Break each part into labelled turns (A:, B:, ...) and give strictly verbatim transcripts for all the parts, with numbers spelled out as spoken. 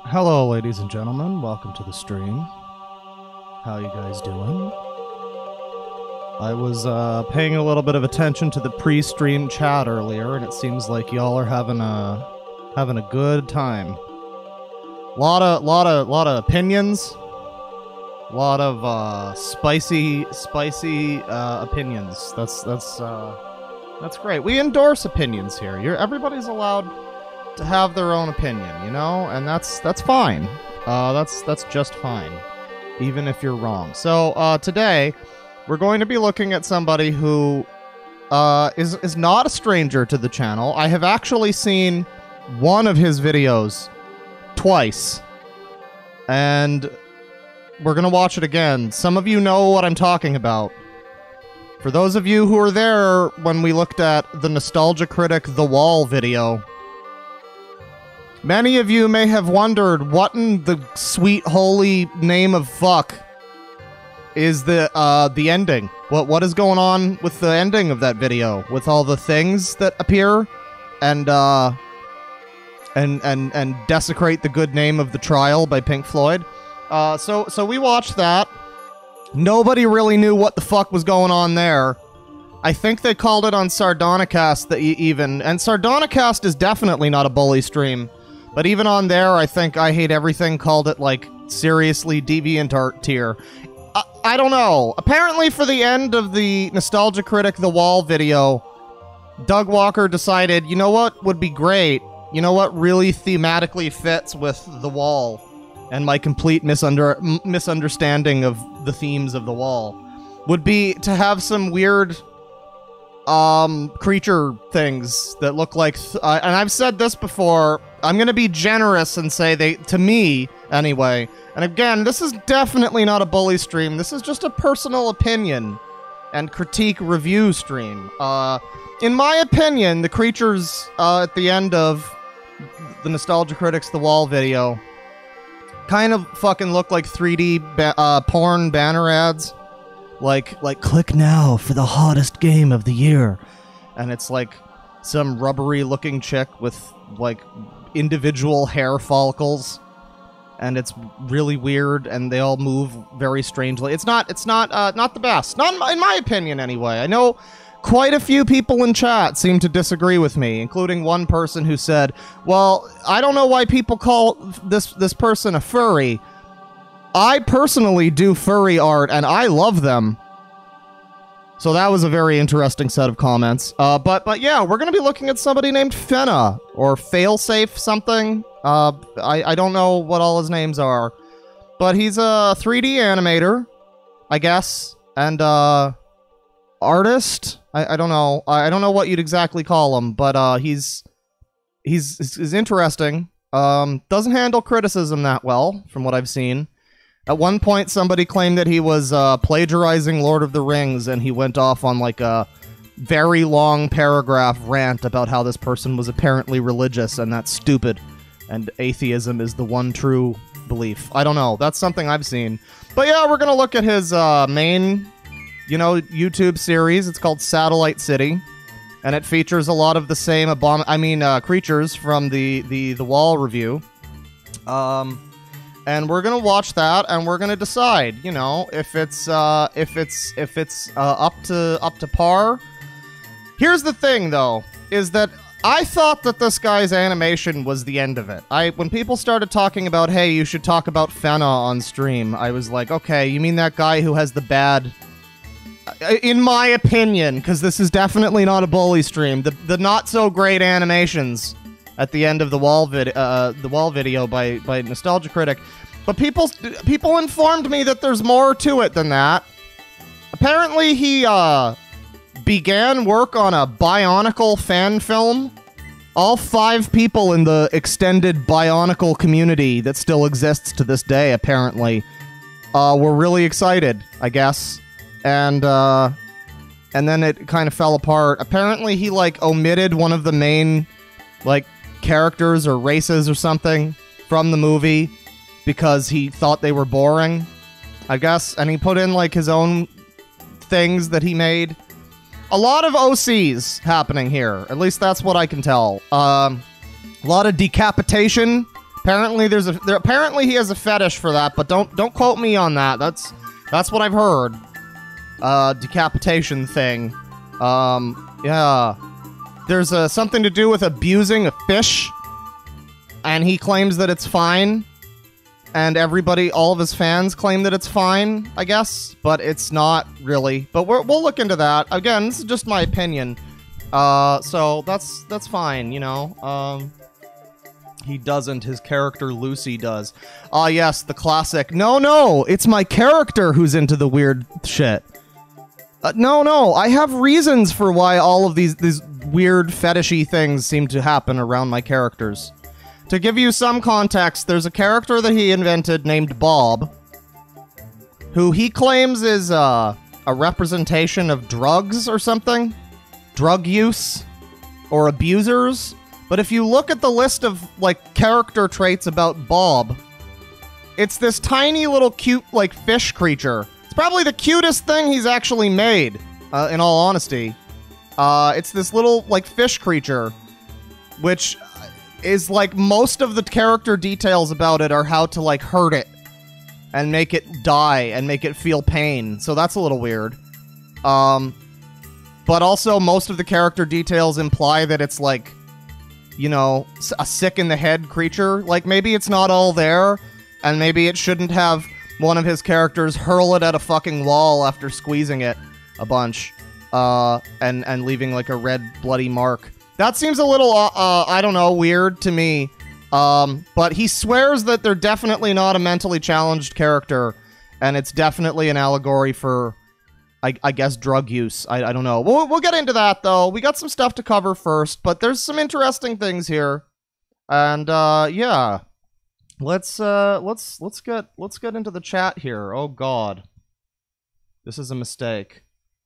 A: Hello, ladies and gentlemen. Welcome to the stream. How you guys doing? I was uh, paying a little bit of attention to the pre-stream chat earlier, and it seems like y'all are having a having a good time. Lot of lot of lot of opinions. Lot of uh, spicy spicy uh, opinions. That's that's uh, that's great. We endorse opinions here. You're everybody's allowed to have their own opinion, you know, and that's that's fine. Uh, that's that's just fine, even if you're wrong. So uh, today, we're going to be looking at somebody who uh, is is not a stranger to the channel. I have actually seen one of his videos twice, and we're gonna watch it again. Some of you know what I'm talking about. For those of you who were there when we looked at the Nostalgia Critic The Wall video, many of you may have wondered what in the sweet holy name of fuck is the uh the ending. What what is going on with the ending of that video with all the things that appear and uh and and and desecrate the good name of The Trial by Pink Floyd. Uh so so we watched that. Nobody really knew what the fuck was going on there. I think they called it on Sardonicast that even, and Sardonicast is definitely not a bully stream. But even on there, I think I Hate Everything called it, like, seriously deviant art tier. I, I don't know. Apparently for the end of the Nostalgia Critic The Wall video, Doug Walker decided, you know what would be great? You know what really thematically fits with The Wall and my complete misunder m misunderstanding of the themes of The Wall would be to have some weird um, creature things that look like... Th uh, and I've said this before... I'm gonna be generous and say they, to me, anyway. And again, this is definitely not a bully stream. This is just a personal opinion and critique review stream. Uh, in my opinion, the creatures uh, at the end of the Nostalgia Critics The Wall video kind of fucking look like three D ba uh, porn banner ads. Like, like, click now for the hottest game of the year. And it's like some rubbery-looking chick with, like, individual hair follicles, and it's really weird, and they all move very strangely. It's not, it's not, uh, not the best. Not in my, in my opinion, anyway. I know quite a few people in chat seem to disagree with me, including one person who said, well, I don't know why people call this, this person a furry. I personally do furry art, and I love them. So that was a very interesting set of comments. Uh, but, but yeah, we're gonna be looking at somebody named Fenna, or Failsafe something. Uh, I, I don't know what all his names are. But he's a three D animator, I guess, and, uh, artist? I, I don't know. I, I don't know what you'd exactly call him, but, uh, he's, he's, he's interesting. Um, doesn't handle criticism that well, from what I've seen. At one point, somebody claimed that he was uh, plagiarizing Lord of the Rings, and he went off on like a very long paragraph rant about how this person was apparently religious, and that's stupid, and atheism is the one true belief. I don't know. That's something I've seen. But yeah, we're gonna look at his uh, main, you know, YouTube series. It's called Satellite City, and it features a lot of the same abom- I mean, uh, creatures from the, the, the Wall review. Um... And we're gonna watch that, and we're gonna decide, you know, if it's uh, if it's if it's uh, up to up to par. Here's the thing, though, is that I thought that this guy's animation was the end of it. I when people started talking about, hey, you should talk about Fenna on stream, I was like, okay, you mean that guy who has the bad, in my opinion, because this is definitely not a bully stream, the the not so great animations at the end of the wall vid uh, the wall video by by Nostalgia Critic, but people people informed me that there's more to it than that. Apparently, he uh, began work on a Bionicle fan film. All five people in the extended Bionicle community that still exists to this day, apparently, uh, were really excited, I guess, and uh, and then it kind of fell apart. Apparently, he like omitted one of the main like characters or races or something from the movie because he thought they were boring, I guess, and he put in like his own things that he made. A lot of O Cs happening here, at least that's what I can tell. Um, a lot of decapitation Apparently, there's a there. Apparently, he has a fetish for that, but don't don't quote me on that. That's that's what I've heard. Uh, decapitation thing. Um, yeah. There's uh, something to do with abusing a fish, and he claims that it's fine. And everybody, all of his fans claim that it's fine, I guess, but it's not really. But we're, we'll look into that. Again, this is just my opinion. Uh, so that's that's fine, you know. Um, he doesn't. His character Lucy does. Ah, yes, the classic. No, no, it's my character who's into the weird shit. Uh, no, no, I have reasons for why all of these these weird fetishy things seem to happen around my characters. To give you some context, there's a character that he invented named Bob, who he claims is uh, a representation of drugs or something. Drug use. Or abusers. But if you look at the list of, like, character traits about Bob, it's this tiny little cute, like, fish creature. It's probably the cutest thing he's actually made, uh, in all honesty. Uh, it's this little, like, fish creature, which is, like, most of the character details about it are how to, like, hurt it and make it die and make it feel pain. So that's a little weird. Um, but also most of the character details imply that it's, like, you know, a sick-in-the-head creature. Like, maybe it's not all there, and maybe it shouldn't have one of his characters hurl it at a fucking wall after squeezing it a bunch, uh, and, and leaving, like, a red, bloody mark. That seems a little, uh, uh, I don't know, weird to me. Um, but he swears that they're definitely not a mentally challenged character, and it's definitely an allegory for, I, I guess, drug use. I, I don't know. We'll, we'll get into that, though. We got some stuff to cover first, but there's some interesting things here. And, uh, yeah. Let's, uh, let's, let's get, let's get into the chat here. Oh, God. This is a mistake.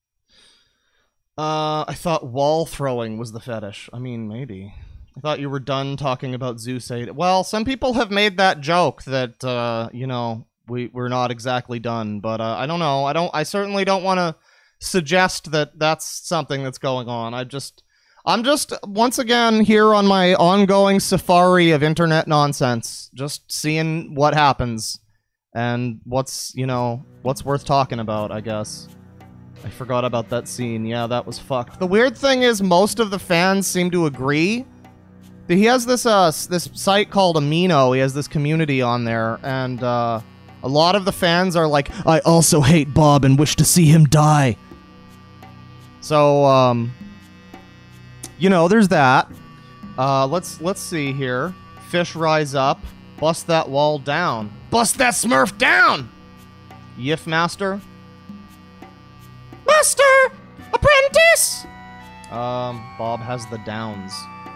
A: Uh, I thought wall throwing was the fetish. I mean, maybe. I thought you were done talking about Zeus eight. Well, some people have made that joke that, uh, you know, we, we're not exactly done, but, uh, I don't know. I don't, I certainly don't want to suggest that that's something that's going on. I just, I'm just, once again, here on my ongoing safari of internet nonsense, just seeing what happens and what's, you know, what's worth talking about, I guess. I forgot about that scene. Yeah, that was fucked. The weird thing is most of the fans seem to agree. He has this uh this site called Amino. He has this community on there, and uh, a lot of the fans are like, I also hate Bob and wish to see him die. So, um, you know, there's that. Uh, let's let's see here. Fish rise up. Bust that wall down. Bust that Smurf down! Yiff Master. Master! Apprentice! Um, Bob has the downs.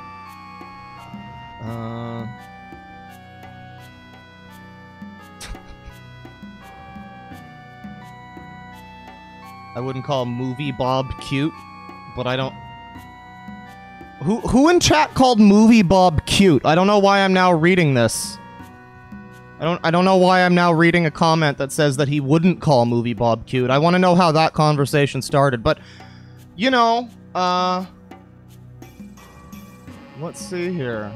A: Uh... I wouldn't call Movie Bob cute, but I don't... Who, who in chat called Movie Bob cute? I don't know why I'm now reading this. I don't I don't know why I'm now reading a comment that says that he wouldn't call Movie Bob cute. I want to know how that conversation started, but you know, uh let's see here.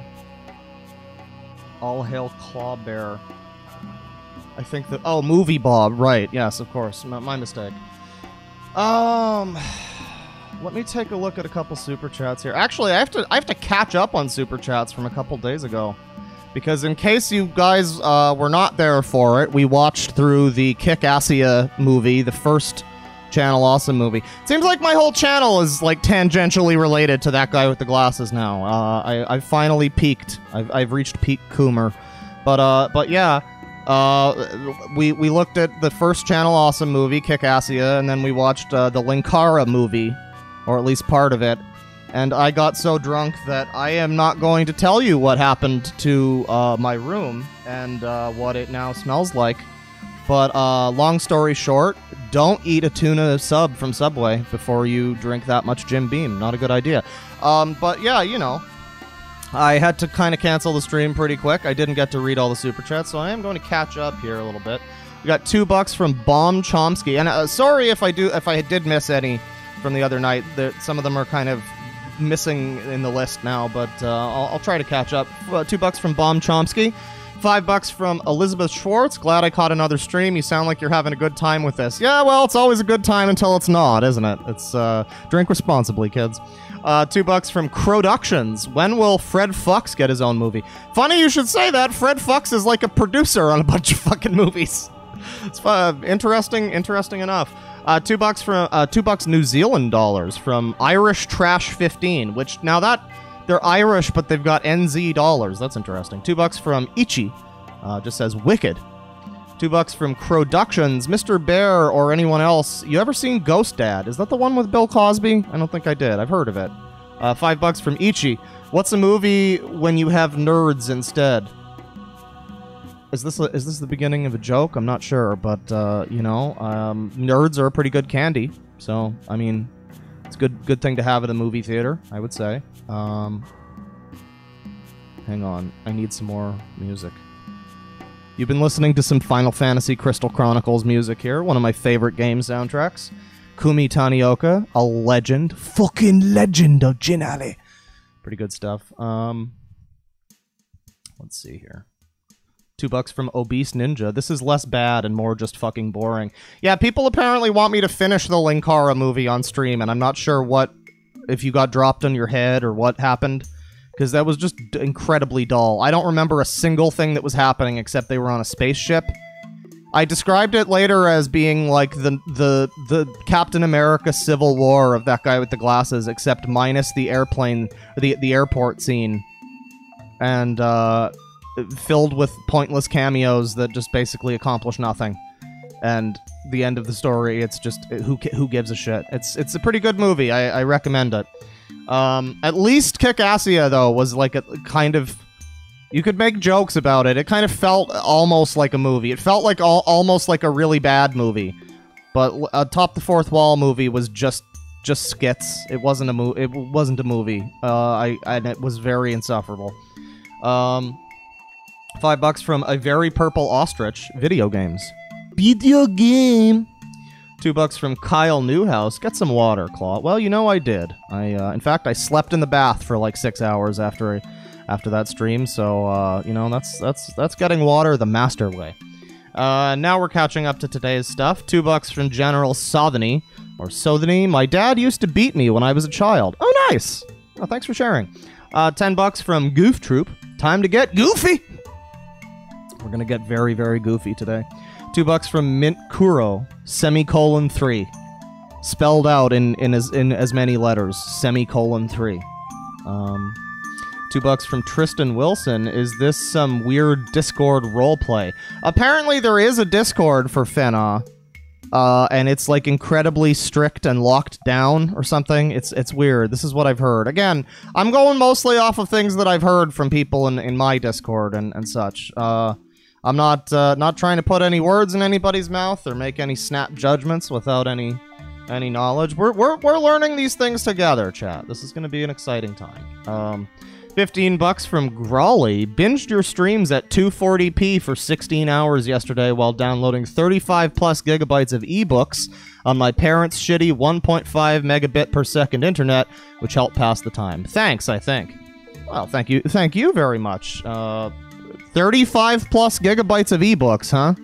A: All hail Clawbear. I think that oh, Movie Bob, right. Yes, of course. My, my mistake. Um let me take a look at a couple super chats here. Actually, I have to I have to catch up on super chats from a couple days ago. Because in case you guys uh, were not there for it, we watched through the Kick-Assia movie, the first Channel Awesome movie. Seems like my whole channel is like tangentially related to that guy with the glasses now. Uh, I, I've finally peaked. I've, I've reached peak Coomer. But uh, but yeah, uh, we we looked at the first Channel Awesome movie, Kick-Assia, and then we watched uh, the Linkara movie, or at least part of it. And I got so drunk that I am not going to tell you what happened to uh, my room and uh, what it now smells like. But uh, long story short, don't eat a tuna sub from Subway before you drink that much Jim Beam. Not a good idea. Um, but yeah, you know, I had to kind of cancel the stream pretty quick. I didn't get to read all the super chats, so I am going to catch up here a little bit. We got two bucks from Bomb Chomsky, and uh, sorry if I do if I did miss any from the other night. There, some of them are kind of missing in the list now, but uh, I'll, I'll try to catch up. Uh, two bucks from Bomb Chomsky. Five bucks from Elizabeth Schwartz. Glad I caught another stream. You sound like you're having a good time with this. Yeah, well, it's always a good time until it's not, isn't it? It's, uh, drink responsibly, kids. Uh, two bucks from Croductions. When will Fred Fucks get his own movie? Funny you should say that. Fred Fucks is like a producer on a bunch of fucking movies. It's uh, interesting, interesting enough. Uh, two bucks from, uh, two bucks New Zealand dollars from Irish Trash fifteen, which, now that... They're Irish, but they've got N Z dollars. That's interesting. Two bucks from Ichi. Uh, just says Wicked. Two bucks from Croductions. Mister Bear or anyone else. You ever seen Ghost Dad? Is that the one with Bill Cosby? I don't think I did. I've heard of it. Uh, five bucks from Ichi. What's a movie when you have nerds instead? Is this a, is this the beginning of a joke? I'm not sure, but uh, you know, um, nerds are a pretty good candy. So I mean, it's a good good thing to have at a movie theater, I would say. Um, hang on, I need some more music. You've been listening to some Final Fantasy Crystal Chronicles music here, one of my favorite game soundtracks. Kumi Tanioka, a legend, fucking legend of Jin Alley. Pretty good stuff. Um, let's see here. Two bucks from Obese Ninja. This is less bad and more just fucking boring. Yeah, people apparently want me to finish the Linkara movie on stream, and I'm not sure what... if you got dropped on your head or what happened, because that was just d incredibly dull. I don't remember a single thing that was happening except they were on a spaceship. I described it later as being like the the the Captain America Civil War of that guy with the glasses, except minus the airplane, the the airport scene, and uh, filled with pointless cameos that just basically accomplish nothing. And the end of the story, it's just who who gives a shit. It's it's a pretty good movie. I, I recommend it. Um, at least Kick-Assia though was like a kind of, you could make jokes about it. It kind of felt almost like a movie. It felt like all, almost like a really bad movie. But a Top the Fourth Wall movie was just just skits. It wasn't a movie. It wasn't a movie. Uh, I and it was very insufferable. Um, five bucks from A Very Purple Ostrich. Video games. Video game. Two bucks from Kyle Newhouse. Get some water, Claw. Well, you know I did. I, uh, in fact, I slept in the bath for like six hours after, after that stream. So, uh, you know, that's that's that's getting water the master way. Uh, now we're catching up to today's stuff. Two bucks from General Sotheny or Sotheny. My dad used to beat me when I was a child. Oh, nice. Oh, thanks for sharing. Uh, ten bucks from Goof Troop. Time to get goofy. We're gonna get very, very goofy today. Two bucks from Mint Kuro, semicolon three. Spelled out in, in, as, in as many letters, semicolon three. Um, two bucks from Tristan Wilson. Is this some weird Discord roleplay? Apparently there is a Discord for Fena, uh, and it's like incredibly strict and locked down or something. It's it's weird. This is what I've heard. Again, I'm going mostly off of things that I've heard from people in, in my Discord and, and such. Uh... I'm not uh, not trying to put any words in anybody's mouth or make any snap judgments without any any knowledge. We're we're we're learning these things together, chat. This is going to be an exciting time. Um, fifteen bucks from Grawley. Binged your streams at two forty p for sixteen hours yesterday while downloading thirty-five plus gigabytes of ebooks on my parents' shitty one point five megabit per second internet, which helped pass the time. Thanks, I think. Well, thank you, thank you very much. Uh. thirty-five plus gigabytes of ebooks, huh?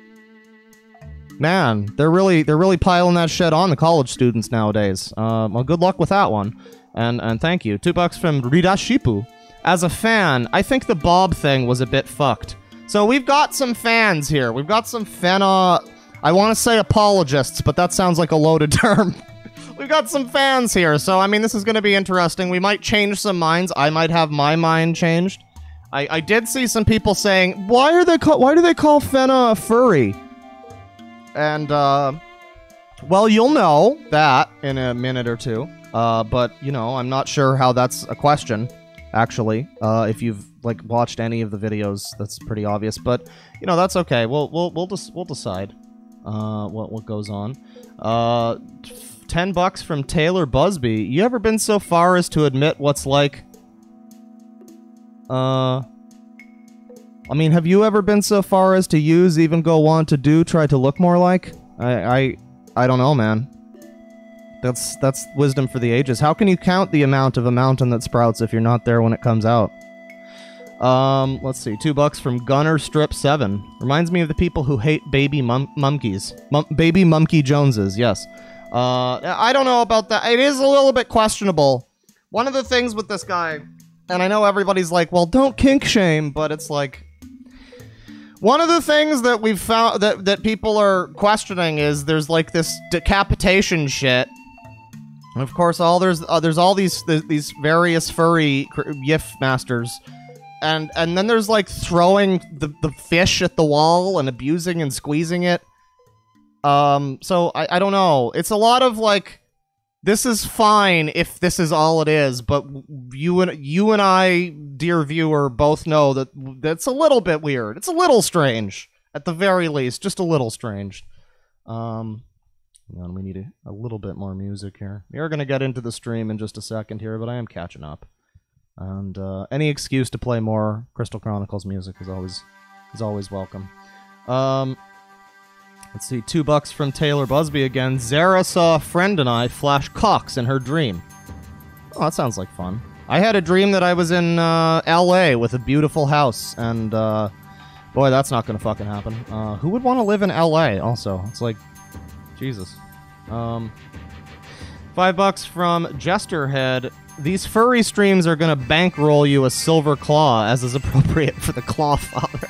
A: Man, they're really they're really piling that shit on the college students nowadays. Uh, well, good luck with that one, and and thank you. Two bucks from Ridashipu. As a fan, I think the Bob thing was a bit fucked. So we've got some fans here. We've got some Fena. I want to say apologists, but that sounds like a loaded term. We've got some fans here, so I mean this is going to be interesting. We might change some minds. I might have my mind changed. I, I did see some people saying, why are they call why do they call Fena a furry? And, uh, well, you'll know that in a minute or two. Uh, but, you know, I'm not sure how that's a question, actually. Uh, if you've, like, watched any of the videos, that's pretty obvious. But, you know, that's okay. We'll, we'll, we'll, just, we'll decide, uh, what, what goes on. Uh, ten bucks from Taylor Busby. You ever been so far as to admit what's like... Uh, I mean, have you ever been so far as to use, even go on to do, try to look more like? I, I, I don't know, man. That's that's wisdom for the ages. How can you count the amount of a mountain that sprouts if you're not there when it comes out? Um, let's see. Two bucks from Gunner Strip seven. Reminds me of the people who hate baby mum mumkies. Mum baby mumky Joneses, yes. Uh, I don't know about that. It is a little bit questionable. One of the things with this guy, and I know everybody's like, well, don't kink shame, but it's like... One of the things that we've found, that, that people are questioning is there's like this decapitation shit. And of course, all there's uh, there's all these th these various furry Yiff masters. And and then there's like throwing the, the fish at the wall and abusing and squeezing it. Um, so I, I don't know. It's a lot of like, this is fine if this is all it is, but you and you and I, dear viewer, both know that that's a little bit weird. It's a little strange, at the very least, just a little strange. Um, hang on, we need a, a little bit more music here. We are going to get into the stream in just a second here, but I am catching up. And uh, any excuse to play more Crystal Chronicles music is always is always welcome. Um, let's see, two bucks from Taylor Busby again. Zara saw a friend and I flash cocks in her dream. Oh, that sounds like fun. I had a dream that I was in uh, L A with a beautiful house, and uh, boy, that's not gonna fucking happen. Uh, who would want to live in L A? Also, it's like, Jesus. Um, five bucks from Jesterhead. These furry streams are gonna bankroll you a silver claw, as is appropriate for the Claw Father.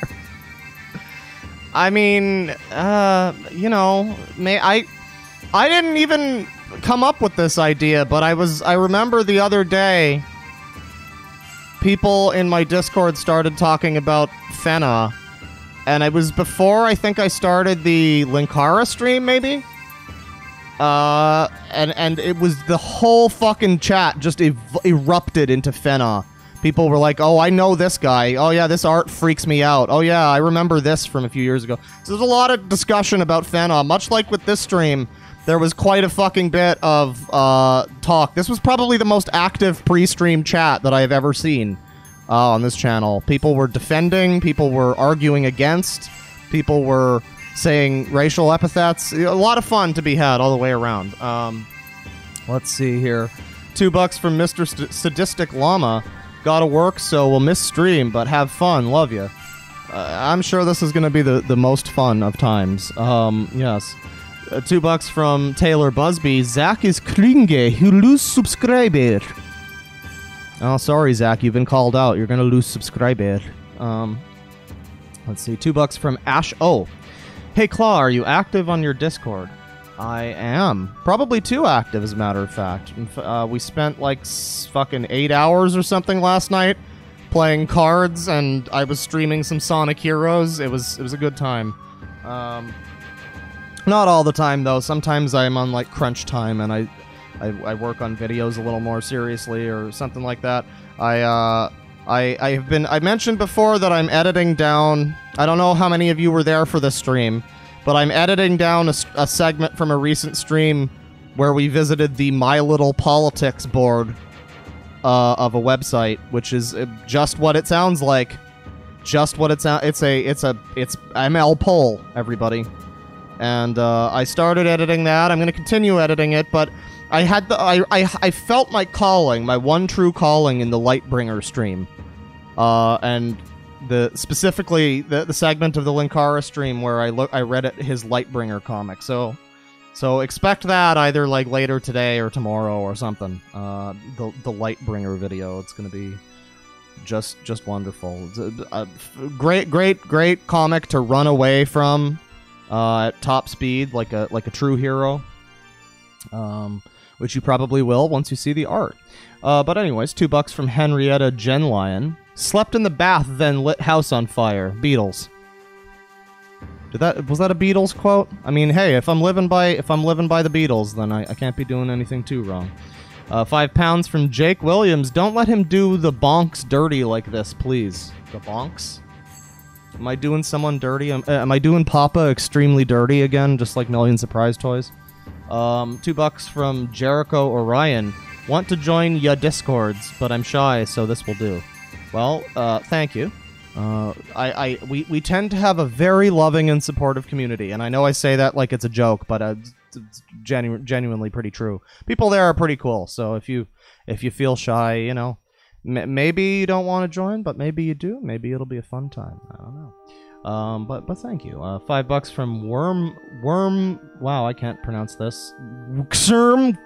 A: I mean, uh, you know, may I, I didn't even come up with this idea, but I was, I remember the other day, people in my Discord started talking about Fena, and it was before I think I started the Linkara stream, maybe? Uh, and, and it was the whole fucking chat just ev erupted into Fena. People were like, oh, I know this guy. Oh, yeah, this art freaks me out. Oh, yeah, I remember this from a few years ago. So there's a lot of discussion about Fena. Much like with this stream, there was quite a fucking bit of uh, talk. This was probably the most active pre-stream chat that I have ever seen uh, on this channel. People were defending. People were arguing against. People were saying racial epithets. A lot of fun to be had all the way around. Um, let's see here. Two bucks from Mister St Sadistic Llama. Gotta work, so we'll miss stream, but have fun. Love you. Uh, I'm sure this is going to be the, the most fun of times. Um, yes. Uh, two bucks from Taylor Busby. Zach is klinge. You lose subscriber. Oh, sorry, Zach. You've been called out. You're going to lose subscriber. Um, let's see. Two bucks from Ash. Oh. Hey, Claw, are you active on your Discord? I am. Probably too active, as a matter of fact. Uh, we spent, like, s fucking eight hours or something last night playing cards, and I was streaming some Sonic Heroes. It was, it was a good time. Um, not all the time, though. Sometimes I'm on, like, crunch time, and I, I, I work on videos a little more seriously, or something like that. I, uh... I, I have been... I mentioned before that I'm editing down... I don't know how many of you were there for this stream, but I'm editing down a, a segment from a recent stream where we visited the My Little Politics board uh, of a website, which is just what it sounds like. Just what it sounds... It's a... It's a... It's M L poll, everybody. And uh, I started editing that. I'm going to continue editing it, but I had the... I, I, I felt my calling, my one true calling in the Lightbringer stream. Uh, and the specifically the, the segment of the Linkara stream where I look I read it, his Lightbringer comic. So so expect that either like later today or tomorrow or something. Uh, the the Lightbringer video. It's gonna be just just wonderful. It's a, a great great great comic to run away from uh, at top speed like a like a true hero. Um, which you probably will once you see the art. Uh, but anyways, two bucks from Henrietta Genlion. Slept in the bath, then lit house on fire. Beatles. Did that was that a Beatles quote? I mean, hey, if I'm living by if I'm living by the Beatles, then I, I can't be doing anything too wrong. Uh, five pounds from Jake Williams. Don't let him do the bonks dirty like this, please. The bonks? Am I doing someone dirty? Am, uh, am I doing Papa extremely dirty again, just like Million Surprise Toys? Um, two bucks from Jericho Orion. Want to join ya Discords, but I'm shy, so this will do. Well, uh, thank you. Uh, I, I, we, we tend to have a very loving and supportive community, and I know I say that like it's a joke, but uh, it's genu genuinely pretty true. People there are pretty cool. So if you if you feel shy, you know, m maybe you don't want to join, but maybe you do. Maybe it'll be a fun time. I don't know. Um, but but thank you. Uh, five bucks from Worm Worm. Wow, I can't pronounce this. I'm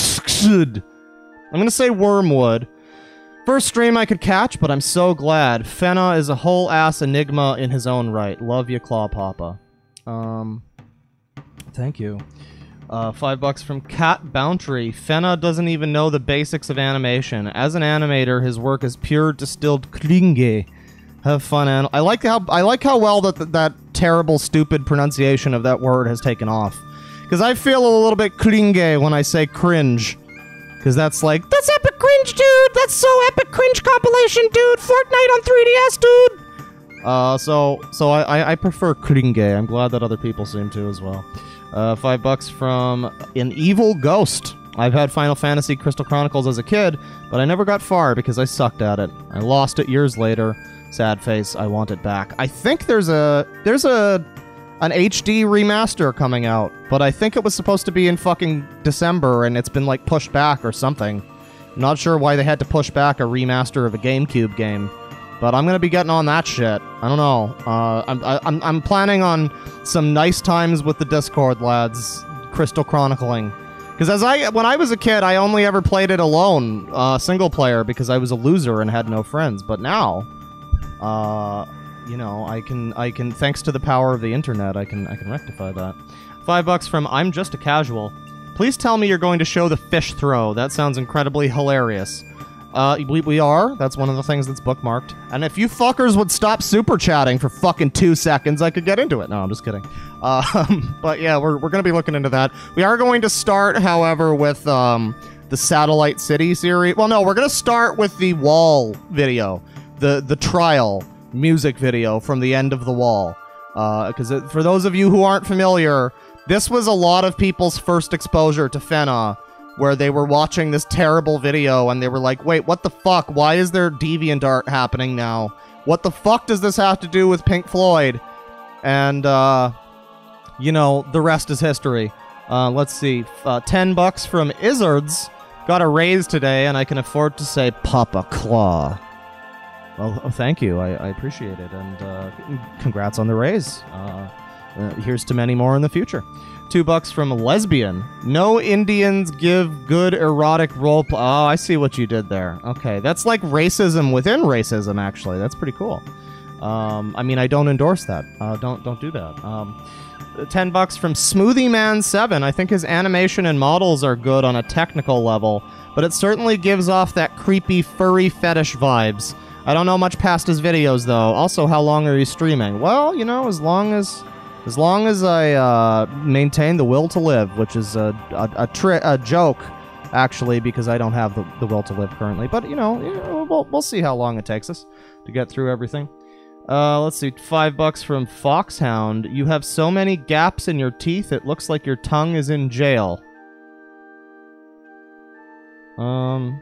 A: gonna say Wormwood. First stream I could catch, but I'm so glad. Fenna is a whole ass enigma in his own right. Love you, Claw Papa. Um, thank you. Uh, five bucks from Cat Bounty. Fenna doesn't even know the basics of animation. As an animator, his work is pure distilled klinge. Have fun, and I like how I like how well that that, that terrible, stupid pronunciation of that word has taken off. Because I feel a little bit klinge when I say cringe. Because that's like, that's epic cringe, dude! That's so epic cringe compilation, dude! Fortnite on three D S, dude! Uh, so, so I, I, I prefer kringe. I'm glad that other people seem to as well. Uh, five bucks from an evil ghost. I've had Final Fantasy Crystal Chronicles as a kid, but I never got far because I sucked at it. I lost it years later. Sad face, I want it back. I think there's a there's a an H D remaster coming out, but I think it was supposed to be in fucking December and it's been like pushed back or something. I'm not sure why they had to push back a remaster of a GameCube game, but I'm gonna be getting on that shit. I don't know. Uh, I'm I, I'm I'm planning on some nice times with the Discord lads, Crystal Chronicling. Because as I when I was a kid, I only ever played it alone, uh, single player, because I was a loser and had no friends. But now. Uh, you know, I can, I can, thanks to the power of the internet, I can, I can rectify that. Five bucks from I'm Just a Casual. Please tell me you're going to show the fish throw. That sounds incredibly hilarious. Uh, we, we are. That's one of the things that's bookmarked. And if you fuckers would stop super chatting for fucking two seconds, I could get into it. No, I'm just kidding. Um, but yeah, we're, we're gonna be looking into that. We are going to start, however, with, um, the Satellite City series. Well, no, we're gonna start with the Wall video. The the trial music video from the end of the Wall. Because uh, for those of you who aren't familiar, this was a lot of people's first exposure to Fenna, where they were watching this terrible video and they were like, wait, what the fuck? Why is there DeadwingDork happening now? What the fuck does this have to do with Pink Floyd? And, uh, you know, the rest is history. Uh, let's see. Uh, ten bucks from Izzards. Got a raise today and I can afford to say Papa Claw. Well, oh, thank you. I, I appreciate it, and uh, congrats on the raise. Uh, uh, here's to many more in the future. Two bucks from Lesbian. No Indians give good erotic roleplay. Oh, I see what you did there. Okay, that's like racism within racism. Actually, that's pretty cool. Um, I mean, I don't endorse that. Uh, don't don't do that. Um, Ten bucks from Smoothie Man Seven. I think his animation and models are good on a technical level, but it certainly gives off that creepy furry fetish vibes. I don't know much past his videos, though. Also, how long are you streaming? Well, you know, as long as... As long as I uh, maintain the will to live, which is a, a, a, tri a joke, actually, because I don't have the, the will to live currently. But, you know, you know we'll, we'll see how long it takes us to get through everything. Uh, let's see, five bucks from Foxhound. You have so many gaps in your teeth, it looks like your tongue is in jail. Um...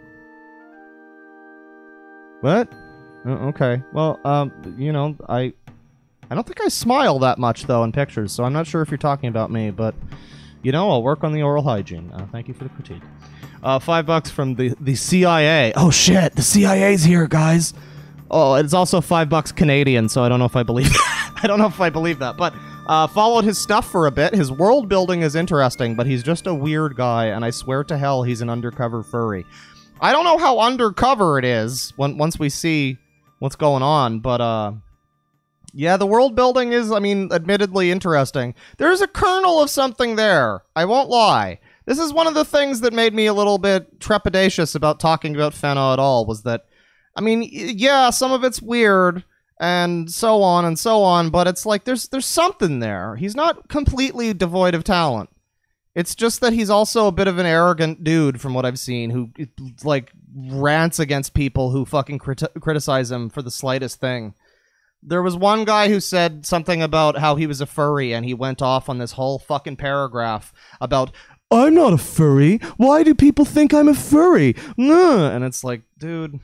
A: What? Oh, okay. Well, um, you know, I... I don't think I smile that much, though, in pictures, so I'm not sure if you're talking about me, but, you know, I'll work on the oral hygiene. Uh, thank you for the critique. Uh, five bucks from the, the C I A. Oh, shit! The C I A's here, guys! Oh, it's also five bucks Canadian, so I don't know if I believe I don't know if I believe that, but, uh, followed his stuff for a bit. His world building is interesting, but he's just a weird guy, and I swear to hell he's an undercover furry. I don't know how undercover it is, when, once we see what's going on, but, uh... yeah, the world building is, I mean, admittedly interesting. There's a kernel of something there. I won't lie. This is one of the things that made me a little bit trepidatious about talking about Fenna at all, was that, I mean, yeah, some of it's weird, and so on and so on, but it's like, there's, there's something there. He's not completely devoid of talent. It's just that he's also a bit of an arrogant dude, from what I've seen, who, like, rants against people who fucking crit criticize him for the slightest thing. There was one guy who said something about how he was a furry, and he went off on this whole fucking paragraph about, I'm not a furry. Why do people think I'm a furry? Nah. And it's like, dude,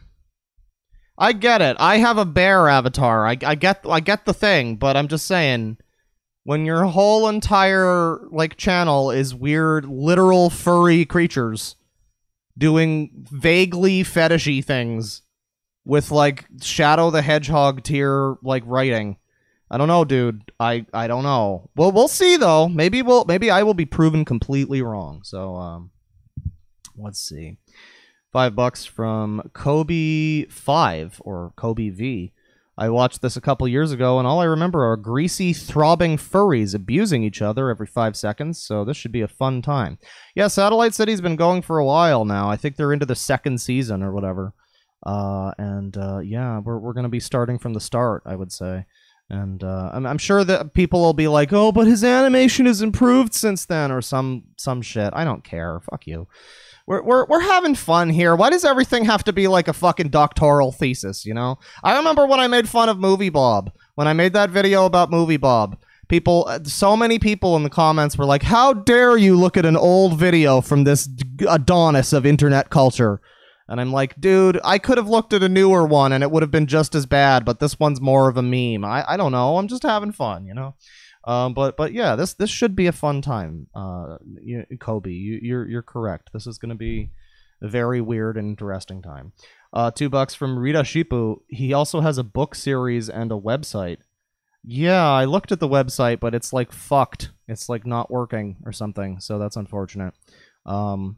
A: I get it. I have a bear avatar. I, I get I get the thing, but I'm just saying, When your whole entire, like, channel is weird, literal furry creatures doing vaguely fetishy things with, like, Shadow the Hedgehog tier, like, writing. I don't know, dude. I, I don't know. Well, we'll see, though. Maybe we'll, maybe I will be proven completely wrong. So, um, let's see. Five bucks from Kobe five, or Kobe V. I watched this a couple years ago, and all I remember are greasy, throbbing furries abusing each other every five seconds, so this should be a fun time. Yeah, Satellite City's been going for a while now. I think they're into the second season or whatever. Uh, and, uh, yeah, we're, we're going to be starting from the start, I would say. And uh, I'm, I'm sure that people will be like, oh, but his animation has improved since then, or some, some shit. I don't care. Fuck you. We're, we're, we're having fun here. Why does everything have to be like a fucking doctoral thesis, you know? I remember when I made fun of Movie Bob. When I made that video about Movie Bob, people, so many people in the comments were like, how dare you look at an old video from this Adonis of internet culture? And I'm like, dude, I could have looked at a newer one and it would have been just as bad, but this one's more of a meme. I, I don't know. I'm just having fun, you know? Um, but but yeah, this this should be a fun time. Uh, you, Kobe, you, you're you're correct. This is going to be a very weird and interesting time. Uh, two bucks from Rita Shipu. He also has a book series and a website. Yeah, I looked at the website, but it's like fucked. It's like not working or something. So that's unfortunate. Um,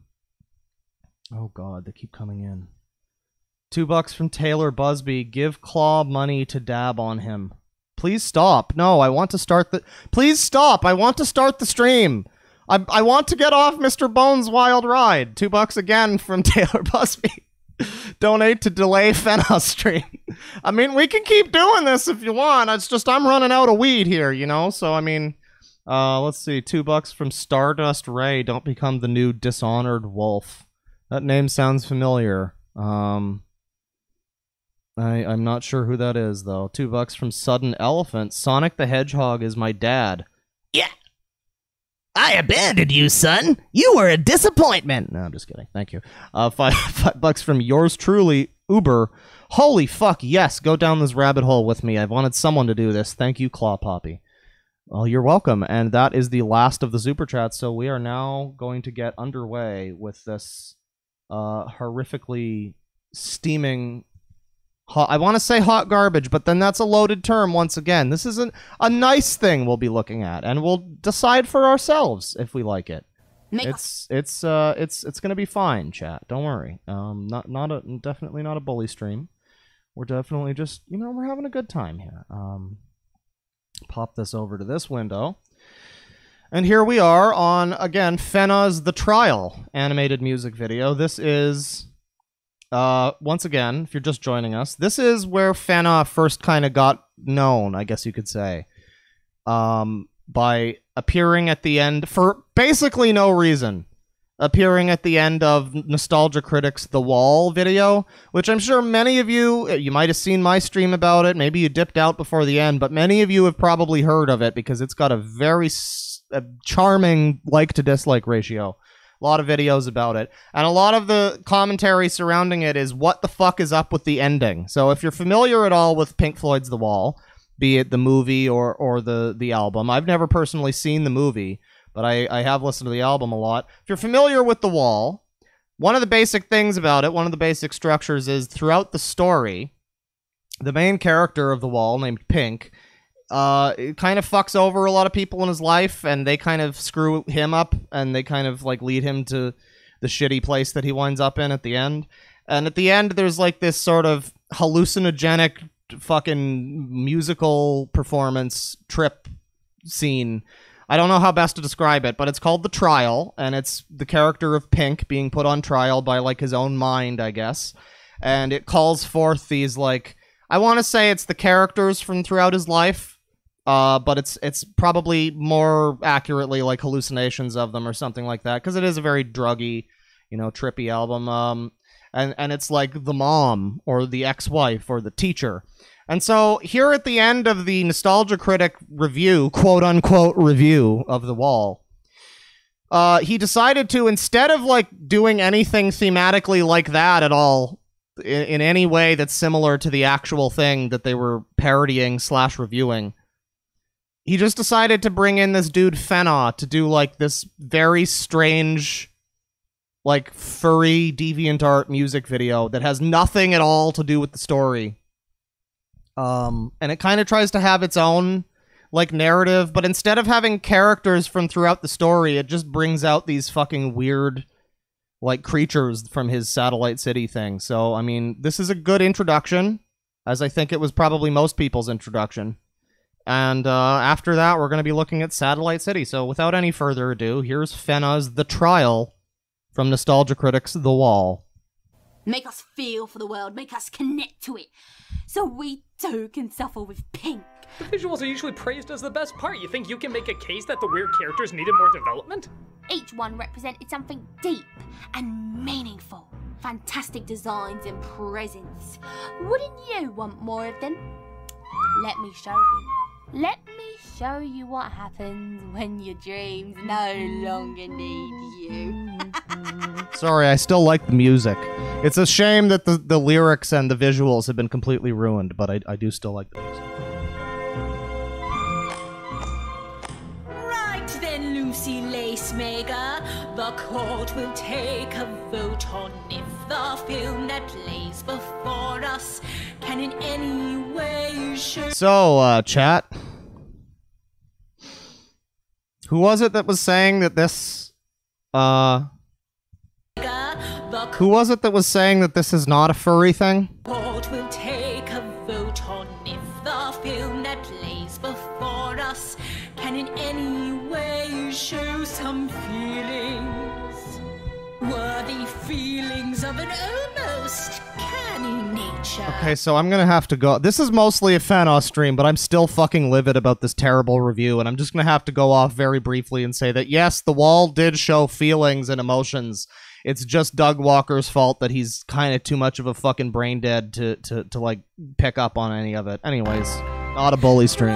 A: oh god, they keep coming in. Two bucks from Taylor Busby. Give Claw money to dab on him. Please stop. No, I want to start the... Please stop. I want to start the stream. I, I want to get off Mister Bones' wild ride. Two bucks again from Taylor Busby. Donate to delay Fena stream. I mean, we can keep doing this if you want. It's just I'm running out of weed here, you know? So, I mean... Uh, let's see. Two bucks from Stardust Ray. Don't become the new Dishonored Wolf. That name sounds familiar. Um... I, I'm not sure who that is, though. Two bucks from Sudden Elephant. Sonic the Hedgehog is my dad.
B: Yeah. I abandoned you, son. You were a disappointment.
A: No, I'm just kidding. Thank you. Uh, five, five bucks from yours truly, Uber. Holy fuck, yes. Go down this rabbit hole with me. I've wanted someone to do this. Thank you, Claw Poppy. Well, you're welcome. And that is the last of the Super Chats, so we are now going to get underway with this uh, horrifically steaming... Hot, I want to say hot garbage, but then that's a loaded term once again. This is an, a nice thing we'll be looking at, and we'll decide for ourselves if we like it. Make it's it's uh it's it's gonna be fine, chat. Don't worry. Um, not not a definitely not a bully stream. We're definitely just you know we're having a good time here. Um, pop this over to this window, and here we are on again Fena's The Trial animated music video. This is. Uh, once again, if you're just joining us, this is where Fena first kind of got known, I guess you could say, um, by appearing at the end, for basically no reason, appearing at the end of Nostalgia Critic's The Wall video, which I'm sure many of you, you might have seen my stream about it, maybe you dipped out before the end, but many of you have probably heard of it because it's got a very a charming like-to-dislike ratio. A lot of videos about it, and a lot of the commentary surrounding it is what the fuck is up with the ending. So if you're familiar at all with Pink Floyd's The Wall, be it the movie or or the the album, I've never personally seen the movie, but I, I have listened to the album a lot. If you're familiar with The Wall, one of the basic things about it, one of the basic structures is throughout the story, the main character of The Wall, named Pink, Uh, it kind of fucks over a lot of people in his life, and they kind of screw him up, and they kind of, like, lead him to the shitty place that he winds up in at the end. And at the end, there's, like, this sort of hallucinogenic fucking musical performance trip scene. I don't know how best to describe it, but it's called The Trial, and it's the character of Pink being put on trial by, like, his own mind, I guess. And it calls forth these, like... I want to say it's the characters from throughout his life, Uh, but it's it's probably more accurately like hallucinations of them or something like that, because it is a very druggy, you know, trippy album. Um, and and it's like the mom or the ex-wife or the teacher. And so here at the end of the Nostalgia Critic review, quote unquote review of The Wall, uh, he decided to, instead of like doing anything thematically like that at all, in, in any way that's similar to the actual thing that they were parodying slash reviewing. he just decided to bring in this dude Fena to do like this very strange, like furry DeviantArt music video that has nothing at all to do with the story. Um, and it kind of tries to have its own like narrative, but instead of having characters from throughout the story, it just brings out these fucking weird like creatures from his Satellite City thing. So, I mean, this is a good introduction, as I think it was probably most people's introduction. And uh, after that, we're going to be looking at Satellite City. So without any further ado, here's Fena's The Trial from Nostalgia Critic's The Wall.
C: Make us feel for the world, make us connect to it, so we too can suffer with pink.
D: The visuals are usually praised as the best part. You think you can make a case that the weird characters needed more development?
C: Each one represented something deep and meaningful. Fantastic designs and presence. Wouldn't you want more of them? Let me show you. Let me show you what happens when your dreams no longer need you.
A: Sorry, I still like the music. It's a shame that the, the lyrics and the visuals have been completely ruined, but I, I do still like the music.
E: Right then, Lucy Lacemaker, the court will take a vote on if the film that plays before us can in any way show...
A: So, uh, chat. Who was it that was saying that this, uh... Who was it that was saying that this is not a furry thing?
E: Court will take a vote on if the film that plays before us can in any way show some feelings. Worthy feelings of an almost canny nature.
A: Okay, so I'm gonna have to go. This is mostly a Fena stream, but I'm still fucking livid about this terrible review, and I'm just gonna have to go off very briefly and say that yes, The Wall did show feelings and emotions. It's just Doug Walker's fault that he's kind of too much of a fucking brain dead to, to, to, like, pick up on any of it. Anyways, not a bully stream.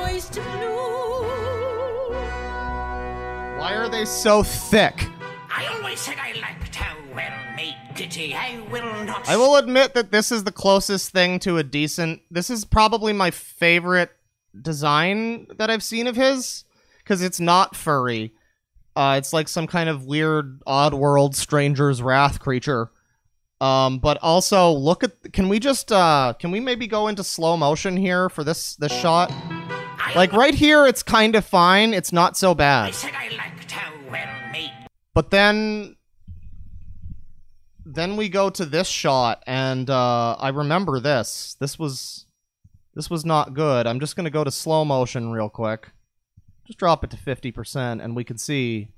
A: Why are they so thick?
F: I always said I liked how well made ditty. I will not...
A: I will admit that this is the closest thing to a decent... This is probably my favorite design that I've seen of his, because it's not furry. Uh, it's like some kind of weird, odd-world Stranger's Wrath creature. Um, but also, look at... Can we just, uh... Can we maybe go into slow motion here for this, this shot? Like, right here, it's kind of fine. It's not so bad.
F: I said I liked how well made...
A: But then... Then we go to this shot, and, uh... I remember this. This was... This was not good. I'm just gonna go to slow motion real quick. Just drop it to fifty percent, and we can see...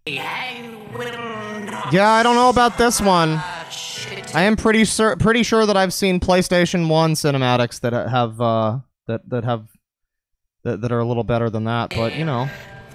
A: Yeah, I don't know about this one. I am pretty sur pretty sure that I've seen PlayStation one cinematics that have, uh... That, that have... That, that are a little better than that, but, you know...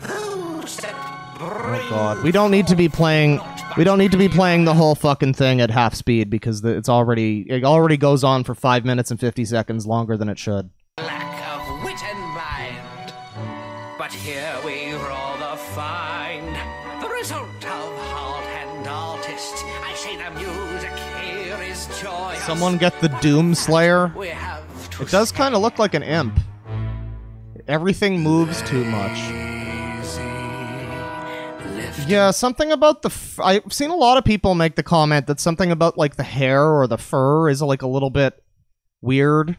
A: Oh god. We don't need to be playing... We don't need to be playing the whole fucking thing at half speed, because the, it's already... It already goes on for five minutes and fifty seconds longer than it should.
F: Lack of wit and mind. But here we rather find the result of heart and artist. I say the music here is joy.
A: Someone get the Doom Slayer.
F: We have
A: It does kind of look like an imp. Everything moves too much. Yeah, something about the... F I've seen a lot of people make the comment that something about, like, the hair or the fur is, like, a little bit weird.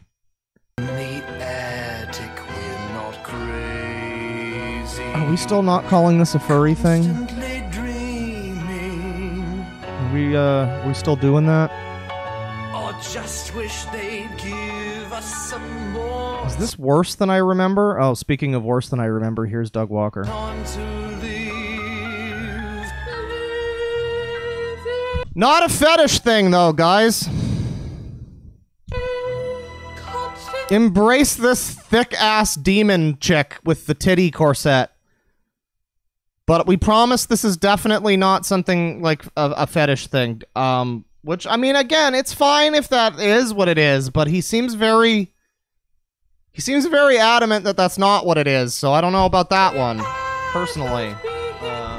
A: Are we still not calling this a furry thing? Are we, uh, are we still doing that?
F: Or just wish they'd give us some more.
A: Is this worse than I remember? Oh, speaking of worse than I remember, here's Doug Walker. Not a fetish thing, though, guys. Embrace this thick-ass demon chick with the titty corset. But we promise this is definitely not something like a, a fetish thing. Um, which, I mean, again, it's fine if that is what it is, but he seems very... He seems very adamant that that's not what it is, so I don't know about that one, personally. Uh,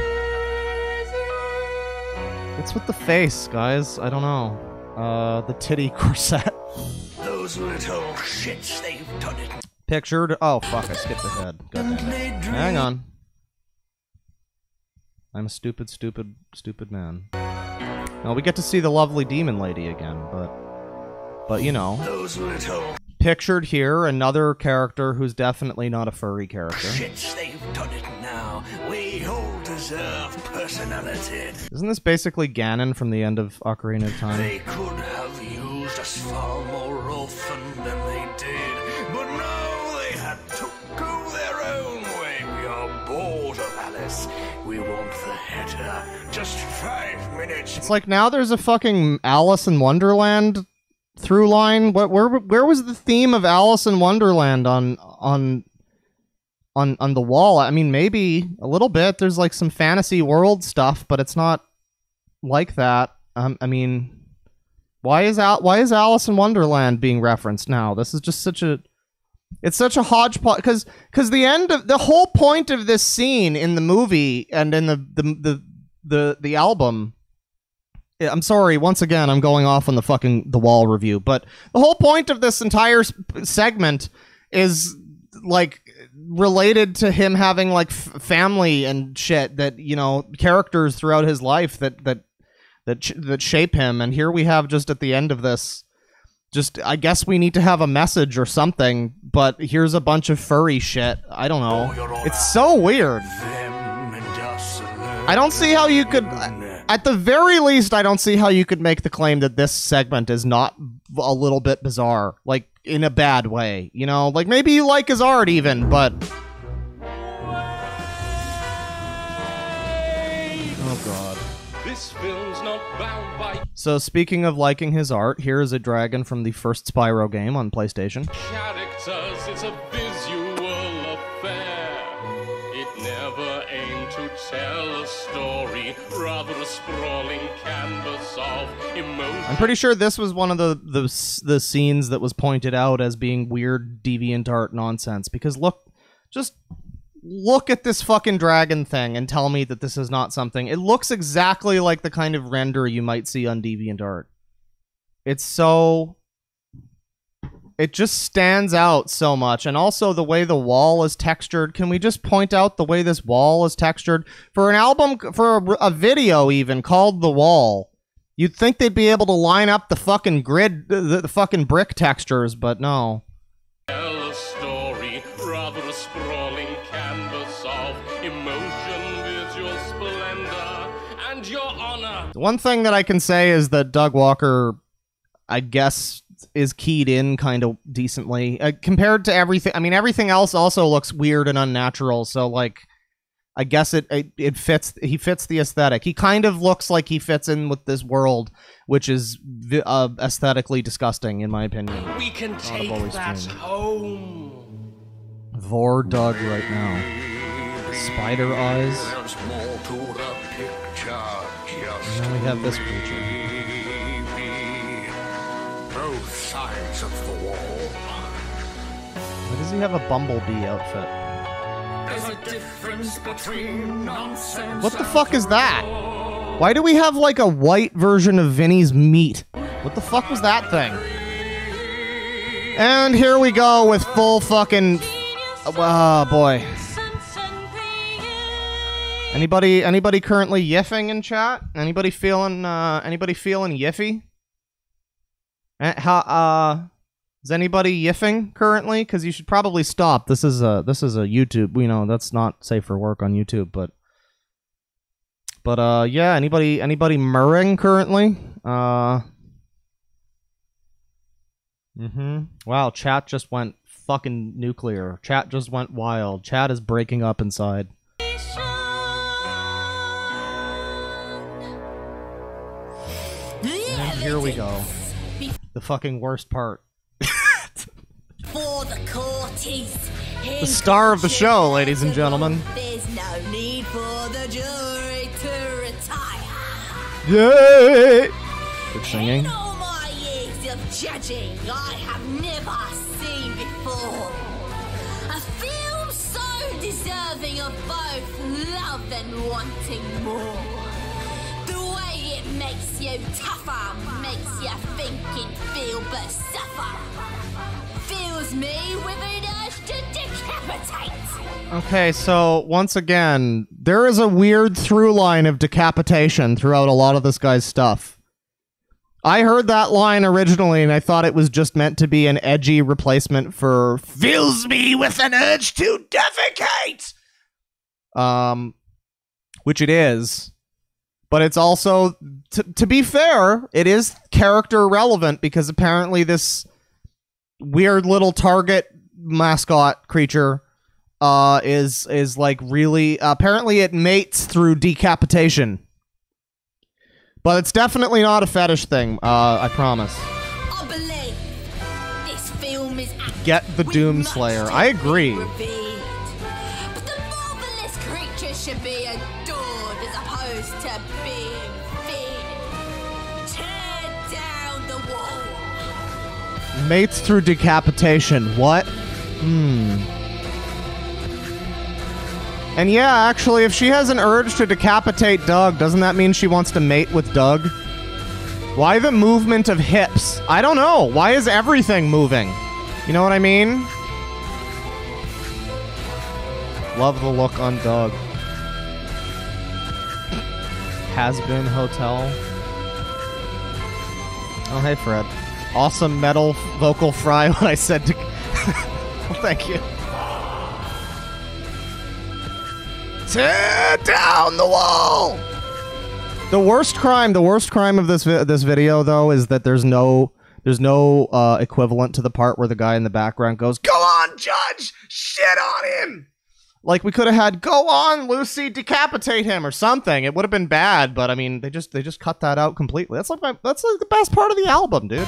A: what's with the face, guys? I don't know. Uh, the titty corset.
F: Those little shits, they've done it.
A: Pictured. Oh fuck! I skipped ahead. God damn it. Hang on. I'm a stupid, stupid, stupid man. Now we get to see the lovely demon lady again, but, but you know,
F: Those little
A: pictured here another character who's definitely not a furry character.
F: shits, they've done it now. We all deserve personality.
A: Isn't this basically Ganon from the end of Ocarina of Time?
F: They could have used us far more often than they did, but no, they had to go their own way. We are bored of Alice. We want the header. Just five minutes.
A: It's like now there's a fucking Alice in Wonderland through line. What? Where? Where was the theme of Alice in Wonderland on on on on the wall? I mean, maybe a little bit. There's like some fantasy world stuff, but it's not like that. Um, I mean, why is Al why is Alice in Wonderland being referenced now? This is just such a it's such a hodgepodge because because the end of the whole point of this scene in the movie and in the the the the, the album. I'm sorry, once again, I'm going off on the fucking The Wall review, but the whole point of this entire segment is, like, related to him having, like, f family and shit that, you know, characters throughout his life that, that, that, sh that shape him, and here we have just at the end of this, just, I guess we need to have a message or something, but here's a bunch of furry shit. I don't know. It's so weird. I don't see how you could... At the very least, I don't see how you could make the claim that this segment is not a little bit bizarre. Like, in a bad way. You know? Like, maybe you like his art even, but... Oh, God.
G: This film's not bound by
A: So, speaking of liking his art, here is a dragon from the first Spyro game on PlayStation.
G: characters, it's a visual affair. It never aimed to tell a story, rather a sprawling canvas of emotion.
A: I'm pretty sure this was one of the, the the scenes that was pointed out as being weird DeviantArt nonsense. Because look, just look at this fucking dragon thing and tell me that this is not something. It looks exactly like the kind of render you might see on DeviantArt. It's so... It just stands out so much. And also the way the wall is textured. Can we just point out the way this wall is textured? For an album, for a, a video even, called The Wall, you'd think they'd be able to line up the fucking grid, the, the fucking brick textures, but no.
G: Tell a story, rather a sprawling canvas of emotion, visual splendor, and your honor.
A: One thing that I can say is that Doug Walker, I guess, is keyed in kind of decently uh, compared to everything. I mean, everything else also looks weird and unnatural. So, like, I guess it it, it fits. He fits the aesthetic. He kind of looks like he fits in with this world, which is uh, aesthetically disgusting, in my opinion.
F: We can take
A: always
F: that
A: dreamed.
F: home.
A: Vor Doug right now. Spider eyes.
F: There's more to the picture. Just
A: And then we have this creature.
F: both sides of the wall.
A: Why does he have a bumblebee outfit?
F: There's a difference between nonsense.
A: What the fuck is that? Why do we have like a white version of Vinny's meat? What the fuck was that thing? And here we go with full fucking... Oh boy. Anybody anybody currently yiffing in chat? Anybody feeling uh anybody feeling yiffy? Eh, how, uh is anybody yiffing currently? Because you should probably stop. This is a this is a YouTube. You know that's not safe for work on YouTube. But but uh yeah. Anybody anybody murring currently? Uh. Mm-hmm. Wow. Chat just went fucking nuclear. Chat just went wild. Chat is breaking up inside. And here we go. The fucking worst part.
E: For the courties.
A: The star of the show, ladies and gentlemen.
E: There's no need for the jury to retire.
A: Yay! Good singing.
E: In all my years of judging, I have never seen before a film so deserving of both love and wanting more. The way it makes you tougher, makes you think and feel but suffer. Fills me with an urge to decapitate.
A: Okay, so once again, there is a weird through line of decapitation throughout a lot of this guy's stuff. I heard that line originally and I thought it was just meant to be an edgy replacement for fills me with an urge to defecate. Um, which it is. But it's also, t to be fair, it is character relevant because apparently this weird little target mascot creature uh, is, is like really, uh, apparently it mates through decapitation. But it's definitely not a fetish thing, uh, I promise.
E: I believe this film is accurate.
A: Get the
E: with
A: Doom
E: much
A: Slayer.
E: to
A: I
E: be
A: agree.
E: revered. But the marvelous creature should be adored as opposed to being feared. Tear down the wall.
A: Mates through decapitation. What? Hmm. And yeah, actually, if she has an urge to decapitate Doug, doesn't that mean she wants to mate with Doug? Why the movement of hips? I don't know. Why is everything moving? You know what I mean? Love the look on Doug. Has-been hotel. Oh, hey, Fred. Awesome metal vocal fry when I said to... Well, thank you. Tear down the wall! The worst crime, the worst crime of this vi this video, though, is that there's no... There's no uh, equivalent to the part where the guy in the background goes, "Go on, Judge! Shit on him!" Like, we could have had, "Go on, Lucy, decapitate him," or something. It would have been bad, but I mean, they just they just cut that out completely. That's like my, that's like the best part of the album, dude.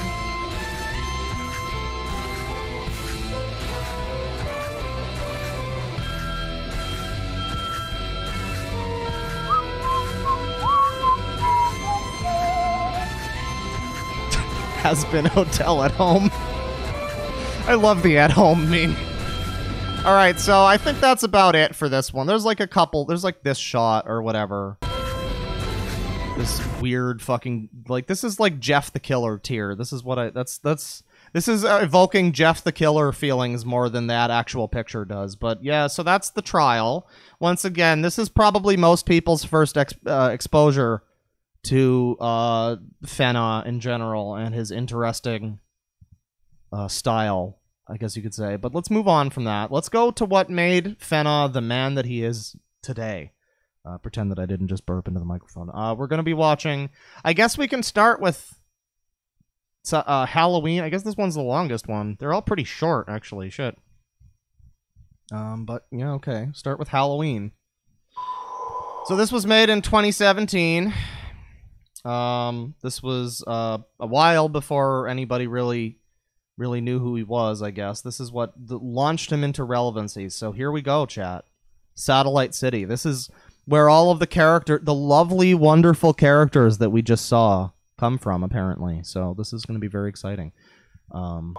A: Has been hotel at home. I love the at home meme. Alright, so I think that's about it for this one. There's like a couple, there's like this shot or whatever. This weird fucking, like, this is like Jeff the Killer tier. This is what I, that's, that's, this is uh, evoking Jeff the Killer feelings more than that actual picture does. But yeah, so that's the trial. Once again, this is probably most people's first ex uh, exposure to uh, Fena in general and his interesting uh, style, I guess you could say. But let's move on from that. Let's go to what made Fena the man that he is today. Uh, pretend that I didn't just burp into the microphone. Uh, we're going to be watching... I guess we can start with uh, Halloween. I guess this one's the longest one. They're all pretty short, actually. Shit. Um, but, yeah, okay. Start with Halloween. So this was made in twenty seventeen. Um, this was uh, a while before anybody really, really knew who he was, I guess. This is what the, launched him into relevancy. So here we go, chat. Satellite City. This is where all of the character, the lovely, wonderful characters that we just saw come from, apparently. So this is going to be very exciting. Um,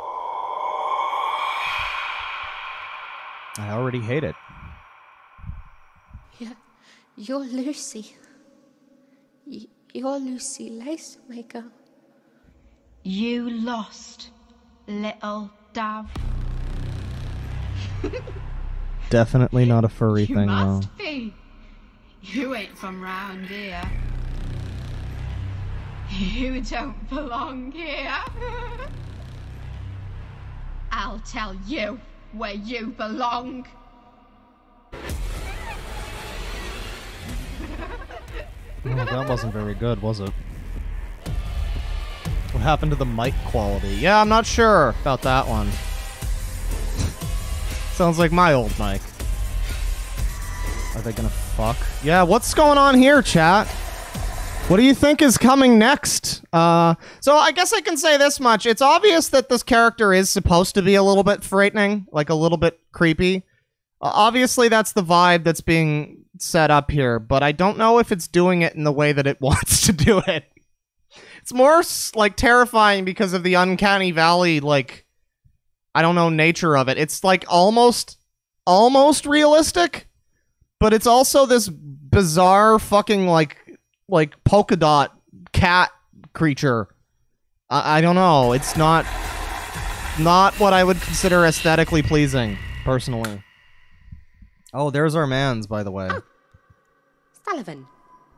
A: I already hate it.
H: Yeah, you're Lucy. Y You're Lucy Lacemaker.
I: You lost, little dove.
A: Definitely not a furry
I: you
A: thing,
I: must
A: though.
I: be. You ain't from round here. You don't belong here. I'll tell you where you belong.
A: Oh, that wasn't very good, was it? What happened to the mic quality? Yeah, I'm not sure about that one. Sounds like my old mic. Are they gonna fuck? Yeah, what's going on here, chat? What do you think is coming next? Uh, so I guess I can say this much. It's obvious that this character is supposed to be a little bit frightening, like a little bit creepy. Uh, obviously, that's the vibe that's being set up here, but I don't know if it's doing it in the way that it wants to do it. It's more like terrifying because of the uncanny valley, like, I don't know, nature of it. It's like almost, almost realistic, but it's also this bizarre fucking like, like polka dot cat creature. I, I don't know. It's not, not what I would consider aesthetically pleasing. personally. Oh, there's our mans, by the way.
H: Oh. Sullivan.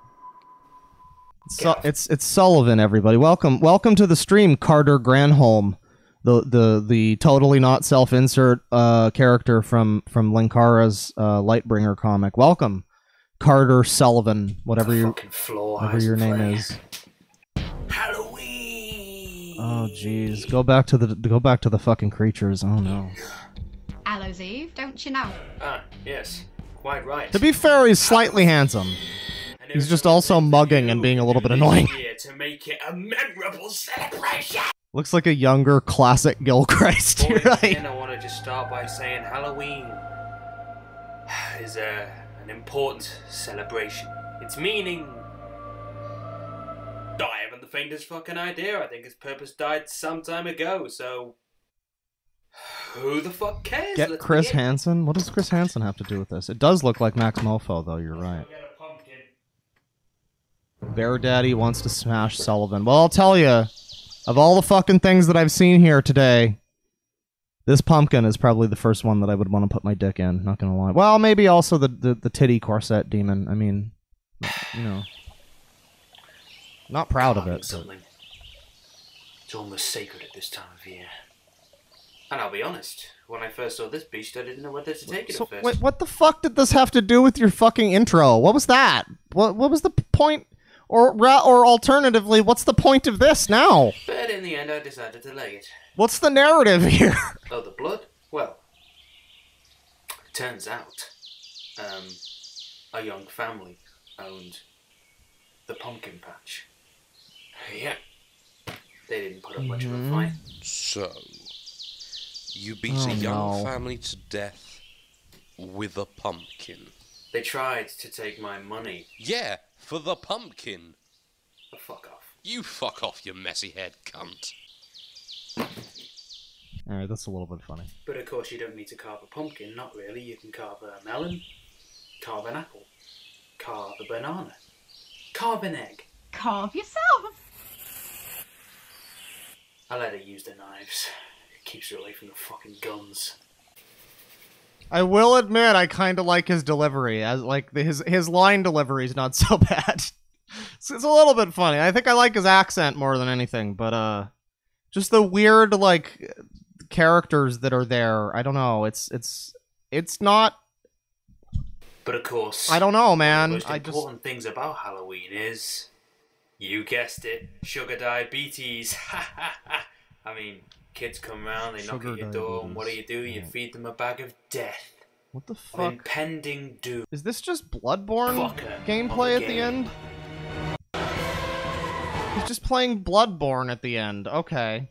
A: So, it's it's Sullivan, everybody. Welcome, welcome to the stream, Carter Granholm, the the the totally not self-insert uh, character from from Linkara's uh, Lightbringer comic. Welcome, Carter Sullivan, whatever your whatever your name is.
F: Halloween.
A: Oh, jeez, go back to the go back to the fucking creatures. Oh no.
I: Hallows Eve, don't you know?
F: Ah, yes, quite right.
A: To be fair, he's slightly handsome. He's just also mugging and being a little bit annoying.
F: To make it a memorable celebration.
A: Looks like a younger classic Gilchrist. You're right.
F: And I want to just start by saying Halloween is a, an important celebration. Its meaning, I haven't the faintest fucking idea. I think its purpose died some time ago, so who the fuck cares?
A: Get
F: Let's
A: Chris
F: begin.
A: Hansen? What does Chris Hansen have to do with this? It does look like Max Mofo, though, you're right. Bear Daddy wants to smash Sullivan. Well, I'll tell you, of all the fucking things that I've seen here today, this pumpkin is probably the first one that I would want to put my dick in, not gonna lie. Well, maybe also the, the, the titty corset demon. I mean, you know. Not proud of it.
F: Something. It's almost sacred at this time of year. And I'll be honest, when I first saw this beast, I didn't know whether to take it
A: So,
F: at first.
A: wait, what the fuck did this have to do with your fucking intro? What was that? What what was the point? Or or alternatively, what's the point of this now?
F: But in the end, I decided to leg it.
A: What's the narrative here?
F: Oh, the blood? Well, it turns out, um, a young family owned the pumpkin patch. Yeah, they didn't put up much of a fight.
J: So, you beat
A: Oh,
J: a young
A: no.
J: family to death with a pumpkin.
F: They tried to take my money.
J: Yeah, for the pumpkin.
F: Oh, fuck off.
J: You fuck off, you messy head cunt.
A: Alright, that's a little bit funny.
F: But of course you don't need to carve a pumpkin, not really. You can carve a melon, carve an apple, carve a banana, carve an egg.
I: Carve yourself.
F: I let her use the knives. It keeps her away from the fucking guns.
A: I will admit, I kind of like his delivery. As like the, his his line delivery is not so bad. it's, it's a little bit funny. I think I like his accent more than anything, but uh, just the weird like characters that are there. I don't know. It's it's it's not.
F: But of course,
A: I don't know, man.
F: The most
A: I just
F: important things about Halloween is, you guessed it, sugar diabetes. I mean, kids come around, they knock
A: Sugar
F: at your door, and
A: diabetes.
F: what do you do? You
A: Yeah.
F: feed them a bag of death.
A: what the
F: Of
A: fuck
F: impending doom.
A: is this? Just Bloodborne
F: Fucker
A: gameplay
F: of
A: at
F: the
A: the
F: game.
A: end? He's just playing Bloodborne at the end. Okay.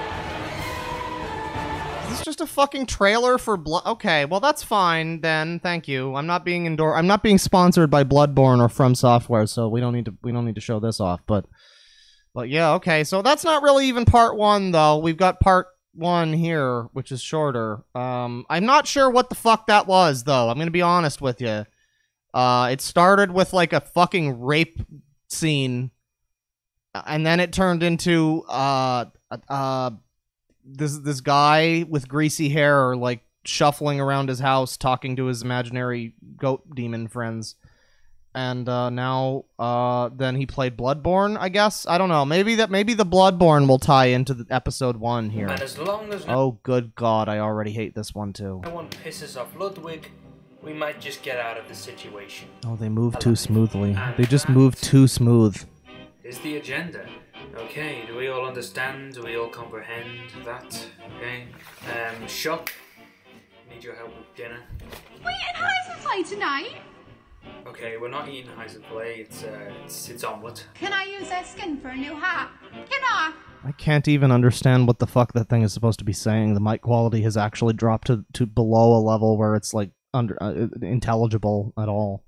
A: Is this just a fucking trailer for Blood? Okay, well that's fine then. Thank you. I'm not being endor- I'm not being sponsored by Bloodborne or From Software, so we don't need to we don't need to show this off. But but yeah, okay. So that's not really even part one though. We've got part one here, which is shorter. Um, I'm not sure what the fuck that was though. I'm gonna be honest with you. Uh, it started with like a fucking rape scene, and then it turned into uh uh this this guy with greasy hair like shuffling around his house talking to his imaginary goat demon friends. And uh, now, uh, then he played Bloodborne, I guess? I don't know. Maybe that. Maybe the Bloodborne will tie into the episode one here.
F: And as long as no
A: Oh, good God, I already hate this one, too.
F: one pisses off Ludwig, we might just get out of the situation.
A: Oh, they move too smoothly. They just move too smooth.
F: Is the agenda. Okay, do we all understand? Do we all comprehend that? Okay. Um, Shock, need your help with dinner.
I: We eating Heisen's play tonight?
F: Okay, we're not eating Heisenplay, it's, uh, it's, it's omelette.
I: Can I use their skin for a new hat? Can I?
A: I can't even understand what the fuck that thing is supposed to be saying. The mic quality has actually dropped to, to below a level where it's, like, under uh, intelligible at all.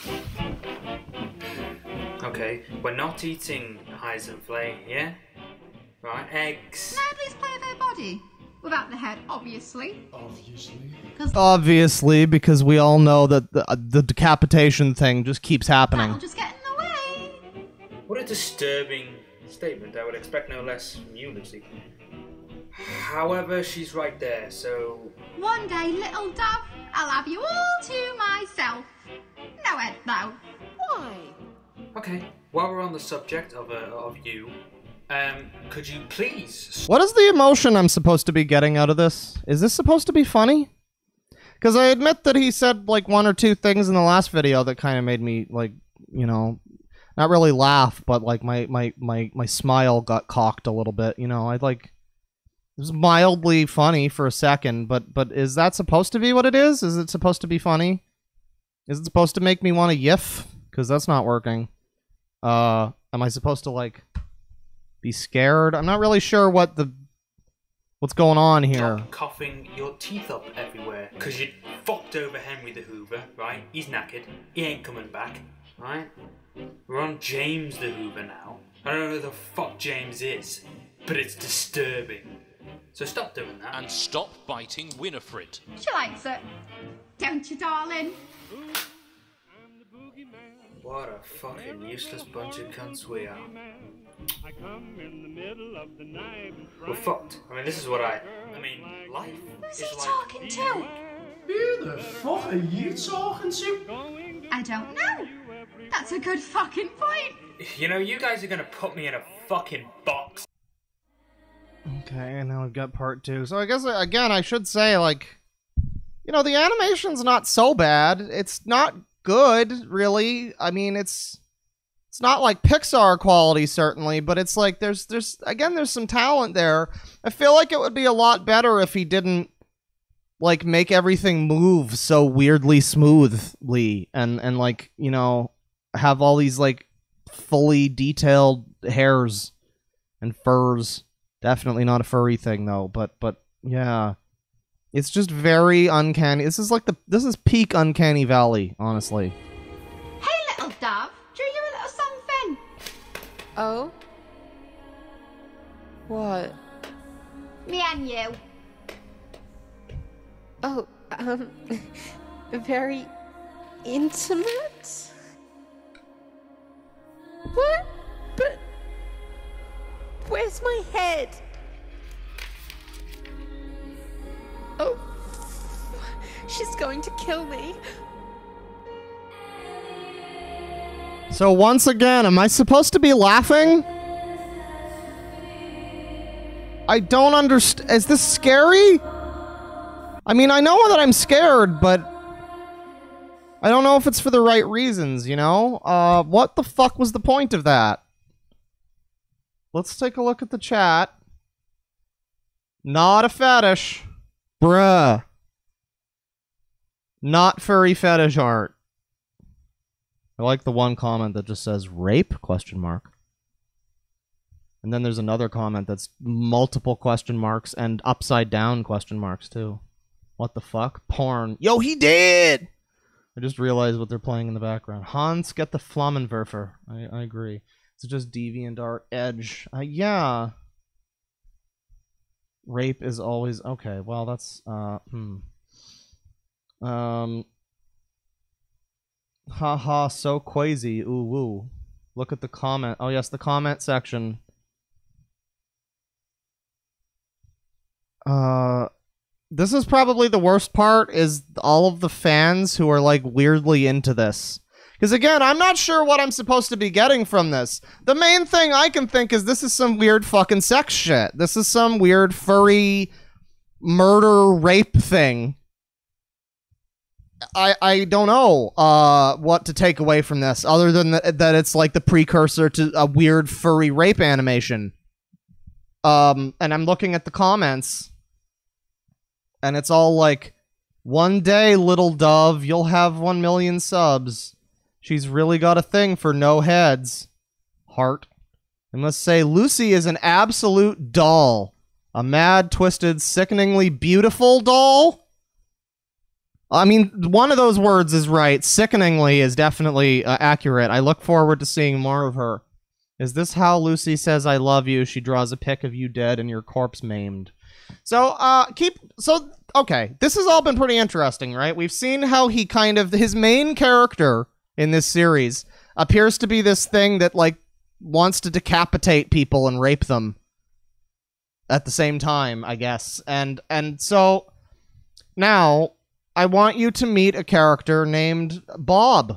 F: Okay, we're not eating Heisenplay, yeah? Right, eggs.
I: No, please play their body. Without the head, obviously.
A: Obviously, because we all know that the, uh, the decapitation thing just keeps happening.
I: That'll just get in the way.
F: What a disturbing statement. I would expect no less from you, Lucy. However, she's right there, so...
I: one day, little dove, I'll have you all to myself. No head, though.
H: Why?
K: Okay, while we're on the subject of, uh, of you, um, could you please...
A: What is the emotion I'm supposed to be getting out of this? Is this supposed to be funny? Because I admit that he said, like, one or two things in the last video that kind of made me, like, you know, not really laugh, but, like, my, my, my, my smile got cocked a little bit, you know, I'd, like... It was mildly funny for a second, but but is that supposed to be what it is? Is it supposed to be funny? Is it supposed to make me want to yiff? Because that's not working. Uh, am I supposed to, like, be scared? I'm not really sure what the... What's going on here?
K: Stop coughing your teeth up everywhere. Because you fucked over Henry the Hoover, right? He's knackered. He ain't coming back, right? We're on James the Hoover now. I don't know who the fuck James is, but it's disturbing. So stop doing that.
J: And stop biting Winifred.
I: She likes it. Don't you, darling?
K: What a fucking useless bunch of cunts we are. We're fucked. I mean, this is what I... I mean, life
I: Who's
K: is
I: he
K: like...
I: talking to?
L: Who the fuck are you talking to?
I: I don't know. That's a good fucking point.
K: You know, you guys are gonna put me in a fucking box.
A: Okay, and now we've got part two. So I guess, again, I should say, like, you know, the animation's not so bad. It's not good, really. I mean, it's it's not like Pixar quality, certainly, but it's like there's, there's again, there's some talent there. I feel like it would be a lot better if he didn't, like, make everything move so weirdly smoothly and, and like, you know, have all these, like, fully detailed hairs and furs. Definitely not a furry thing, though, but, but, yeah. It's just very uncanny. This is like the, this is peak Uncanny Valley, honestly.
I: Hey, little dove, drew you a little something.
H: Oh? What?
I: Me and you.
H: Oh, um, very intimate? What? But where's my head? Oh, she's going to kill me.
A: So once again, am I supposed to be laughing? I don't understand. Is this scary? I mean, I know that I'm scared, but I don't know if it's for the right reasons, you know? Uh, what the fuck was the point of that? Let's take a look at the chat. Not a fetish. Bruh. Not furry fetish art. I like the one comment that just says rape question mark. And then there's another comment that's multiple question marks and upside down question marks too. What the fuck? Porn. Yo, he did! I just realized what they're playing in the background. Hans, get the Flammenwerfer. I, I agree. It's just DeadwingDork Edge. Uh, yeah. Rape is always... Okay, well, that's... Uh, hmm. Um... Haha, so quasi. Ooh, woo. Look at the comment. Oh, yes, the comment section. Uh... This is probably the worst part, is all of the fans who are, like, weirdly into this. Because, again, I'm not sure what I'm supposed to be getting from this. The main thing I can think is this is some weird fucking sex shit. This is some weird furry murder rape thing. I I don't know uh, what to take away from this, other than th that it's, like, the precursor to a weird furry rape animation. Um, and I'm looking at the comments... And it's all like, one day, little dove, you'll have one million subs. She's really got a thing for no heads. Heart. I must say, Lucy is an absolute doll. A mad, twisted, sickeningly beautiful doll? I mean, one of those words is right. Sickeningly is definitely uh, accurate. I look forward to seeing more of her. Is this how Lucy says I love you? She draws a pic of you dead and your corpse maimed. So, uh, keep, so, okay, this has all been pretty interesting, right? We've seen how he kind of, his main character in this series appears to be this thing that, like, wants to decapitate people and rape them at the same time, I guess. And, and so, Now, I want you to meet a character named Bob.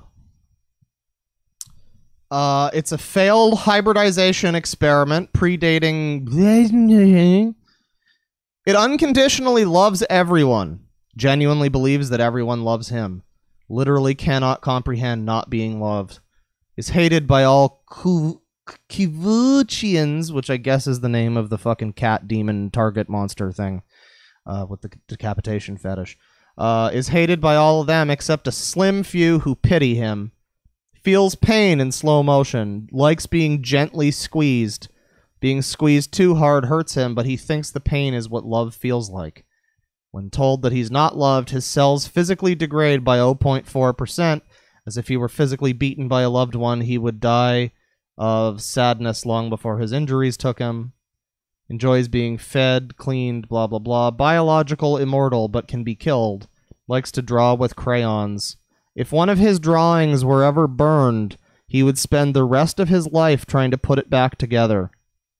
A: Uh, it's a failed hybridization experiment predating... It unconditionally loves everyone. Genuinely believes that everyone loves him. Literally cannot comprehend not being loved. Is hated by all Kivuchians, which I guess is the name of the fucking cat demon target monster thing. Uh, with the decapitation fetish. Uh, is hated by all of them except a slim few who pity him. Feels pain in slow motion. Likes being gently squeezed. Being squeezed too hard hurts him, but he thinks the pain is what love feels like. When told that he's not loved, his cells physically degrade by zero point four percent. As if he were physically beaten by a loved one, he would die of sadness long before his injuries took him. Enjoys being fed, cleaned, blah blah blah. Biological immortal, but can be killed. Likes to draw with crayons. If one of his drawings were ever burned, he would spend the rest of his life trying to put it back together.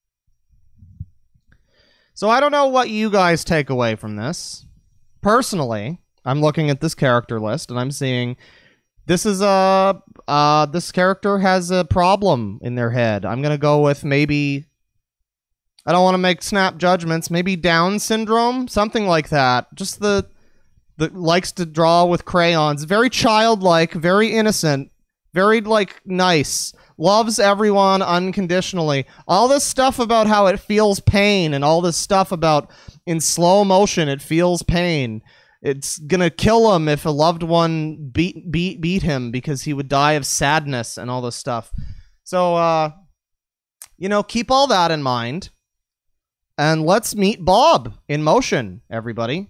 A: So I don't know what you guys take away from this. Personally, I'm looking at this character list and I'm seeing this is a uh, this character has a problem in their head. I'm gonna go with maybe, I don't want to make snap judgments, maybe Down syndrome, something like that. Just the the likes to draw with crayons, very childlike, very innocent, very like nice. Loves everyone unconditionally. All this stuff about how it feels pain and all this stuff about in slow motion it feels pain. It's gonna kill him if a loved one beat beat beat him because he would die of sadness and all this stuff. So, uh, you know, keep all that in mind. And let's meet Bob in motion, everybody.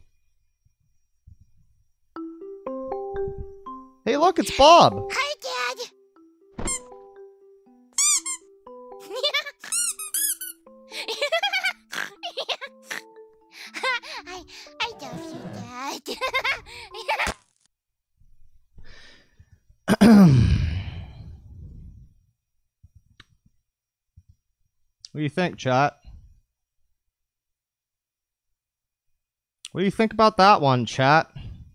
A: Hey, look, it's Bob.
M: Hi, Dad. I, I love you, Dad.
A: What do you think, chat? What do you think about that one, chat?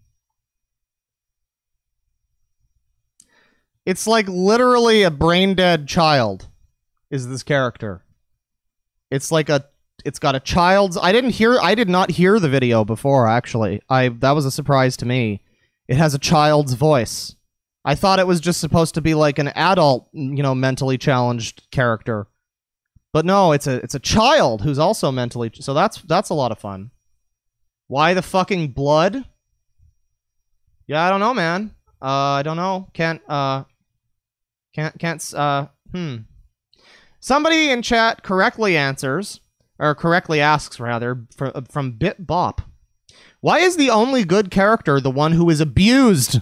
A: It's like literally a brain-dead child is this character. It's like a it's got a child's I didn't hear I did not hear the video before actually. I that was a surprise to me. It has a child's voice. I thought it was just supposed to be like an adult, you know, mentally challenged character. But no, it's a it's a child who's also mentally so that's that's a lot of fun. Why the fucking blood? Yeah, I don't know, man. Uh I don't know. Can't uh Can't, can't, uh, hmm. Somebody in chat correctly answers, or correctly asks, rather, for, from BitBop. Why is the only good character the one who is abused?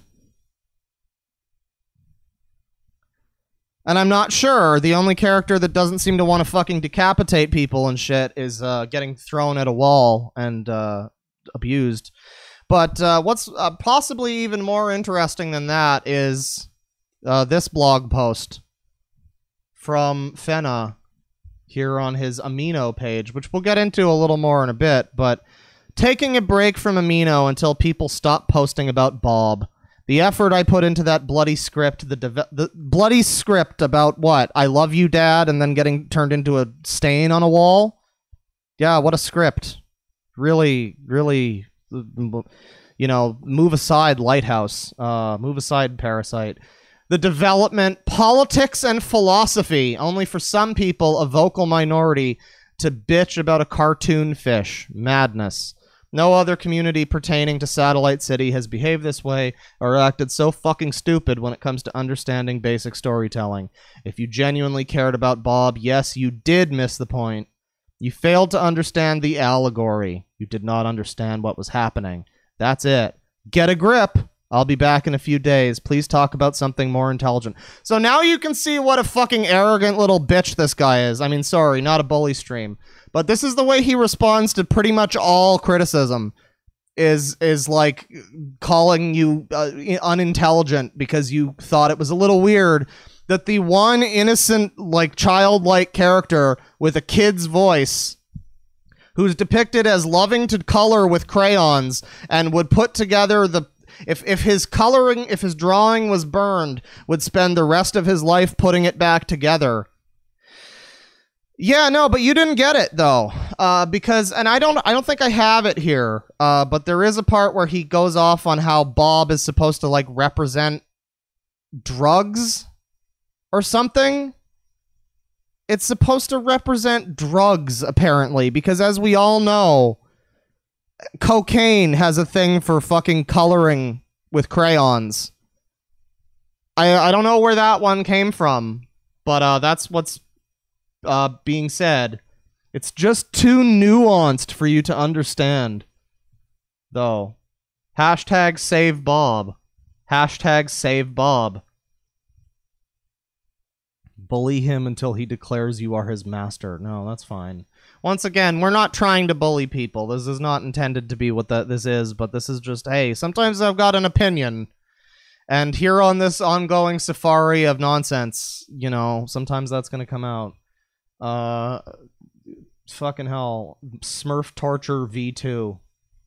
A: And I'm not sure. The only character that doesn't seem to want to fucking decapitate people and shit is, uh, getting thrown at a wall and, uh, abused. But, uh, what's uh, possibly even more interesting than that is... Uh, this blog post from Fenna here on his Amino page, which we'll get into a little more in a bit, but taking a break from Amino until people stop posting about Bob. The effort I put into that bloody script, the, the bloody script about what? I love you, Dad, and then getting turned into a stain on a wall? Yeah, what a script. Really, really, you know, move aside, Lighthouse. Uh, move aside, Parasite. The development, politics, and philosophy. Only for some people, a vocal minority, to bitch about a cartoon fish. Madness. No other community pertaining to Satellite City has behaved this way or acted so fucking stupid when it comes to understanding basic storytelling. If you genuinely cared about Bob, yes, you did miss the point. You failed to understand the allegory. You did not understand what was happening. That's it. Get a grip. I'll be back in a few days. Please talk about something more intelligent. So now you can see what a fucking arrogant little bitch this guy is. I mean, sorry, not a bully stream. But this is the way he responds to pretty much all criticism. Is, is like, calling you uh, unintelligent because you thought it was a little weird that the one innocent, like, childlike character with a kid's voice who's depicted as loving to color with crayons and would put together the if if his coloring if his drawing was burned, would spend the rest of his life putting it back together. Yeah, no, but you didn't get it though, uh, because and I don't I don't think I have it here, uh, but there is a part where he goes off on how Bob is supposed to like represent drugs or something. It's supposed to represent drugs, apparently, because as we all know, cocaine has a thing for fucking coloring with crayons. I I don't know where that one came from, but uh, that's what's uh, being said. It's just too nuanced for you to understand, though. Hashtag save Bob. Hashtag save Bob. Bully him until he declares you are his master. No, that's fine. Once again, we're not trying to bully people. This is not intended to be what that this is, but this is just, hey, sometimes I've got an opinion. And here on this ongoing safari of nonsense, you know, sometimes that's going to come out. Uh, fucking hell. Smurf Torture V two.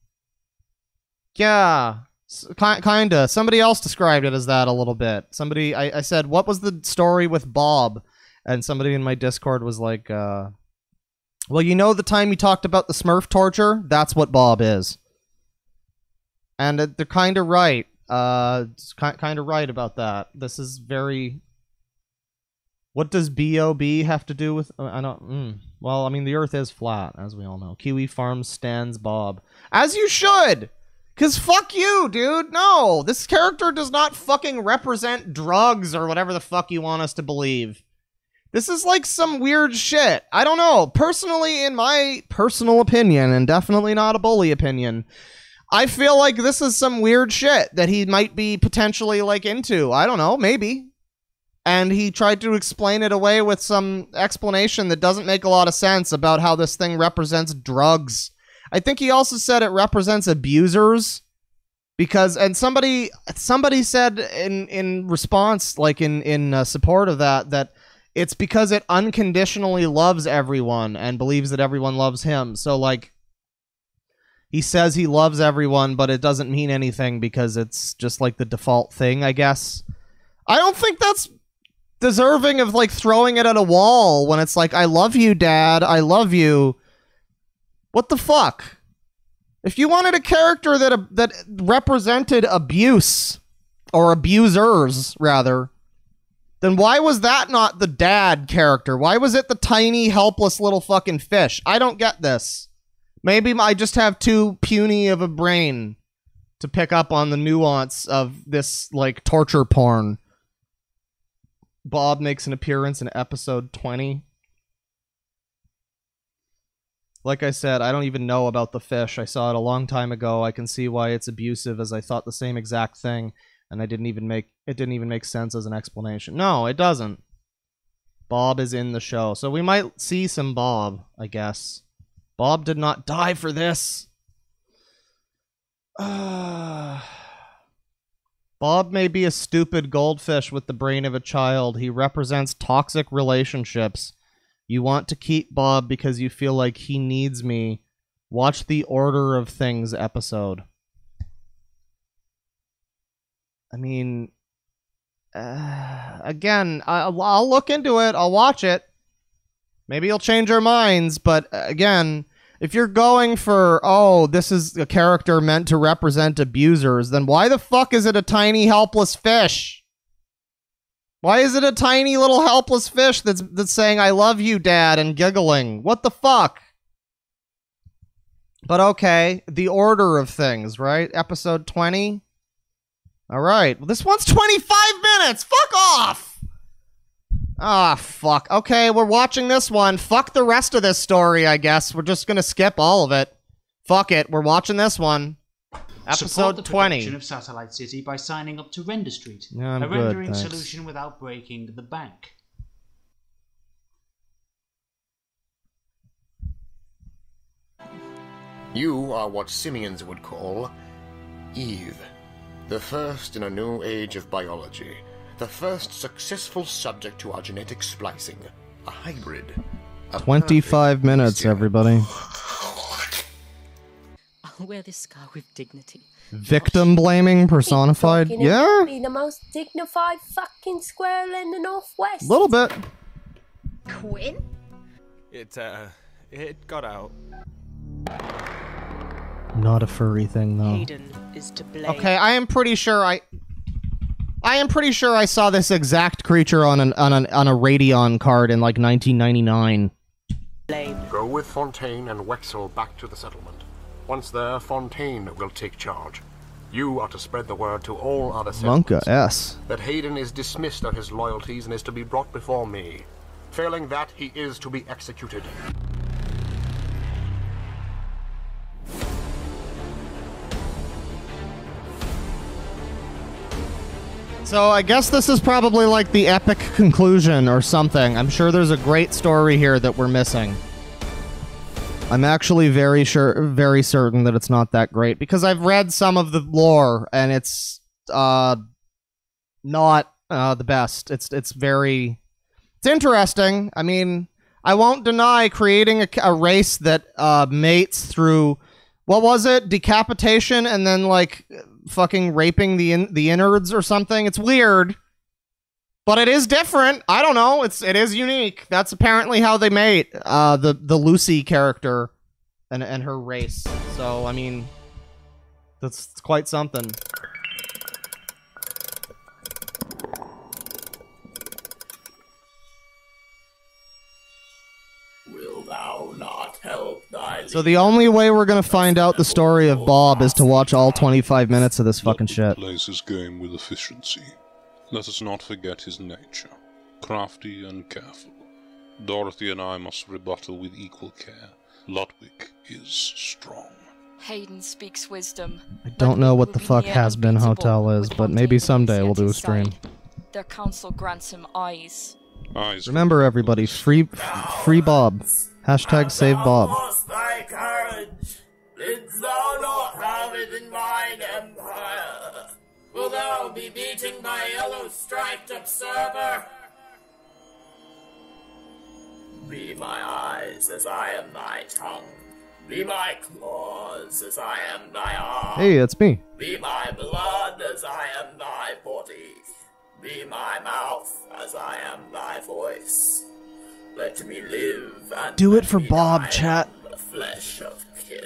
A: Yeah. Kinda. Somebody else described it as that a little bit. Somebody, I, I said, what was the story with Bob? And somebody in my Discord was like, uh, well, you know the time you talked about the Smurf torture? That's what Bob is. And uh, they're kind of right. Uh, kind of right about that. This is very... What does B O B have to do with... I don't... Mm. Well, I mean, the Earth is flat, as we all know. Kiwi Farms stands Bob. As you should! Cause fuck you, dude. No, this character does not fucking represent drugs or whatever the fuck you want us to believe. This is like some weird shit. I don't know. Personally, in my personal opinion, and definitely not a bully opinion, I feel like this is some weird shit that he might be potentially like into. I don't know, maybe. And he tried to explain it away with some explanation that doesn't make a lot of sense about how this thing represents drugs. I think he also said it represents abusers because, and somebody, somebody said in, in response, like in, in uh, support of that, that it's because it unconditionally loves everyone and believes that everyone loves him. So like, he says he loves everyone, but it doesn't mean anything because it's just like the default thing, I guess. I don't think that's deserving of like throwing it at a wall when it's like, I love you, Dad. I love you. What the fuck? If you wanted a character that uh, that represented abuse, or abusers, rather, then why was that not the dad character? Why was it the tiny, helpless little fucking fish? I don't get this. Maybe I just have too puny of a brain to pick up on the nuance of this, like, torture porn. Bob makes an appearance in episode twenty. Like I said, I don't even know about the fish. I saw it a long time ago. I can see why it's abusive, as I thought the same exact thing, and I didn't even make it didn't even make sense as an explanation. No, it doesn't. Bob is in the show, so we might see some Bob, I guess. Bob did not die for this. Uh, Bob may be a stupid goldfish with the brain of a child. He represents toxic relationships. You want to keep Bob because you feel like he needs me. Watch the Order of Things episode. I mean, uh, again, I'll, I'll look into it. I'll watch it. Maybe you'll change our minds, but again, if you're going for, oh, this is a character meant to represent abusers, then why the fuck is it a tiny, helpless fish? Why is it a tiny little helpless fish that's that's saying, I love you, Dad, and giggling? What the fuck? But okay, the Order of Things, right? Episode twenty? Alright, well, this one's twenty-five minutes! Fuck off! Ah, fuck. Okay, we're watching this one. Fuck the rest of this story, I guess. We're just gonna skip all of it. Fuck it, we're watching this one. Episode
N: Support the
A: twenty.
N: production of Satellite City by signing up to Render Street,
A: Yeah, I'm
N: a
A: good,
N: rendering
A: thanks.
N: solution without breaking the bank.
O: You are what simians would call Eve, the first in a new age of biology, the first successful subject to our genetic splicing, a hybrid. A
A: twenty-five minutes, everybody.
E: Wear this scar with dignity.
A: Victim blaming personified?
P: Talking
A: Yeah,
P: about Be the most dignified fucking squirrel in the Northwest.
A: a little bit.
P: Quinn?
Q: It, uh, it got out.
A: Not a furry thing, though.
E: Hayden is to blame.
A: Okay, I am pretty sure I... I am pretty sure I saw this exact creature on an on an on a Radeon card in like nineteen ninety-nine.
E: Blame.
O: Go with Fontaine and Wexel back to the settlement. Once there, Fontaine will take charge. You are to spread the word to all other
A: Monka
O: settlements
A: S.
O: that Hayden is dismissed of his loyalties and is to be brought before me. Failing that, he is to be executed.
A: So I guess this is probably like the epic conclusion or something. I'm sure there's a great story here that we're missing. I'm actually very sure, very certain that it's not that great because I've read some of the lore and it's uh not uh the best. It's it's very it's interesting. I mean, I won't deny creating a, a race that uh mates through what was it? Decapitation and then like fucking raping the in the innards or something. It's weird. But it is different. I don't know. It's it is unique. That's apparently how they mate uh, the the Lucy character and and her race. So I mean, that's quite something.
L: Will thou not help thy
A: So the only way we're gonna find out the story of Bob is to watch all twenty-five minutes of this fucking shit.
R: Plays his game with efficiency. Let us not forget his nature, crafty and careful. Dorothy and I must rebuttal with equal care. Ludwig is strong.
E: Hayden speaks wisdom.
A: I don't know what the fuck Has Been Hotel is, but maybe someday we'll do a stream.
E: Their counsel grants him eyes.
R: Eyes.
A: Remember, everybody, free, free Bob. Hashtag save Bob.
L: lost thy courage? Didst thou not have it in mine empire? Will thou be beating my yellow-striped observer? Be my eyes as I am thy tongue. Be my claws as I am thy arm.
A: Hey, it's me.
L: Be my blood as I am thy body. Be my mouth as I am thy voice. Let me live and
A: Do it for Bob, chat.
L: the flesh of kin.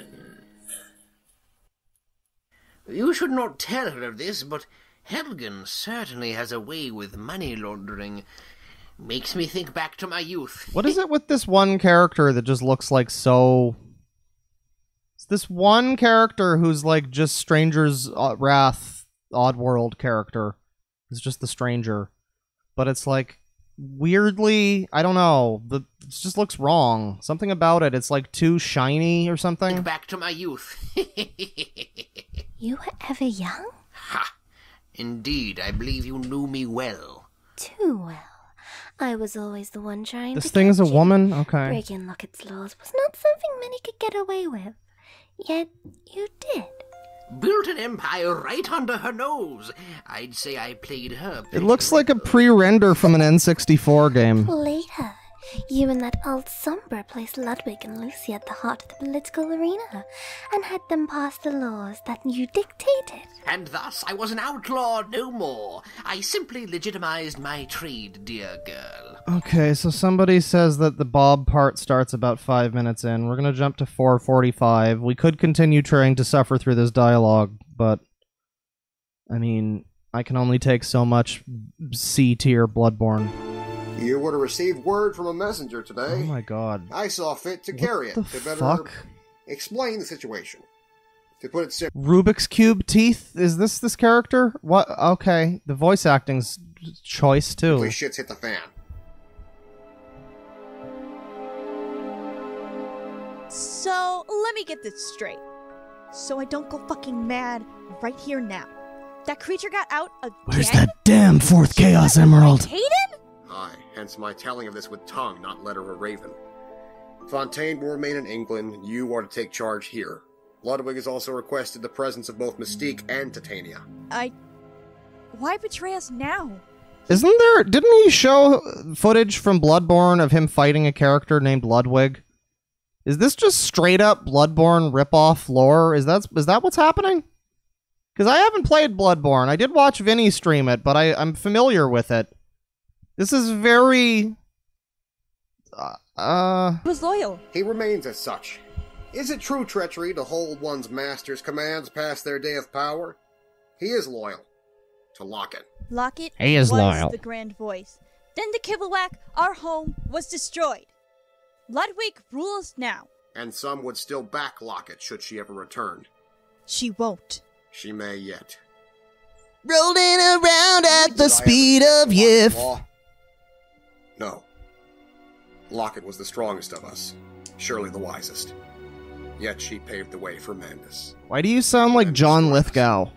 F: You should not tell her of this, but Helgen certainly has a way with money laundering. Makes me think back to my youth.
A: What is it with this one character that just looks like so... It's this one character who's like just Stranger's uh, Wrath, Oddworld character. It's just the Stranger. But it's like, weirdly, I don't know, the, it just looks wrong. Something about it, it's like too shiny or something.
F: Think back to my youth.
M: You were ever young?
F: Ha! Indeed, I believe you knew me well.
M: Too well. I was always the one trying
A: This
M: to
A: thing's a
M: catch you.
A: woman? Okay.
M: Breaking Locket's laws was not something many could get away with. Yet, you did.
F: Built an empire right under her nose. I'd say I played her.
A: It looks like a pre-render from an N sixty-four game.
M: Later, you and that old somber placed Ludwig and Lucy at the heart of the political arena, and had them pass the laws that you dictated.
F: And thus I was an outlaw no more. I simply legitimized my trade, dear girl.
A: Okay, so somebody says that the Bob part starts about five minutes in. We're gonna jump to four forty-five. We could continue trying to suffer through this dialogue, but... I mean, I can only take so much C-tier Bloodborne.
O: You would have received word from a messenger today.
A: Oh my god.
O: I saw fit to
A: What
O: carry it
A: the
O: to better
A: fuck?
O: explain the situation. To put it simply,
A: Rubik's Cube teeth? Is this this character? What? Okay, the voice acting's choice too.
O: shit's hit the fan.
S: So, let me get this straight. So I don't go fucking mad right here now. That creature got out again?
A: Where's that damn fourth Chaos Emerald?
S: Hayden?
O: Aye, hence my telling of this with tongue, not letter or raven. Fontaine will remain in England. You are to take charge here. Ludwig has also requested the presence of both Mystique and Titania.
S: I... Why betray us now?
A: Isn't there... Didn't he show footage from Bloodborne of him fighting a character named Ludwig? Is this just straight up Bloodborne ripoff lore? Is that is that what's happening? Because I haven't played Bloodborne. I did watch Vinny stream it, but I, I'm familiar with it. This is very... Uh... uh
S: he was loyal.
O: He remains as such. Is it true treachery to hold one's master's commands past their day of power? He is loyal. To Locket.
S: Locket
A: he is
S: was
A: loyal.
S: the grand voice. Then the Kibblewhack, our home, was destroyed. Ludwig rules now.
O: And some would still back Locket should she ever return.
S: She won't.
O: She may yet.
B: Rolling around at the speed of Yiff.
O: No. Locket was the strongest of us. Surely the wisest. Yet she paved the way for madness.
A: Why do you sound like John Lithgow?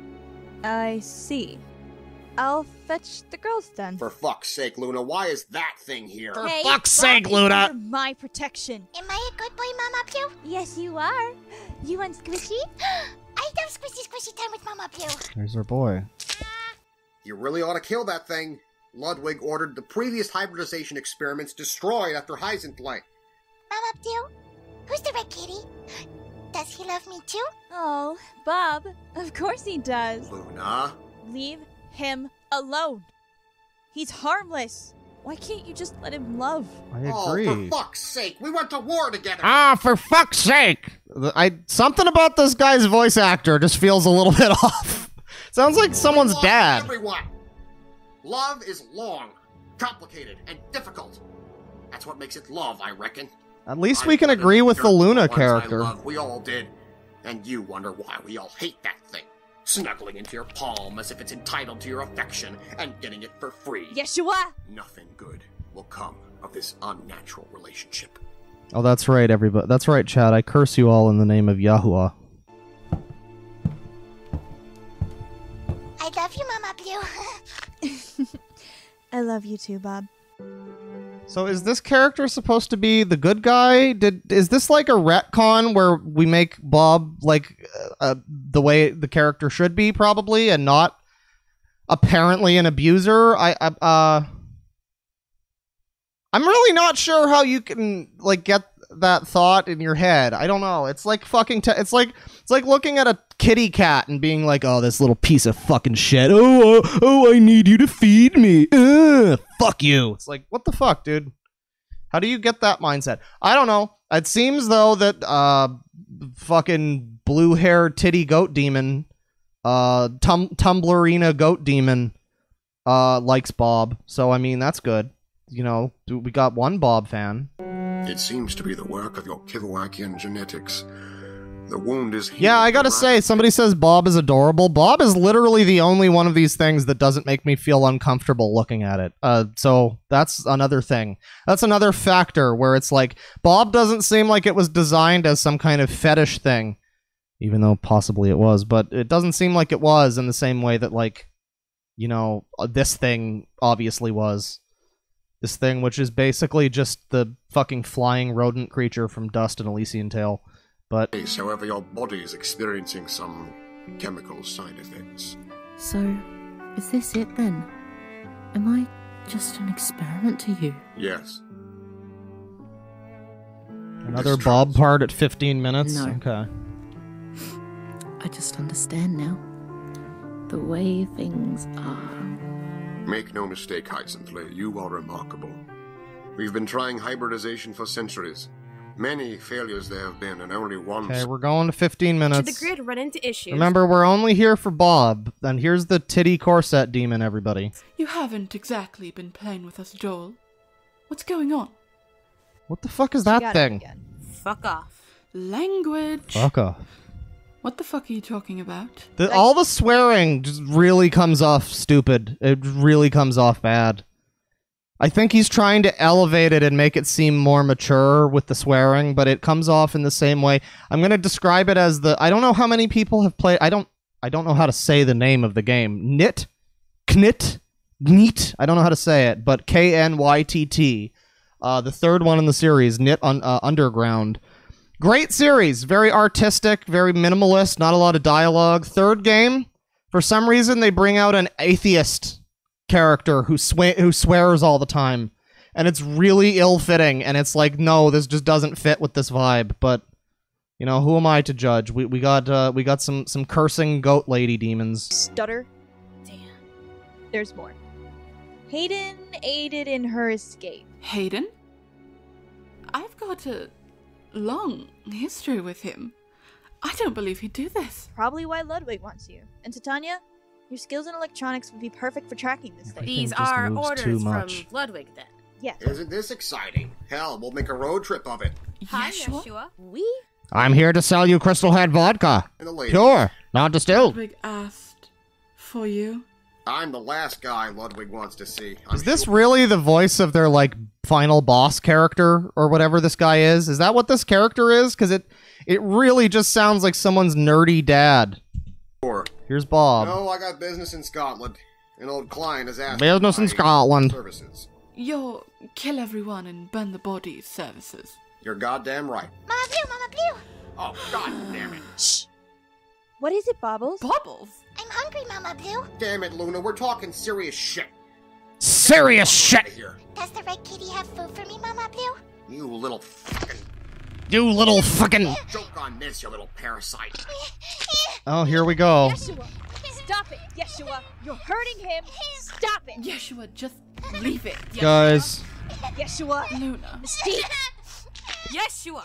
S: I see. I'll fetch the girls then.
O: For fuck's sake, Luna, why is that thing here?
S: For hey,
A: fuck's sake, Luna!
S: Under my protection.
M: Am I a good boy, Mama Blue?
S: Yes, you are. You want squishy?
M: I love squishy squishy time with Mama Blue.
A: There's our boy.
O: You really ought to kill that thing. Ludwig ordered the previous hybridization experiments destroyed after Heisenplay.
M: Mama Blue, who's the red kitty? Does he love me too?
S: Oh, Bob, of course he does.
O: Luna?
S: Leave him alone. He's harmless. Why can't you just let him love?
A: I agree.
O: Oh, for fuck's sake, we went to war together.
A: Ah, for fuck's sake! I something about this guy's voice actor just feels a little bit off. Sounds like someone's
O: love
A: dad.
O: Everyone. Love is long, complicated, and difficult. That's what makes it love, I reckon.
A: At least we can agree with the Luna
O: The
A: character.
O: love, we all did. And you wonder why we all hate that thing. Snuggling into your palm as if it's entitled to your affection and getting it for free.
S: Yeshua!
O: Nothing good will come of this unnatural relationship.
A: Oh, that's right, everybody. That's right, Chad. I curse you all in the name of Yahuwah.
M: I love you, Mama Blue.
S: I love you too, Bob.
A: So is this character supposed to be the good guy? Did is this like a retcon where we make Bob like uh, the way the character should be, probably, and not apparently an abuser? I, I uh, I'm really not sure how you can like get that thought in your head. I don't know. It's like fucking. Te- it's like it's like looking at a kitty cat and being like, "Oh, this little piece of fucking shit. Oh, oh, oh I need you to feed me. Ugh, fuck you." It's like, what the fuck, dude? How do you get that mindset? I don't know. It seems though that uh, fucking blue-haired titty goat demon, uh, tum- Tumblerina goat demon, uh, likes Bob. So I mean, that's good. You know, we got one Bob fan.
O: It seems to be the work of your Kibblewhackian genetics. The wound is healed.
A: Yeah, I gotta say, somebody says Bob is adorable. Bob is literally the only one of these things that doesn't make me feel uncomfortable looking at it. Uh, so that's another thing. That's another factor where it's like, Bob doesn't seem like it was designed as some kind of fetish thing. Even though possibly it was, but it doesn't seem like it was in the same way that, like, you know, this thing obviously was. This thing, which is basically just the fucking flying rodent creature from Dust and Elysian Tale. But
O: however, your body is experiencing some chemical side effects.
T: So, is this it then? Am I just an experiment to you?
O: Yes.
A: Another Bob part at fifteen minutes?
T: No.
A: Okay.
T: I just understand now. The way things are.
O: Make no mistake, Heisenplay, you are remarkable. We've been trying hybridization for centuries. Many failures there have been, and only one...
A: Okay, we're going to fifteen minutes.
H: Should the grid run into issues?
A: Remember, we're only here for Bob. And here's the titty corset demon, everybody.
U: You haven't exactly been playing with us, Joel. What's going on?
A: What the fuck is that thing?
H: Fuck off.
U: Language.
A: Fuck off.
U: What the fuck are you talking about?
A: The, all the swearing just really comes off stupid. It really comes off bad. I think he's trying to elevate it and make it seem more mature with the swearing, but it comes off in the same way. I'm going to describe it as the... I don't know how many people have played... I don't I don't know how to say the name of the game. Knit? Knit? Neat? I don't know how to say it, but K N Y T T. Uh, the third one in the series, Knit un uh, Underground. Great series. Very artistic, very minimalist, not a lot of dialogue. Third game, for some reason, they bring out an atheist character who, swe who swears all the time. and it's really ill-fitting, and it's like, no, this just doesn't fit with this vibe, but, you know, who am I to judge? We, we got, uh, we got some, some cursing goat lady demons.
S: Stutter. Damn. There's more. Hayden aided in her escape.
U: Hayden? I've got a long history with him. I don't believe he'd do this.
S: Probably why Ludwig wants you. And Titania, your skills in electronics would be perfect for tracking this thing.
H: These
A: just
H: are
A: moves
H: orders
A: too
H: from
A: much.
H: Ludwig, then.
S: Yes.
O: Isn't this exciting? Hell, we'll make a road trip of it.
H: Hi, Yeshua.
S: We?
A: I'm here to sell you Crystal Head vodka.
O: And the lady.
A: Pure, not distilled.
U: Ludwig asked for you.
O: I'm the last guy Ludwig wants to see. I'm
A: Is this
O: sure-
A: really the voice of their, like, final boss character, or whatever this guy is? Is that what this character is? Because it, it really just sounds like someone's nerdy dad.
O: Sure.
A: Here's Bob.
O: No, I got business in Scotland. An old client has asked
A: Business
O: for
A: in
O: my
A: Scotland.
O: services.
U: Your kill everyone and burn the bodies services.
O: You're goddamn right.
M: Mama Blue, Mama Blue!
O: Oh, god damn it.
S: Shh! What is it, Bobbles?
U: Bobbles?
M: I'm hungry, Mama Blue.
O: Damn it, Luna, we're talking serious shit.
A: Serious shit!
O: Here.
M: Does the red kitty have food for me, Mama Blue?
O: You little fucking
A: You little fucking...
O: joke on this, you little parasite.
A: Oh, here we go.
S: Yeshua! Stop it, Yeshua! You're hurting him! Stop it!
U: Yeshua, just leave it. Yeshua.
A: Guys.
S: Yeshua!
U: Luna.
S: Mystique!
H: Yeshua!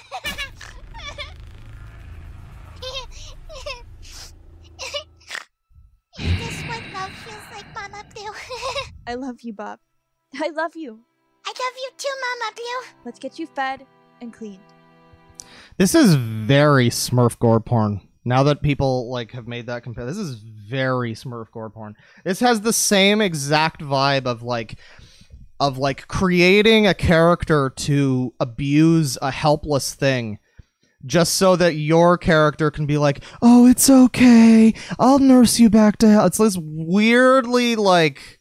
M: Is this what love feels like, Mama Blue?
S: I love you, Bob. I love you.
M: I love you too, Mama Blue.
S: Let's get you fed and cleaned.
A: This is very Smurf gore porn. Now that people, like, have made that compare, this is very Smurf gore porn. This has the same exact vibe of, like, of, like, creating a character to abuse a helpless thing. Just so that your character can be like, oh, it's okay. I'll nurse you back to health. It's this weirdly, like...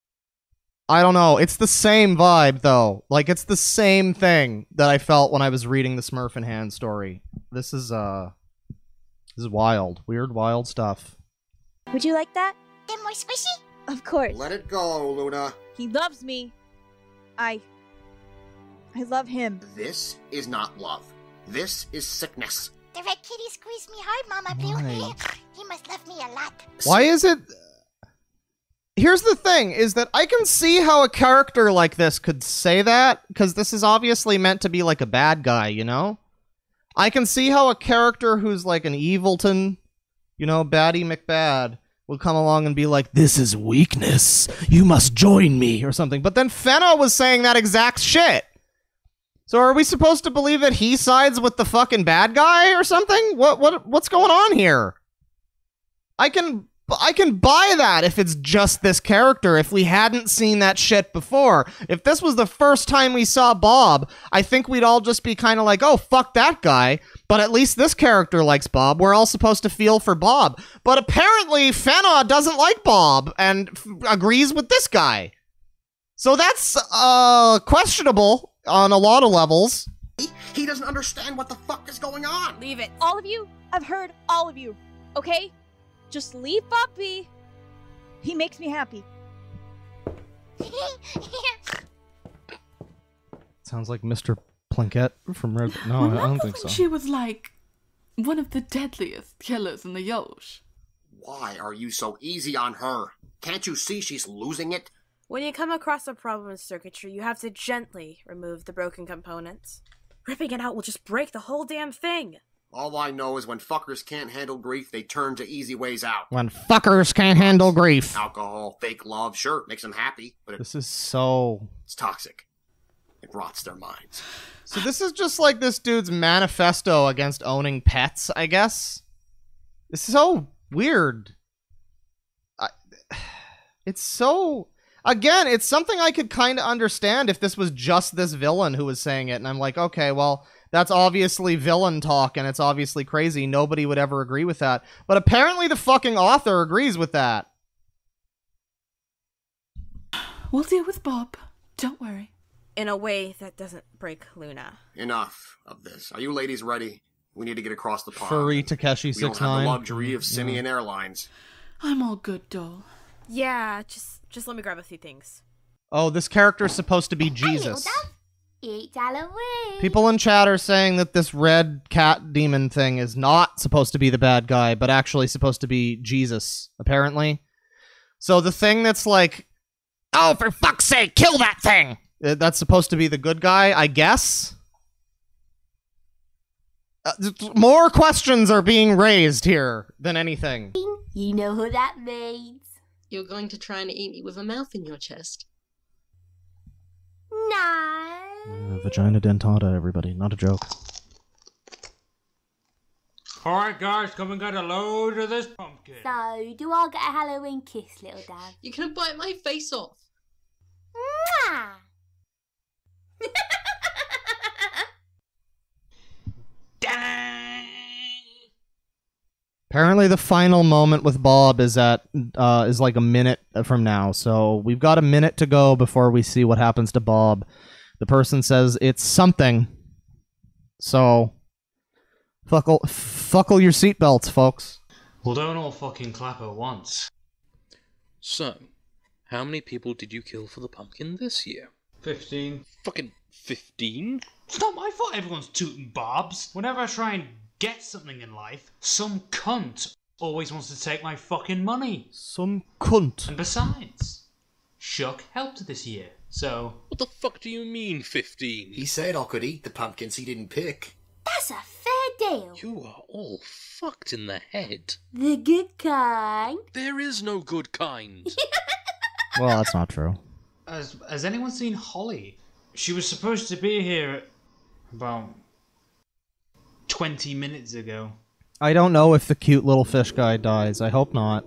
A: I don't know. It's the same vibe, though. Like, it's the same thing that I felt when I was reading the Smurf and Hand story. This is, uh... This is wild. Weird, wild stuff.
S: Would you like that?
M: Then more squishy?
S: Of course.
O: Let it go, Luna.
S: He loves me. I... I love him.
O: This is not love. This is sickness.
M: The red kitty squeezed me hard, Mama Blue.
A: Why?
M: He must love me a lot.
A: Why is it... Here's the thing, is that I can see how a character like this could say that, because this is obviously meant to be like a bad guy, you know? I can see how a character who's like an evilton, you know, baddie McBad, will come along and be like, this is weakness, you must join me, or something. But then Fenna was saying that exact shit. So are we supposed to believe that he sides with the fucking bad guy or something? What what what's going on here? I can I can buy that if it's just this character, if we hadn't seen that shit before. If this was the first time we saw Bob, I think we'd all just be kind of like, oh, fuck that guy. But at least this character likes Bob. We're all supposed to feel for Bob. But apparently Fenna doesn't like Bob and f agrees with this guy. So that's uh questionable on a lot of levels.
O: He, he doesn't understand what the fuck is going on.
H: Leave it.
S: All of you, I've heard all of you, okay? Just leave Bob be. He makes me happy.
A: Sounds like Mister Plinkett from Red... No, I don't
U: Remember
A: think
U: when
A: so.
U: she was like one of the deadliest killers in the Yosh?
O: Why are you so easy on her? Can't you see she's losing it?
H: When you come across a problem in circuitry, you have to gently remove the broken components. Ripping it out will just break the whole damn thing.
O: All I know is when fuckers can't handle grief, they turn to easy ways out.
A: When fuckers can't handle grief.
O: Alcohol, fake love, sure, makes them happy, but it,
A: This is so...
O: it's toxic. It rots their minds.
A: So this is just like this dude's manifesto against owning pets, I guess? It's so weird. I... It's so... Again, it's something I could kind of understand if this was just this villain who was saying it, and I'm like, okay, well, that's obviously villain talk, and it's obviously crazy. Nobody would ever agree with that. But apparently the fucking author agrees with that.
U: We'll deal with Bob. Don't worry.
H: In a way that doesn't break Luna.
O: Enough of this. Are you ladies ready? We need to get across the pond.
A: Furry Takeshi
O: We don't
A: six
O: have
A: nine.
O: the luxury of Simeon
A: Yeah.
O: Airlines.
U: I'm all good, doll.
H: Yeah, just just let me grab a few things.
A: Oh, this character is supposed to be Jesus.
C: It's Halloween.
A: People in chat are saying that this red cat demon thing is not supposed to be the bad guy, but actually supposed to be Jesus, apparently. So the thing that's like, oh, for fuck's sake, kill that thing! That's supposed to be the good guy, I guess? Uh, more questions are being raised here than anything.
C: You know who that means.
D: You're going to try and eat me with a mouth in your chest?
C: No.
A: Uh, vagina dentata, everybody. Not a joke.
K: Alright guys, come and get a load of this pumpkin.
C: So, do I get a Halloween kiss, little Dad?
D: You're gonna bite my face off.
C: Mwah!
A: Apparently the final moment with Bob is at uh, is like a minute from now, so we've got a minute to go before we see what happens to Bob. The person says it's something, so fuckle, fuckle your seatbelts, folks.
N: Well, don't all fucking clap at once.
J: So, how many people did you kill for the pumpkin this year?
N: Fifteen.
J: Fucking fifteen?
N: It's not my fault everyone's tooting Bobs. Whenever I try and get something in life, some cunt always wants to take my fucking money.
A: Some cunt.
N: And besides, Shuck helped this year, so...
J: What the fuck do you mean, fifteen?
V: He said I could eat the pumpkins he didn't pick.
C: That's a fair deal.
J: You are all fucked in the head.
C: The good kind.
J: There is no good kind.
A: Well, that's not true.
N: Has, has anyone seen Holly? She was supposed to be here about twenty minutes ago.
A: I don't know if the cute little fish guy dies. I hope not.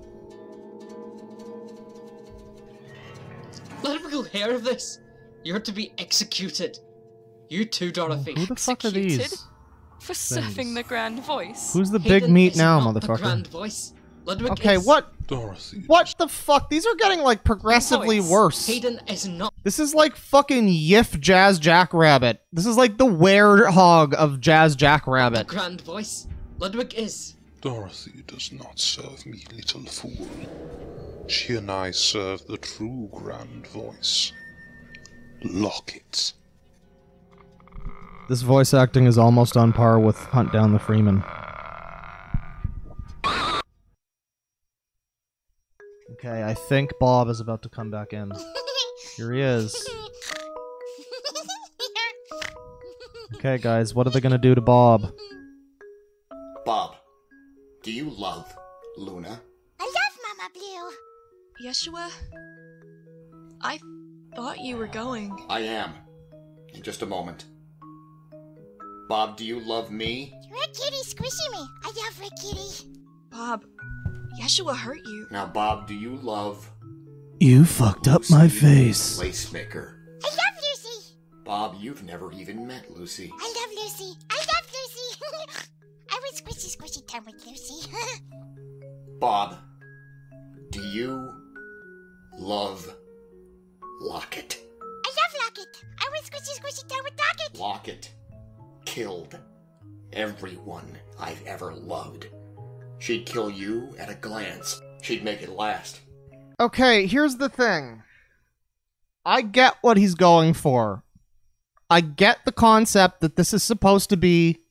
D: Let people hear of this. You're to be executed. You too, Dorothy.
A: Who the fuck are these?
W: For surfing the grand voice.
A: Who's the big meat now,
D: not the
A: motherfucker?
D: grand voice. Ludwig
A: Okay,
D: is.
A: what?
R: Dorothy.
A: What the fuck? These are getting, like, progressively
D: Voice.
A: worse.
D: Hayden is not.
A: This is like fucking Yiff Jazz Jackrabbit. This is like the werehog of Jazz Jackrabbit.
D: The grand voice. Ludwig is.
R: Dorothy does not serve me, little fool. She and I serve the true grand voice. Locket.
A: This voice acting is almost on par with Hunt Down the Freeman. Okay, I think Bob is about to come back in. Here he is. Okay, guys, what are they gonna do to Bob?
V: Bob, do you love Luna?
X: I love Mama Blue.
W: Yeshua? I thought you were going.
V: I am. In just a moment. Bob, do you love me?
X: Red Kitty squishing me. I love Red Kitty.
W: Bob, Yeshua hurt you.
V: Now, Bob, do you love...
A: You fucked up my face.
V: Placemaker.
X: I love Lucy.
V: Bob, you've never even met Lucy.
X: I love Lucy. I love Lucy. I would squishy squishy time with Lucy.
V: Bob, do you love Locket?
X: I love Locket. I would squishy squishy time with Locket.
V: Locket killed everyone I've ever loved. She'd kill you at a glance. She'd make it last.
A: Okay, here's the thing. I get what he's going for. I get the concept that this is supposed to be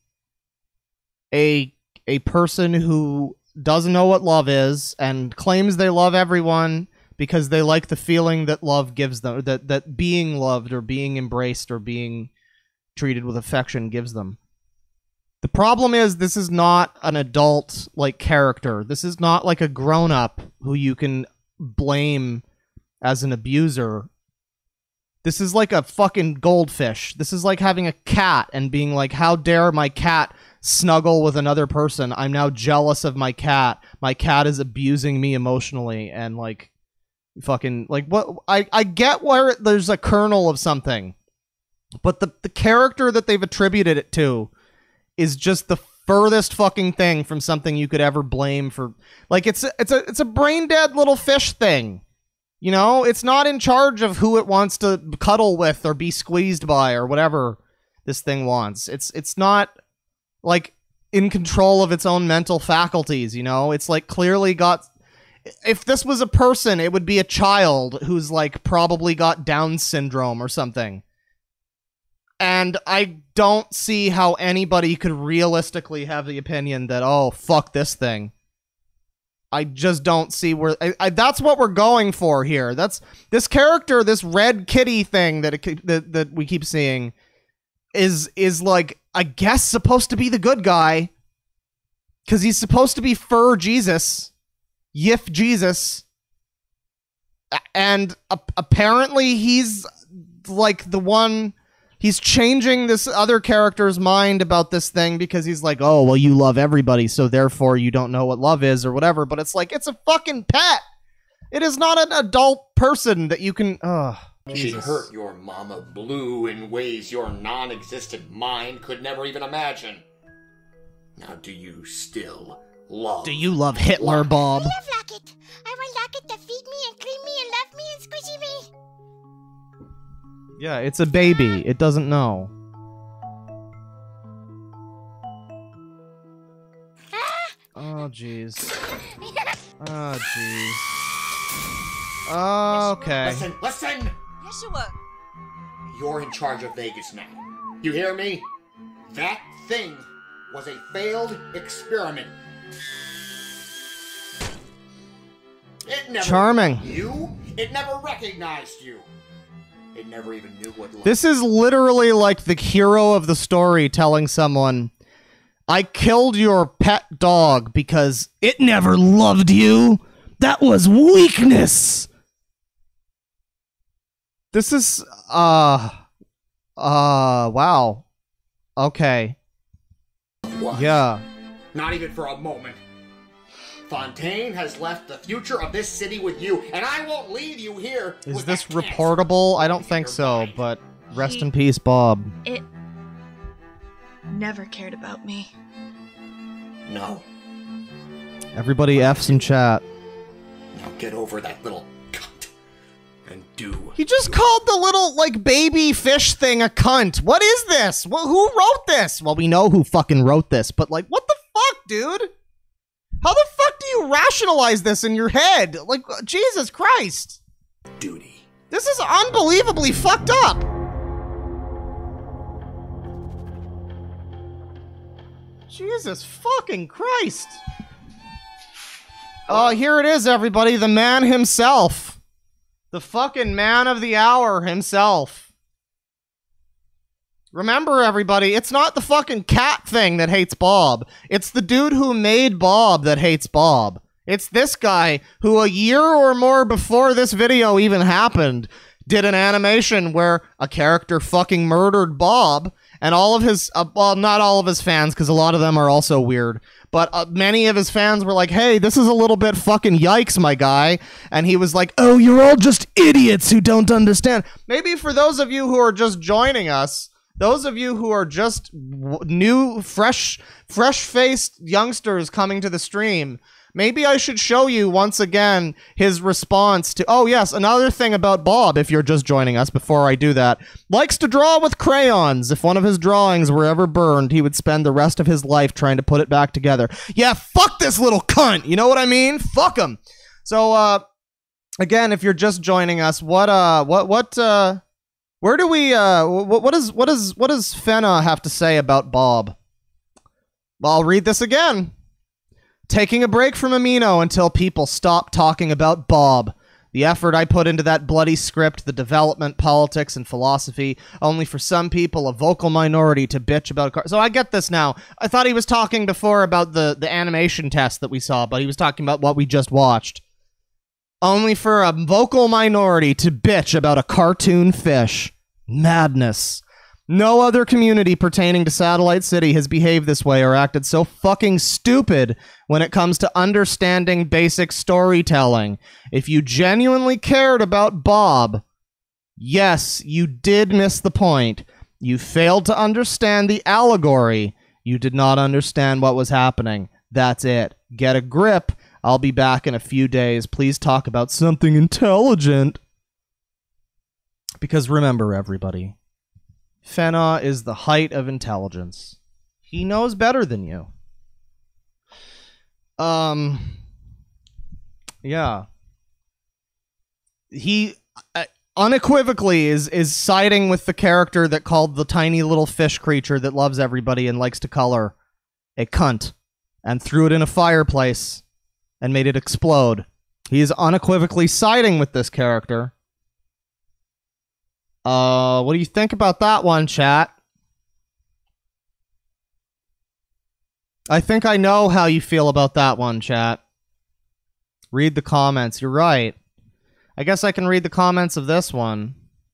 A: a a person who doesn't know what love is and claims they love everyone because they like the feeling that love gives them, that that being loved or being embraced or being treated with affection gives them. The problem is this is not an adult like character. This is not like a grown-up who you can blame as an abuser. This is like a fucking goldfish. This is like having a cat and being like, how dare my cat snuggle with another person? I'm now jealous of my cat. My cat is abusing me emotionally and like fucking like what I I get where there's a kernel of something. But the the character that they've attributed it to is just the furthest fucking thing from something you could ever blame for. Like, it's a, it's a it's a brain dead little fish thing. You know, it's not in charge of who it wants to cuddle with or be squeezed by or whatever this thing wants. It's it's not like in control of its own mental faculties, you know? It's like clearly got if this was a person, it would be a child who's like probably got Down syndrome or something. And I don't see how anybody could realistically have the opinion that, oh, fuck this thing. I just don't see where... I, I, that's what we're going for here. That's this character, this red kitty thing that, it, that that we keep seeing is, is like, I guess, supposed to be the good guy. Because he's supposed to be Fur Jesus. Yiff Jesus. And uh, apparently he's like the one... He's changing this other character's mind about this thing because he's like, oh, well, you love everybody, so therefore you don't know what love is or whatever. But it's like, it's a fucking pet. It is not an adult person that you can... Ugh.
V: She hurt your mama blue in ways your non-existent mind could never even imagine. Now, do you still love...
A: Do you love Hitler, Bob?
X: I love Locket. I want Locket to feed me and clean me and love me and squishy me.
A: Yeah, it's a baby. It doesn't know. Oh, jeez. Oh, jeez. Okay.
V: Listen, listen!
S: Yeshua!
V: You're in charge of Vegas now. You hear me? That thing was a failed experiment. It never
A: Charming.
V: You? It never recognized you. It never even knew what love.
A: This is literally like the hero of the story telling someone, I killed your pet dog because it never loved you. That was weakness. This is, uh, uh, wow. Okay.
V: What?
A: Yeah.
V: Not even for a moment. Fontaine has left the future of this city with you, and I won't leave you here.
A: Is this reportable? I don't think so, but rest he, in peace, Bob.
W: It never cared about me.
V: No.
A: Everybody F's in chat.
V: Now get over that little cunt and do.
A: He just called the little, like, baby fish thing a cunt. What is this? Well, who wrote this? Well, we know who fucking wrote this, but, like, what the fuck, dude? How the fuck do you rationalize this in your head? Like, Jesus Christ.
V: Duty.
A: This is unbelievably fucked up. Jesus fucking Christ. Oh, here it is, everybody. The man himself. The fucking man of the hour himself. Remember, everybody, it's not the fucking cat thing that hates Bob. It's the dude who made Bob that hates Bob. It's this guy who a year or more before this video even happened did an animation where a character fucking murdered Bob, and all of his, uh, well, not all of his fans, because a lot of them are also weird, but uh, many of his fans were like, hey, this is a little bit fucking yikes, my guy. And he was like, oh, you're all just idiots who don't understand. Maybe for those of you who are just joining us, those of you who are just w new, fresh, fresh-faced youngsters coming to the stream, maybe I should show you once again his response to... Oh, yes, another thing about Bob, if you're just joining us before I do that. Likes to draw with crayons. If one of his drawings were ever burned, he would spend the rest of his life trying to put it back together. Yeah, fuck this little cunt! You know what I mean? Fuck him! So, uh... again, if you're just joining us, what, uh... What, what, uh... Where do we, uh, what, what is, what is, what does Fenna have to say about Bob? Well, I'll read this again. Taking a break from Amino until people stop talking about Bob. The effort I put into that bloody script, the development, politics, and philosophy, only for some people, a vocal minority, to bitch about cars. So I get this now. I thought he was talking before about the, the animation test that we saw, but he was talking about what we just watched. Only for a vocal minority to bitch about a cartoon fish. Madness. No other community pertaining to Satellite City has behaved this way or acted so fucking stupid when it comes to understanding basic storytelling. If you genuinely cared about Bob, yes, you did miss the point. You failed to understand the allegory. You did not understand what was happening. That's it. Get a grip. I'll be back in a few days. Please talk about something intelligent. Because remember, everybody, Fenna is the height of intelligence. He knows better than you. Um, Yeah. He uh, unequivocally is is siding with the character that called the tiny little fish creature that loves everybody and likes to color a cunt and threw it in a fireplace and made it explode. He is unequivocally siding with this character. Uh, what do you think about that one, chat? I think I know how you feel about that one, chat. Read the comments. You're right. I guess I can read the comments of this one.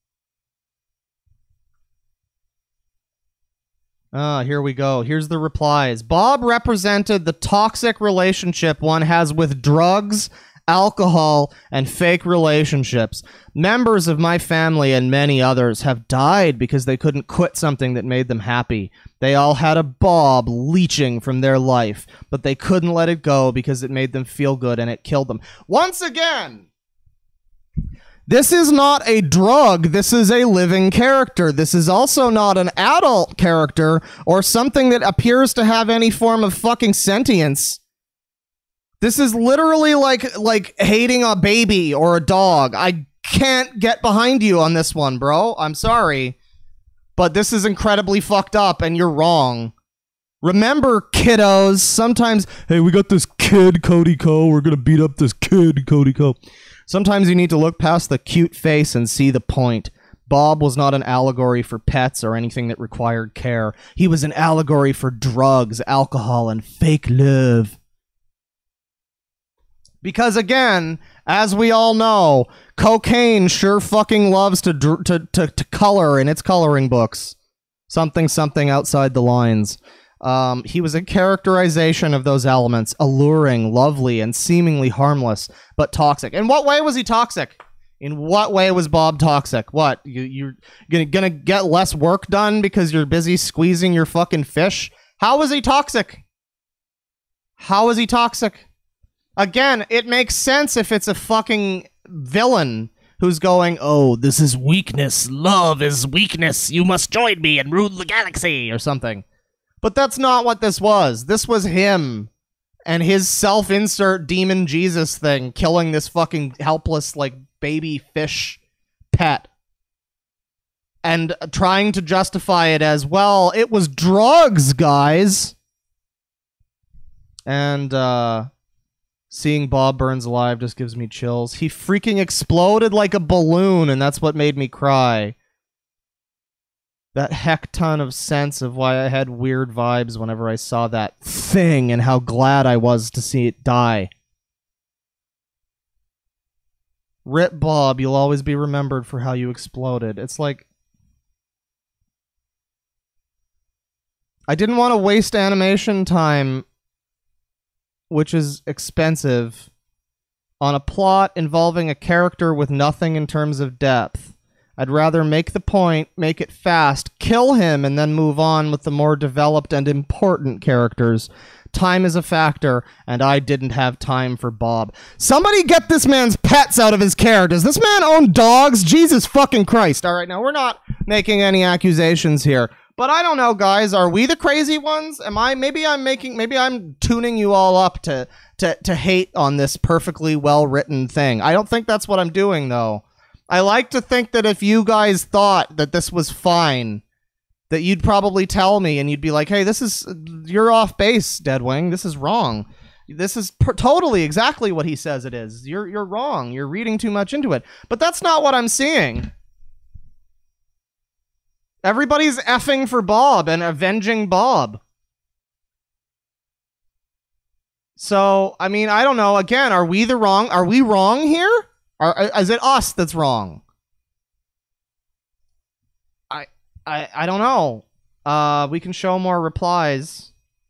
A: Ah, here we go. Here's the replies. Bob represented the toxic relationship one has with drugs, alcohol, and fake relationships. Members of my family and many others have died because they couldn't quit something that made them happy. They all had a Bob leeching from their life, but they couldn't let it go because it made them feel good and it killed them. Once again, this is not a drug. This is a living character. This is also not an adult character or something that appears to have any form of fucking sentience. This is literally like like hating a baby or a dog. I can't get behind you on this one, bro. I'm sorry. But this is incredibly fucked up and you're wrong. Remember, kiddos, sometimes, hey, we got this kid, Cody Co. We're gonna beat up this kid, Cody Co. Sometimes you need to look past the cute face and see the point. Bob was not an allegory for pets or anything that required care. He was an allegory for drugs, alcohol, and fake love. Because again, as we all know, cocaine sure fucking loves to dr to, to to color in its coloring books. Something something outside the lines. Um, he was a characterization of those elements, alluring, lovely, and seemingly harmless, but toxic. In what way was he toxic? In what way was Bob toxic? What? You, you're gonna, gonna get less work done because you're busy squeezing your fucking fish? How was he toxic? How is he toxic? Again, it makes sense if it's a fucking villain who's going, oh, this is weakness, love is weakness, you must join me and rule the galaxy, or something. But that's not what this was. This was him and his self-insert demon Jesus thing killing this fucking helpless, like, baby fish pet. And trying to justify it as, well, it was drugs, guys. And, uh... seeing Bob Burns alive just gives me chills. He freaking exploded like a balloon, and that's what made me cry. That heck ton of sense of why I had weird vibes whenever I saw that thing and how glad I was to see it die. Rip Bob, you'll always be remembered for how you exploded. It's like... I didn't want to waste animation time, which is expensive, on a plot involving a character with nothing in terms of depth. I'd rather make the point, make it fast, kill him, and then move on with the more developed and important characters. Time is a factor, and I didn't have time for Bob. Somebody get this man's pets out of his care. Does this man own dogs? Jesus fucking Christ. All right, now, we're not making any accusations here. But I don't know, guys. Are we the crazy ones? Am I? Maybe I'm making. Maybe I'm tuning you all up to to to hate on this perfectly well written thing. I don't think that's what I'm doing, though. I like to think that if you guys thought that this was fine, that you'd probably tell me and you'd be like, "Hey, this is you're off base, Deadwing. This is wrong. This is per totally exactly what he says it is. You're you're wrong. You're reading too much into it." But that's not what I'm seeing. Everybody's effing for Bob and avenging Bob. So, I mean, I don't know. Again, are we the wrong? Are we wrong here? Are, is it us that's wrong? I, I, I don't know. Uh, we can show more replies.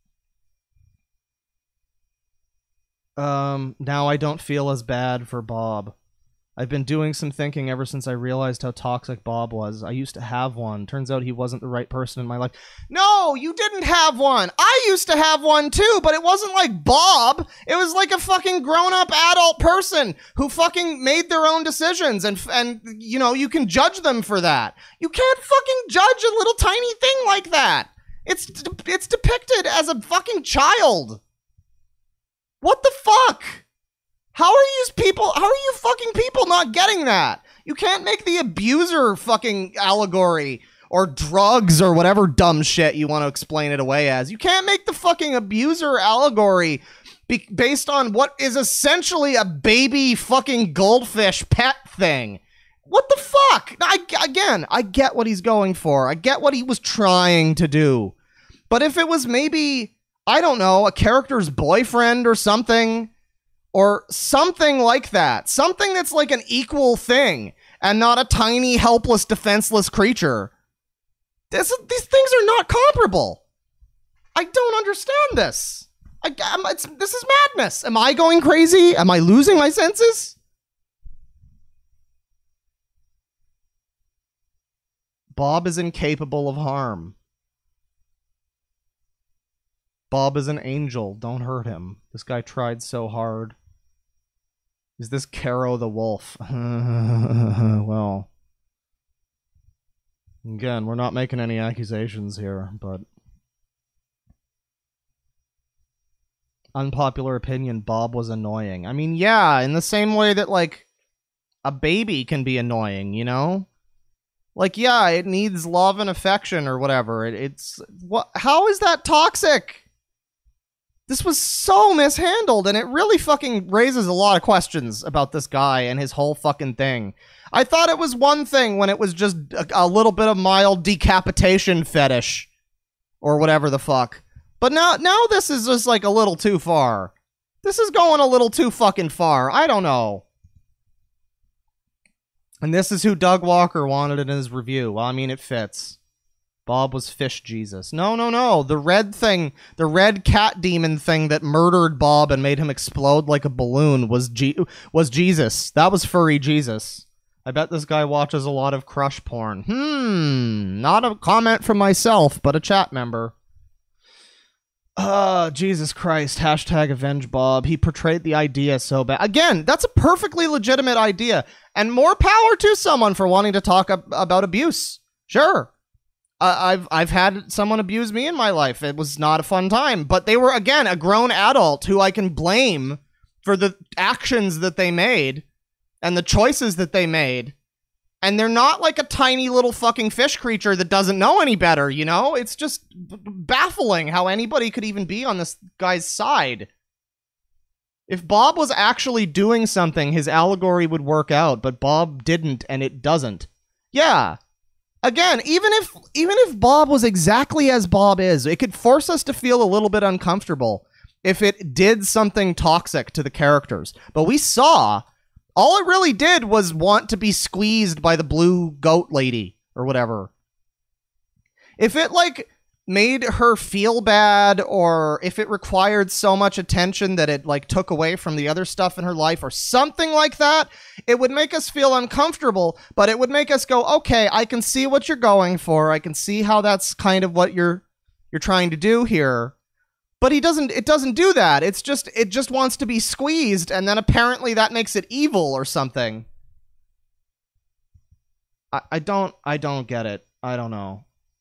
A: Um, now I don't feel as bad for Bob. I've been doing some thinking ever since I realized how toxic Bob was. I used to have one. Turns out he wasn't the right person in my life. No, you didn't have one. I used to have one too, but it wasn't like Bob. It was like a fucking grown-up adult person who fucking made their own decisions, and, and you know, you can judge them for that. You can't fucking judge a little tiny thing like that. It's, it's depicted as a fucking child. What the fuck? How are you people, how are you fucking people not getting that? You can't make the abuser fucking allegory or drugs or whatever dumb shit you want to explain it away as. You can't make the fucking abuser allegory be based on what is essentially a baby fucking goldfish pet thing. What the fuck? I, again, I get what he's going for. I get what he was trying to do. But if it was maybe, I don't know, a character's boyfriend or something, or something like that, something that's like an equal thing, and not a tiny, helpless, defenseless creature, this, these things are not comparable. I don't understand this. I, I'm, it's, this is madness. Am I going crazy? Am I losing my senses? Bob is incapable of harm. Bob is an angel. Don't hurt him. This guy tried so hard. Is this Caro the wolf? Well, again, we're not making any accusations here, but unpopular opinion, Bob was annoying. I mean, yeah, in the same way that, like, a baby can be annoying, you know? Like, yeah, it needs love and affection or whatever. It, it's... what? How is that toxic? This was so mishandled, and it really fucking raises a lot of questions about this guy and his whole fucking thing. I thought it was one thing when it was just a, a little bit of mild decapitation fetish. Or whatever the fuck. But now, now this is just, like, a little too far. This is going a little too fucking far. I don't know. And this is who Doug Walker wanted in his review. Well, I mean, it fits. Bob was fish Jesus. No, no, no. The red thing, the red cat demon thing that murdered Bob and made him explode like a balloon was G was Jesus. That was furry Jesus. I bet this guy watches a lot of crush porn. Hmm. Not a comment from myself, but a chat member. Uh, Jesus Christ. Hashtag avenge Bob. He portrayed the idea so bad. Again, that's a perfectly legitimate idea. And more power to someone for wanting to talk ab about abuse. Sure. Uh, I've I've had someone abuse me in my life. It was not a fun time. But they were, again, a grown adult who I can blame for the actions that they made and the choices that they made. And they're not like a tiny little fucking fish creature that doesn't know any better, you know? It's just b baffling how anybody could even be on this guy's side. If Bob was actually doing something, his allegory would work out, but Bob didn't, and it doesn't. Yeah. Again, even if even if Bob was exactly as Bob is, it could force us to feel a little bit uncomfortable if it did something toxic to the characters. But we saw, all it really did was want to be squeezed by the blue goat lady, or whatever. If it, like, made her feel bad, or if it required so much attention that it, like, took away from the other stuff in her life, or something like that, it would make us feel uncomfortable, but it would make us go, okay, I can see what you're going for, I can see how that's kind of what you're you're trying to do here. But he doesn't, it doesn't do that. It's just, it just wants to be squeezed, and then apparently that makes it evil or something. I, I don't, I don't get it. I don't know.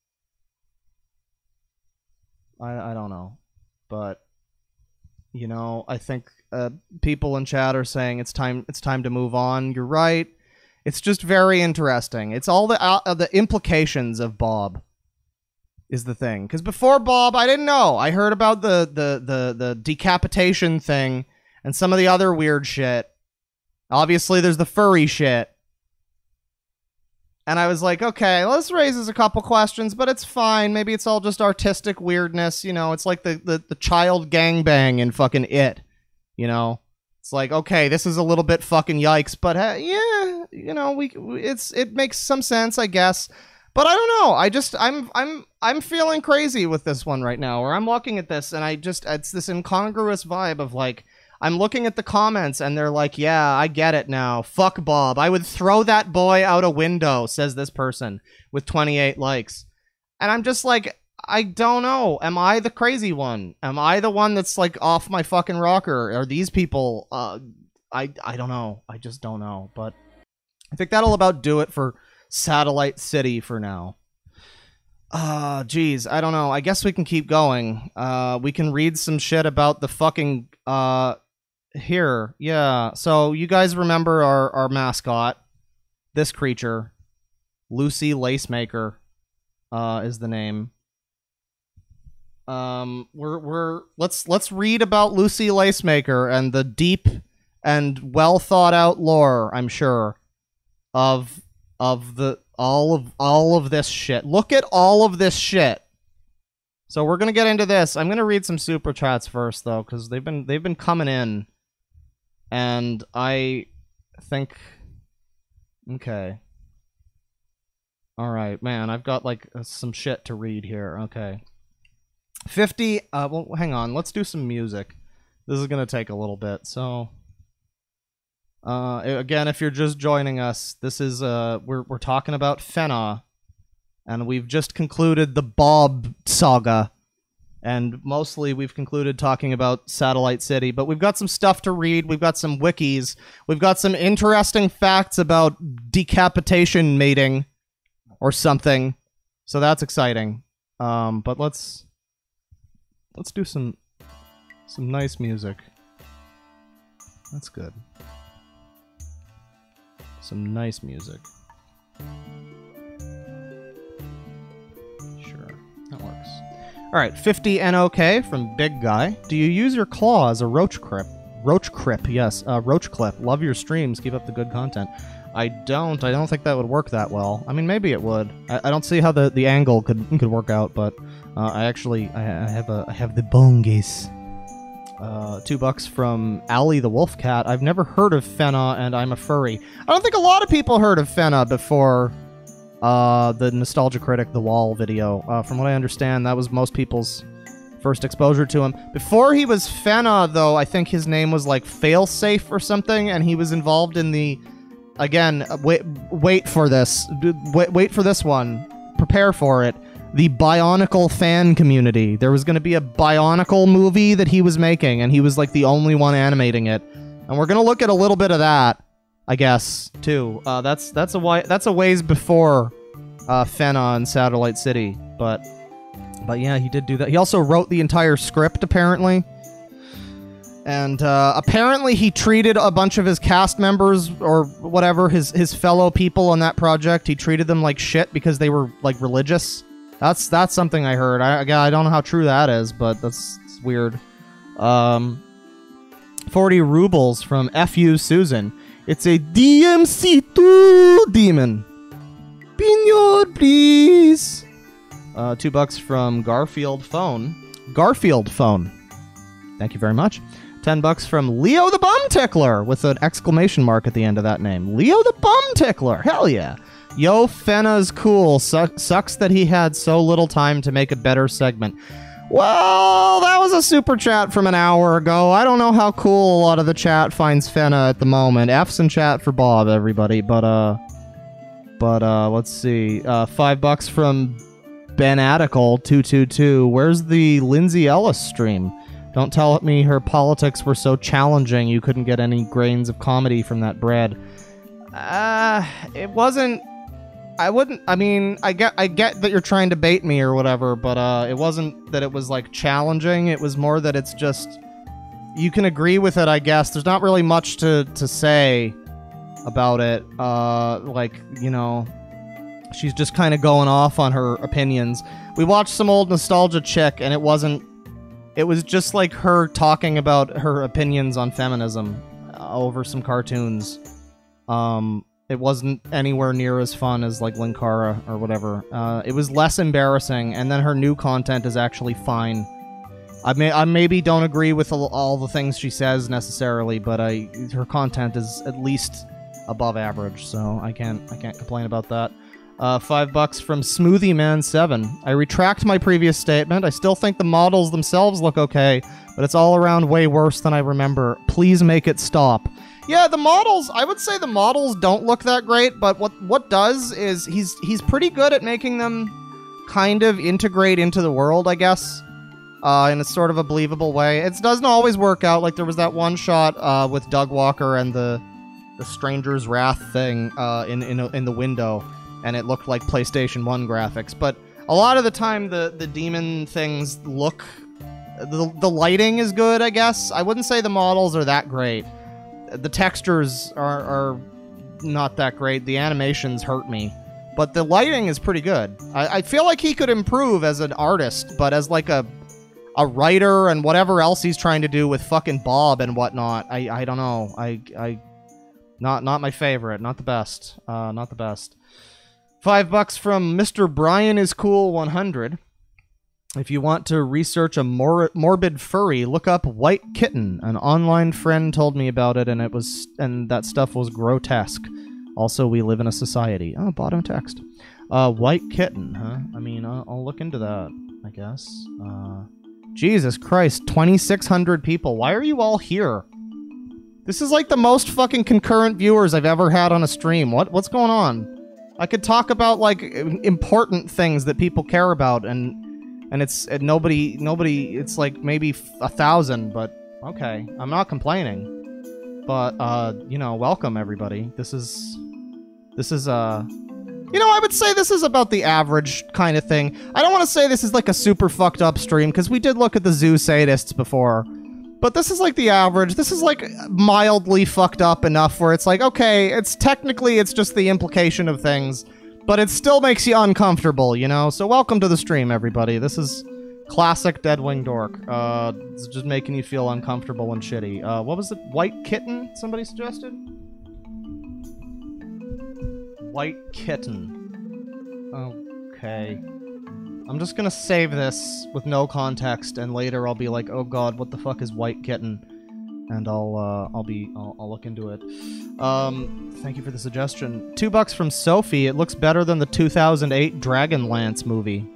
A: I, I don't know. But, you know, I think uh, people in chat are saying it's time, it's time to move on. You're right. It's just very interesting. It's all the, uh, the implications of Bob. Is the thing. Because before Bob, I didn't know. I heard about the, the, the, the decapitation thing and some of the other weird shit. Obviously, there's the furry shit. And I was like, okay, well, this raises a couple questions, but it's fine. Maybe it's all just artistic weirdness. You know, it's like the, the, the child gangbang in fucking It. You know? It's like, okay, this is a little bit fucking yikes, but uh, yeah, you know, we it's it makes some sense, I guess. But I don't know. I just I'm I'm I'm feeling crazy with this one right now. Where I'm looking at this and I just it's this incongruous vibe of like I'm looking at the comments and they're like, "Yeah, I get it now. Fuck Bob. I would throw that boy out a window," says this person with twenty-eight likes. And I'm just like, I don't know. Am I the crazy one? Am I the one that's like off my fucking rocker? Are these people uh I I don't know. I just don't know. But I think that'll about do it for Satellite City for now. Uh, geez, I don't know. I guess we can keep going. Uh, we can read some shit about the fucking, uh, here, yeah. So you guys remember our, our mascot, this creature, Lucy Lacemaker, uh, is the name. Um, we're we're let's let's read about Lucy Lacemaker and the deep and well thought out lore, I'm sure, of of the all of all of this shit. Look at all of this shit. So we're gonna get into this. I'm gonna read some super chats first, though, because they've been they've been coming in, and I think, okay, all right, man, I've got like some shit to read here. Okay, fifty. Uh, well, hang on. Let's do some music. This is gonna take a little bit. So, uh, again, if you're just joining us, this is uh, we're we're talking about Fena. And we've just concluded the Bob saga. And mostly we've concluded talking about Satellite City. But we've got some stuff to read. We've got some wikis. We've got some interesting facts about decapitation mating. Or something. So that's exciting. Um, but let's... Let's do some... Some nice music. That's good. Some nice music. That works. Alright, fifty N O K from Big Guy. Do you use your claw as a roach clip? Roach clip, yes. Uh, roach clip. Love your streams. Keep up the good content. I don't. I don't think that would work that well. I mean, maybe it would. I, I don't see how the, the angle could could work out, but uh, I actually I, I have a I have the bongies. Uh, two bucks from Allie the Wolf Cat. I've never heard of Fena, and I'm a furry. I don't think a lot of people heard of Fena before. Uh, the Nostalgia Critic, The Wall video. Uh, from what I understand, that was most people's first exposure to him. Before he was Fena, though, I think his name was like Failsafe or something, and he was involved in the... Again, wait, wait for this. Wait, wait for this one. Prepare for it. The Bionicle fan community. There was going to be a Bionicle movie that he was making, and he was like the only one animating it. And we're going to look at a little bit of that. I guess too. Uh, that's that's a why that's a ways before uh, Fena and Satellite City, but but yeah, he did do that. He also wrote the entire script apparently, and uh, apparently he treated a bunch of his cast members or whatever his his fellow people on that project. He treated them like shit because they were like religious. That's that's something I heard. I I don't know how true that is, but that's, that's weird. Um, forty rubles from F U Susan. It's a D M C two demon. Pinot, please. Uh, two bucks from Garfield Phone. Garfield Phone. Thank you very much. Ten bucks from Leo the Bum Tickler with an exclamation mark at the end of that name. Leo the Bum Tickler. Hell yeah. Yo, Fena's cool. Su sucks that he had so little time to make a better segment. Well, that was a super chat from an hour ago. I don't know how cool a lot of the chat finds Fena at the moment. F's in chat for Bob, everybody. But, uh... But, uh, let's see. Uh, five bucks from Benatical two two two. Where's the Lindsay Ellis stream? Don't tell me her politics were so challenging you couldn't get any grains of comedy from that bread. Uh, it wasn't... I wouldn't, I mean, I get I get that you're trying to bait me or whatever, but uh, it wasn't that it was, like, challenging. It was more that it's just, you can agree with it, I guess. There's not really much to, to say about it. Uh, like, you know, she's just kind of going off on her opinions. We watched some old Nostalgia Chick, and it wasn't, it was just, like, her talking about her opinions on feminism uh, over some cartoons. Um... It wasn't anywhere near as fun as, like, Linkara or whatever. Uh, it was less embarrassing, and then her new content is actually fine. I may I maybe don't agree with all, all the things she says necessarily, but I her content is at least above average, so I can't I can't complain about that. Uh, five bucks from Smoothie Man seven. I retract my previous statement. I still think the models themselves look okay, but it's all around way worse than I remember. Please make it stop. Yeah, the models, I would say the models don't look that great, but what what does is he's he's pretty good at making them kind of integrate into the world, I guess, uh, in a sort of a believable way. It doesn't always work out. Like, there was that one shot uh, with Doug Walker and the the Stranger's Wrath thing uh, in, in, in the window, and it looked like PlayStation one graphics. But a lot of the time, the, the demon things look The, the lighting is good, I guess. I wouldn't say the models are that great. The textures are, are not that great. The animations hurt me. But the lighting is pretty good. I, I feel like he could improve as an artist, but as like a a writer and whatever else he's trying to do with fucking Bob and whatnot, I, I don't know. I I not not my favorite. Not the best. Uh, not the best. Five bucks from Mister Brian is Cool one hundred. If you want to research a mor morbid furry, look up White Kitten. An online friend told me about it, and it was and that stuff was grotesque. Also, we live in a society. Oh, bottom text. Uh, White Kitten, huh? I mean, uh, I'll look into that, I guess. Uh, Jesus Christ, twenty-six hundred people. Why are you all here? This is like the most fucking concurrent viewers I've ever had on a stream. What what's going on? I could talk about like important things that people care about, and and it's and nobody nobody. It's like maybe a thousand, but okay, I'm not complaining. But uh, you know, welcome everybody. This is this is uh. You know, I would say this is about the average kind of thing. I don't want to say this is like a super fucked up stream, because we did look at the zoo sadists before. But this is like the average. This is like mildly fucked up enough where it's like, okay, it's technically it's just the implication of things, but it still makes you uncomfortable, you know? So welcome to the stream, everybody. This is classic DeadwingDork. Uh, it's just making you feel uncomfortable and shitty. Uh, what was it? White Kitten, somebody suggested? White Kitten. Okay. I'm just gonna save this with no context, and later I'll be like, oh god, what the fuck is White Kitten? And I'll, uh, I'll be, I'll, I'll look into it. Um, thank you for the suggestion. Two bucks from Sophie. It looks better than the two thousand eight Dragonlance movie.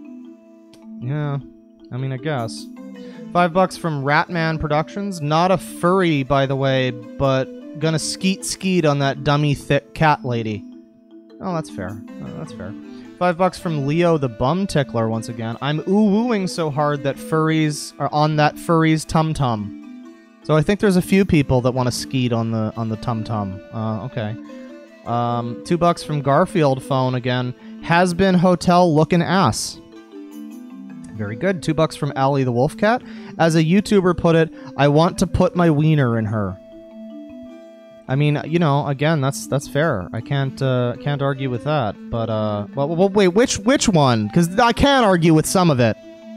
A: Yeah, I mean, I guess. Five bucks from Ratman Productions. Not a furry, by the way, but gonna skeet skeet on that dummy thick cat lady. Oh, that's fair. Oh, that's fair. Five bucks from Leo the Bum Tickler once again. I'm ooh-wooing so hard that furries are on that furry's tum-tum. So I think there's a few people that want to skeet on the on the tum-tum. Uh, okay. Um, two bucks from Garfield Phone again. Has been hotel looking ass. Very good. Two bucks from Allie the Wolf Cat. As a YouTuber put it, I want to put my wiener in her. I mean, you know, again, that's that's fair. I can't uh, can't argue with that. But uh, well, well wait, which which one? Because I can argue with some of it.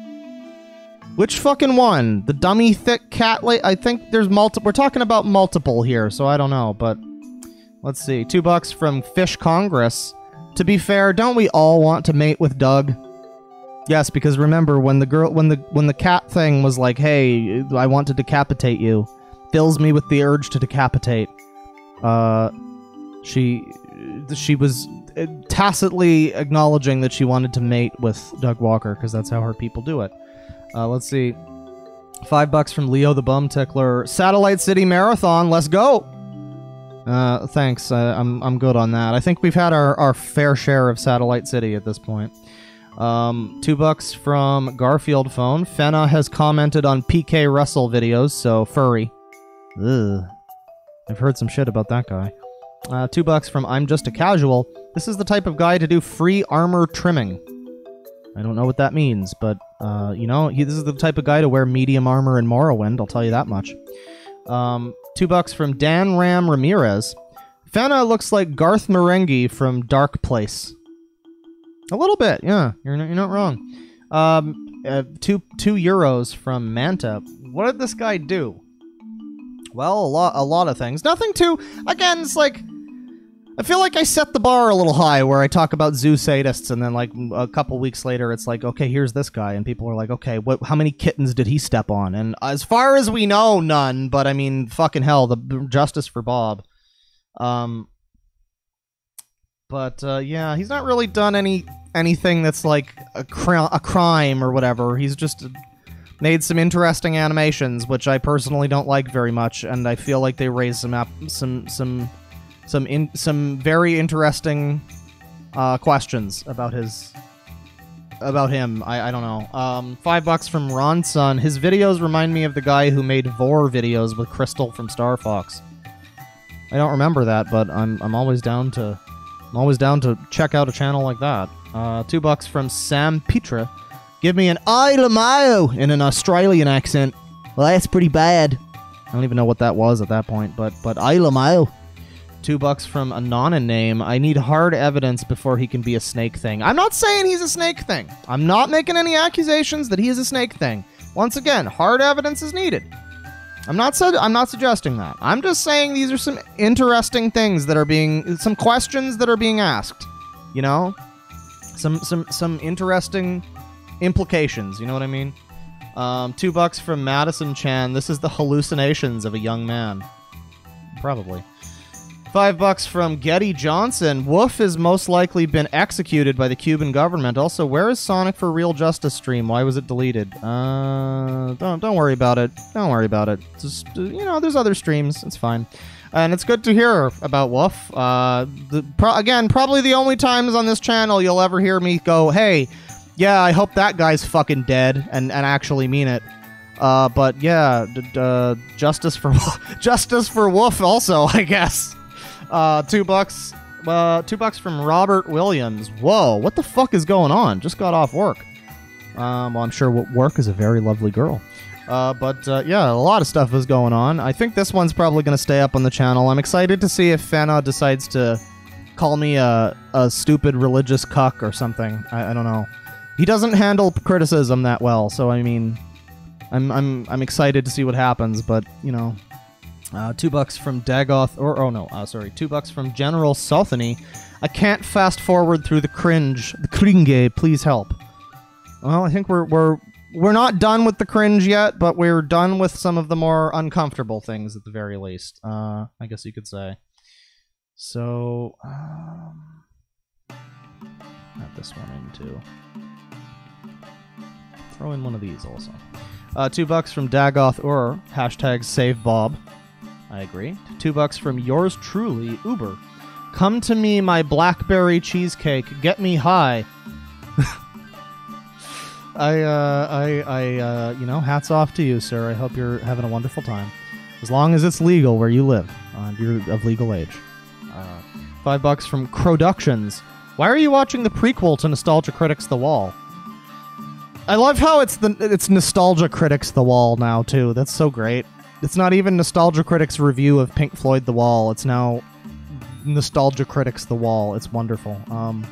A: Which fucking one? The dummy thick cat? La I think there's multiple. We're talking about multiple here, so I don't know. But let's see. Two bucks from Fish Congress. To be fair, don't we all want to mate with Doug? Yes, because remember when the girl, when the when the cat thing was like, "Hey, I want to decapitate you," fills me with the urge to decapitate. Uh, she, she was tacitly acknowledging that she wanted to mate with Doug Walker, because that's how her people do it. Uh, let's see. Five bucks from Leo the Bum Tickler. Satellite City Marathon, let's go! Uh, thanks, uh, I'm, I'm good on that. I think we've had our, our fair share of Satellite City at this point. Um, two bucks from Garfield Phone. Fenna has commented on P K Russell videos, so furry. Ugh. I've heard some shit about that guy. Uh, two bucks from I'm Just a Casual. This is the type of guy to do free armor trimming. I don't know what that means, but, uh, you know, he, this is the type of guy to wear medium armor in Morrowind, I'll tell you that much. Um, two bucks from Dan Ram Ramirez. Fenna looks like Garth Marenghi from Dark Place. A little bit, yeah. You're not, you're not wrong. Um, uh, two, two euros from Manta. What did this guy do? Well, a lot, a lot of things. Nothing too... Again, it's like... I feel like I set the bar a little high where I talk about zoo sadists, and then like a couple weeks later it's like, okay, here's this guy, and people are like, okay, what? How many kittens did he step on? And as far as we know, none, but I mean, fucking hell, the justice for Bob. Um... But, uh, yeah, he's not really done any anything that's like a, cr a crime or whatever. He's just... made some interesting animations, which I personally don't like very much, and I feel like they raise some ap some some some in some very interesting uh, questions about his about him. I I don't know. Um, five bucks from Ron Sun. His videos remind me of the guy who made Vor videos with Crystal from Star Fox. I don't remember that, but I'm I'm always down to I'm always down to check out a channel like that. Uh, two bucks from Sam Petra. Give me an Isle of Mayo in an Australian accent. Well, that's pretty bad. I don't even know what that was at that point, but but Isle of Mayo. Two bucks from a Nonin name. I need hard evidence before he can be a snake thing. I'm not saying he's a snake thing. I'm not making any accusations that he is a snake thing. Once again, hard evidence is needed. I'm not su- I'm not suggesting that. I'm just saying these are some interesting things that are being, some questions that are being asked. You know, some some some interesting implications. You know what I mean? Um, two bucks from Madison Chan. This is the hallucinations of a young man. Probably. Five bucks from Getty Johnson. Woof has most likely been executed by the Cuban government. Also, where is Sonic for Real Justice stream? Why was it deleted? Uh, don't don't worry about it. Don't worry about it. Just, you know, there's other streams. It's fine. And it's good to hear about Woof. Uh, the, pro again, probably the only times on this channel you'll ever hear me go, hey, yeah, I hope that guy's fucking dead, and, and actually mean it. Uh, but yeah, d uh, justice for justice for Woof also, I guess. Uh, two bucks, uh, two bucks from Robert Williams. Whoa, what the fuck is going on? Just got off work. Um, well, I'm sure work is a very lovely girl. Uh, but, uh, yeah, a lot of stuff is going on. I think this one's probably going to stay up on the channel. I'm excited to see if Fena decides to call me a, a stupid religious cuck or something. I, I don't know. He doesn't handle criticism that well, so, I mean, I'm, I'm, I'm excited to see what happens, but, you know... Uh, two bucks from Dagoth, or oh no, uh, sorry, two bucks from General Sothany. I can't fast forward through the cringe, the cringe. Please help. Well, I think we're we're we're not done with the cringe yet, but we're done with some of the more uncomfortable things at the very least. Uh, I guess you could say. So, um, add this one in too. Throw in one of these also. Uh, two bucks from Dagoth or hashtag Save Bob. I agree. Two bucks from yours truly, Uber. Come to me, my blackberry cheesecake. Get me high. I, uh, I, I, uh, you know, hats off to you, sir. I hope you're having a wonderful time. As long as it's legal where you live. Uh, you're of legal age. Uh, five bucks from Croductions. Why are you watching the prequel to Nostalgia Critics The Wall? I love how it's the it's Nostalgia Critics The Wall now, too. That's so great. It's not even Nostalgia Critics' review of Pink Floyd The Wall. It's now Nostalgia Critics The Wall. It's wonderful. Um,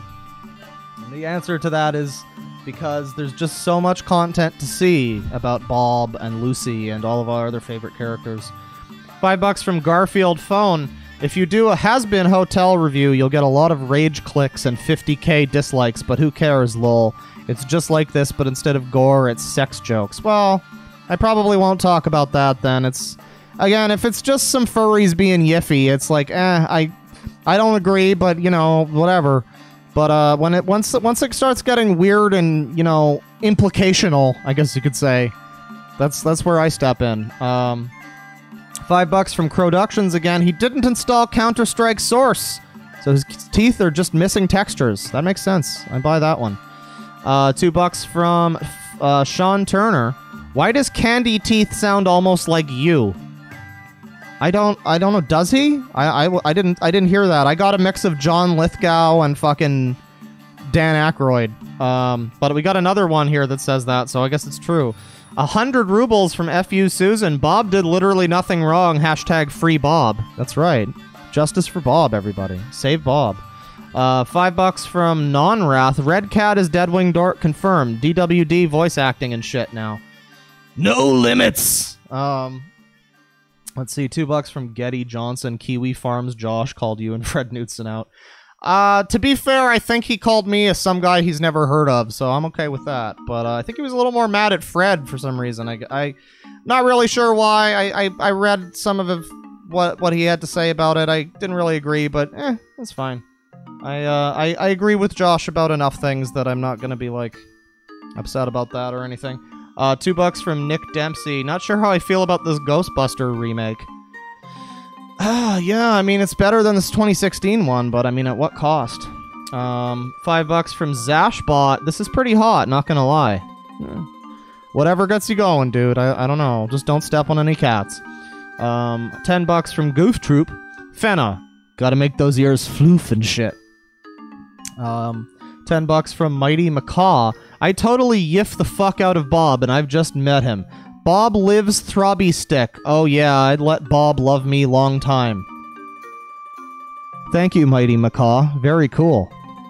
A: the answer to that is because there's just so much content to see about Bob and Lucy and all of our other favorite characters. Five bucks from Garfield Phone. If you do a Has-Been Hotel review, you'll get a lot of rage clicks and fifty K dislikes, but who cares, lol. It's just like this, but instead of gore, it's sex jokes. Well... I probably won't talk about that then. It's again, if it's just some furries being yiffy, it's like, eh, I I don't agree, but you know, whatever. But uh when it once once it starts getting weird and, you know, implicational, I guess you could say, that's that's where I step in. Um Five bucks from Croductions again. He didn't install Counter-Strike Source. So his teeth are just missing textures. That makes sense. I buy that one. Uh two bucks from uh Sean Turner. Why does Candy Teeth sound almost like you? I don't, I don't know. Does he? I, I, I didn't, I didn't hear that. I got a mix of John Lithgow and fucking Dan Aykroyd. Um, but we got another one here that says that, so I guess it's true. A hundred rubles from F U Susan. Bob did literally nothing wrong. Hashtag free Bob. That's right. Justice for Bob, everybody. Save Bob. Uh, five bucks from Non-Wrath. Red Cat is DeadwingDork confirmed. D W D voice acting and shit now. No limits! Um, let's see, two bucks from Getty Johnson. Kiwi Farms Josh called you and Fred Knutson out. Uh, to be fair, I think he called me as some guy he's never heard of, so I'm okay with that. But uh, I think he was a little more mad at Fred for some reason. I, I not really sure why. I, I, I read some of it, what what he had to say about it. I didn't really agree, but eh, that's fine. I uh, I, I agree with Josh about enough things that I'm not gonna be like upset about that or anything. Uh, two bucks from Nick Dempsey. Not sure how I feel about this Ghostbuster remake. Ah, yeah, I mean, it's better than this twenty sixteen one, but I mean, at what cost? Um, five bucks from Zashbot. This is pretty hot, not gonna lie. Yeah. Whatever gets you going, dude. I, I don't know. Just don't step on any cats. Um, ten bucks from Goof Troop. Fena. Gotta make those ears floof and shit. Um, Ten bucks from Mighty Macaw. I totally yiff the fuck out of Bob, and I've just met him. Bob lives throbby stick. Oh yeah, I'd let Bob love me long time. Thank you, Mighty Macaw. Very cool.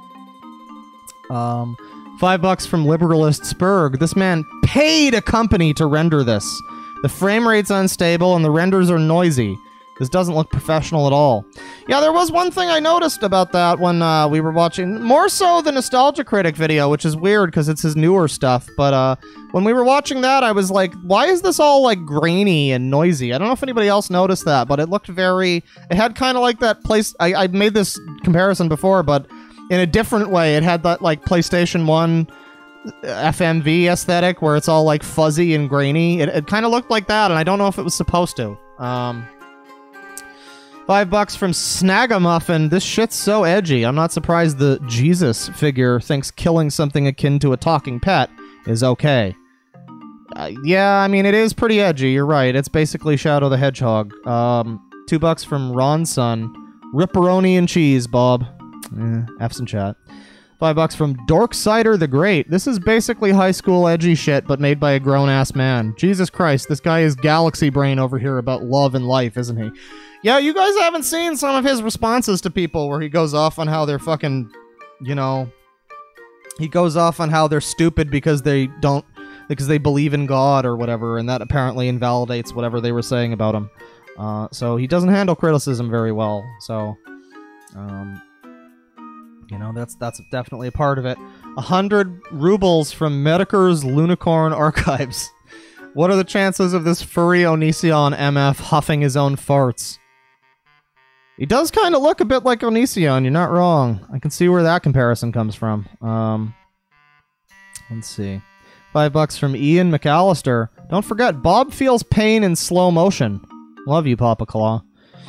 A: Um, five bucks from Liberalist Spurg. This man paid a company to render this. The frame rate's unstable and the renders are noisy. This doesn't look professional at all. Yeah, there was one thing I noticed about that when uh, we were watching, more so the Nostalgia Critic video, which is weird because it's his newer stuff, but uh, when we were watching that, I was like, why is this all like grainy and noisy? I don't know if anybody else noticed that, but it looked very, it had kind of like that place, I, I made this comparison before, but in a different way. It had that like PlayStation one F M V aesthetic where it's all like fuzzy and grainy. It, it kind of looked like that, and I don't know if it was supposed to. Um... Five bucks from Snagamuffin. This shit's so edgy. I'm not surprised the Jesus figure thinks killing something akin to a talking pet is okay. Uh, yeah, I mean, it is pretty edgy. You're right. It's basically Shadow the Hedgehog. Um, two bucks from Ron Son. Ripperoni and cheese, Bob. Eh, F's in chat. Five bucks from Dork Cider the Great. This is basically high school edgy shit, but made by a grown-ass man. Jesus Christ, this guy is galaxy brain over here about love and life, isn't he? Yeah, you guys haven't seen some of his responses to people where he goes off on how they're fucking, you know, he goes off on how they're stupid because they don't, because they believe in God or whatever, and that apparently invalidates whatever they were saying about him. Uh, so he doesn't handle criticism very well, so, um, you know, that's that's definitely a part of it. A hundred rubles from Mediker's Lunicorn Archives. What are the chances of this furry Onision M F huffing his own farts? He does kind of look a bit like Onision, you're not wrong. I can see where that comparison comes from. Um, let's see. Five bucks from Ian McAllister. Don't forget, Bob feels pain in slow motion. Love you, Papa Claw.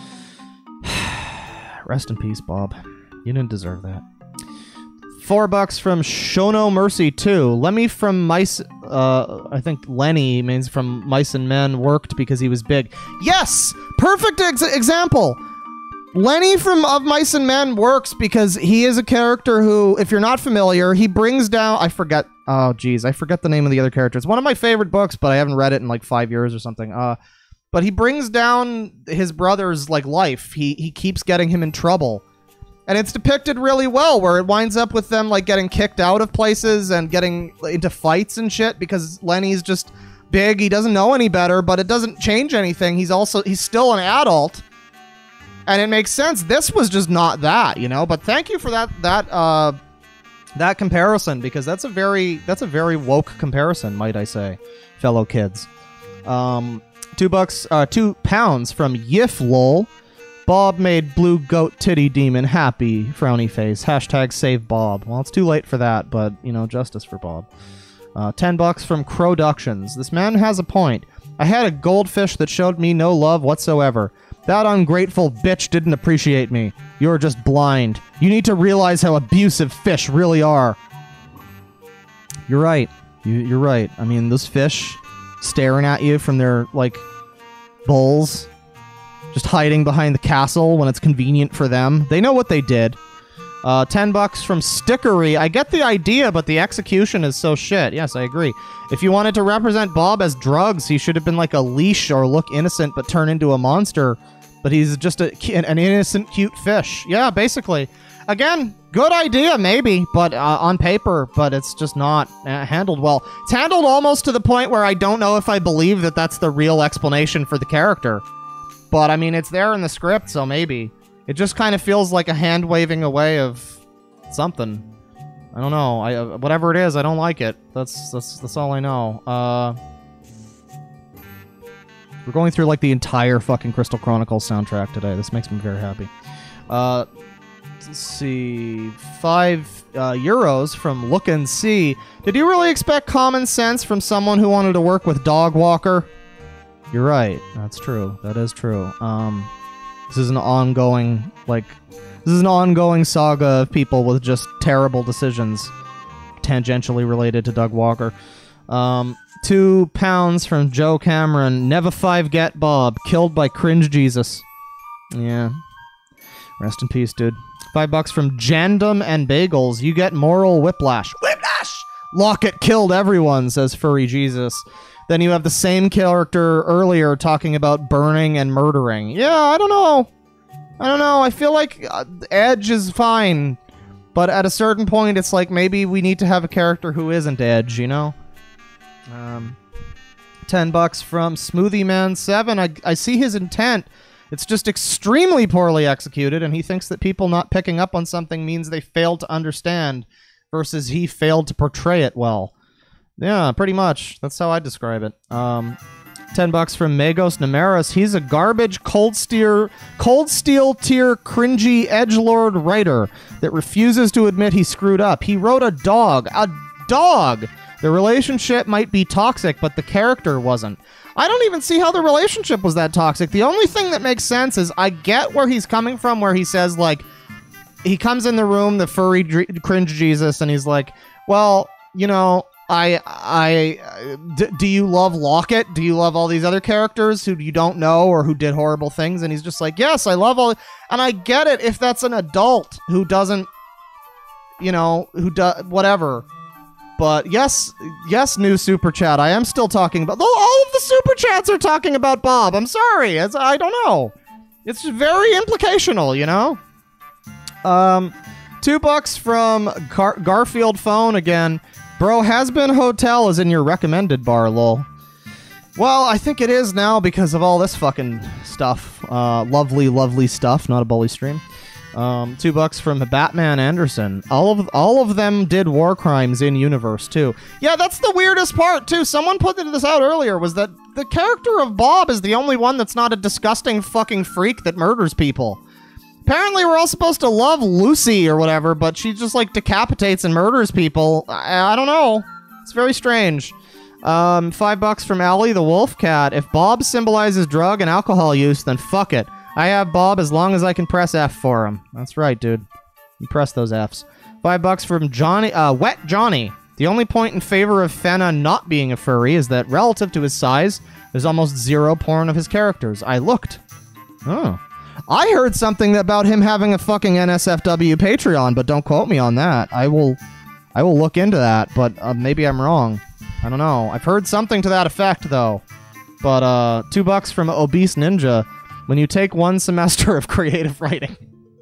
A: Rest in peace, Bob. You didn't deserve that. Four bucks from Shono Mercy two. Lemmy from Mice, uh, I think Lenny means from Mice and Men worked because he was big. Yes! Perfect ex example! Lenny from Of Mice and Men works because he is a character who, if you're not familiar, he brings down, I forget, oh geez, I forget the name of the other character. It's one of my favorite books, but I haven't read it in like five years or something. Uh, but he brings down his brother's like life. He, he keeps getting him in trouble. And it's depicted really well, where it winds up with them like getting kicked out of places and getting into fights and shit because Lenny's just big. He doesn't know any better, but it doesn't change anything. He's also, he's still an adult. And it makes sense. This was just not that, you know. But thank you for that that uh, that comparison, because that's a very that's a very woke comparison, might I say, fellow kids. Um, two bucks, uh, two pounds from Yiff lol. Bob made blue goat titty demon happy. Frowny face. Hashtag save Bob. Well, it's too late for that, but you know, justice for Bob. Uh, ten bucks from Crowductions. This man has a point. I had a goldfish that showed me no love whatsoever. That ungrateful bitch didn't appreciate me. You're just blind. You need to realize how abusive fish really are. You're right. You, you're right. I mean, those fish staring at you from their, like, bowls, just hiding behind the castle when it's convenient for them. They know what they did. Uh, ten bucks from Stickery. I get the idea, but the execution is so shit. Yes, I agree. If you wanted to represent Bob as drugs, he should have been like a leash or look innocent but turn into a monster. But he's just a, an innocent, cute fish. Yeah, basically. Again, good idea, maybe, but uh, on paper, but it's just not uh, handled well. It's handled almost to the point where I don't know if I believe that that's the real explanation for the character. But, I mean, it's there in the script, so maybe. It just kind of feels like a hand-waving away of something. I don't know. I uh, whatever it is, I don't like it. That's that's that's all I know. Uh, we're going through like the entire fucking Crystal Chronicles soundtrack today. This makes me very happy. Uh, let's see, five uh, euros from Look and See. Did you really expect common sense from someone who wanted to work with Dog Walker? You're right. That's true. That is true. Um. This is an ongoing, like, this is an ongoing saga of people with just terrible decisions tangentially related to Doug Walker. Um, two pounds from Joe Cameron. Never five get Bob. Killed by Cringe Jesus. Yeah. Rest in peace, dude. Five bucks from Jandom and Bagels. You get moral whiplash. Whiplash! Locket killed everyone, says Furry Jesus. Then you have the same character earlier talking about burning and murdering. Yeah, I don't know. I don't know. I feel like uh, Edge is fine. But at a certain point, it's like maybe we need to have a character who isn't Edge, you know? Um, ten bucks from Smoothie Man seven. I, I see his intent. It's just extremely poorly executed, and he thinks that people not picking up on something means they failed to understand, versus he failed to portray it well. Yeah, pretty much. That's how I describe it. Um, ten bucks from Magos Namaris. He's a garbage, cold steel, cold steel tier, cringy edgelord writer that refuses to admit he screwed up. He wrote a dog. A dog! The relationship might be toxic, but the character wasn't. I don't even see how the relationship was that toxic. The only thing that makes sense is I get where he's coming from, where he says, like, he comes in the room, the furry dr- cringe Jesus, and he's like, well, you know, I, I, d- do you love Locket? Do you love all these other characters who you don't know or who did horrible things? And he's just like, yes, I love all, and I get it if that's an adult who doesn't, you know, who does, whatever. But yes, yes, new super chat. I am still talking about... All of the super chats are talking about Bob. I'm sorry. It's, I don't know. It's very implicational, you know? Um, two bucks from Gar- Garfield Phone again. Bro, Has Been Hotel is in your recommended bar, lol. Well, I think it is now because of all this fucking stuff. Uh, lovely, lovely stuff. Not a bully stream. Um, two bucks from Batman Anderson. All of all of them did war crimes in universe too. Yeah, that's the weirdest part too. Someone put this out earlier, was that the character of Bob is the only one that's not a disgusting fucking freak that murders people. Apparently, we're all supposed to love Lucy or whatever, but she just like decapitates and murders people. I, I don't know. It's very strange. Um, five bucks from Allie the Wolf Cat. If Bob symbolizes drug and alcohol use, then fuck it. I have Bob as long as I can press F for him. That's right, dude. You press those Fs. Five bucks from Johnny, uh, Wet Johnny. The only point in favor of Fenna not being a furry is that relative to his size, there's almost zero porn of his characters. I looked. Oh. I heard something about him having a fucking N S F W Patreon, but don't quote me on that. I will, I will look into that, but uh, maybe I'm wrong. I don't know. I've heard something to that effect, though. But, uh, two bucks from Obese Ninja. When you take one semester of creative writing.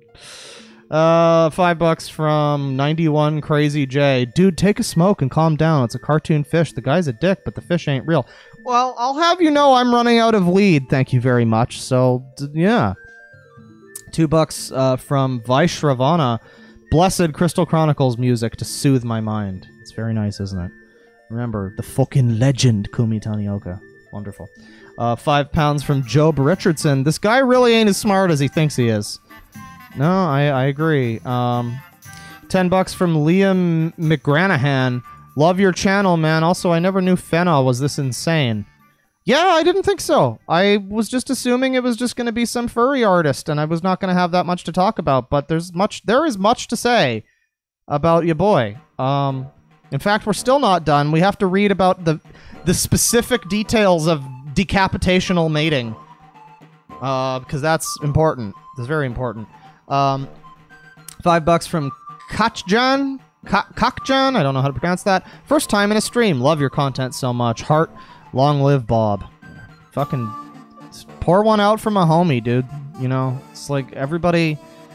A: Uh, five bucks from ninety-one Crazy J. Dude, take a smoke and calm down. It's a cartoon fish. The guy's a dick, but the fish ain't real. Well, I'll have you know I'm running out of weed. Thank you very much. So, d- yeah. Two bucks uh, from Vaishravana. Blessed Crystal Chronicles music to soothe my mind. It's very nice, isn't it? Remember, the fucking legend, Kumi Tanioka. Wonderful. Uh, five pounds from Job Richardson. This guy really ain't as smart as he thinks he is. No, I, I agree. Um, ten bucks from Liam McGranahan. Love your channel, man. Also, I never knew Fenna was this insane. Yeah, I didn't think so. I was just assuming it was just going to be some furry artist, and I was not going to have that much to talk about. But there's much. There is much to say about your boy. Um, in fact, we're still not done. We have to read about the the specific details of decapitational mating, uh, because that's important. That's very important. Um, five bucks from Kachjan. Kachjan. I don't know how to pronounce that. First time in a stream. Love your content so much. Heart. Long live Bob. Fucking pour one out for my homie, dude. You know, it's like everybody.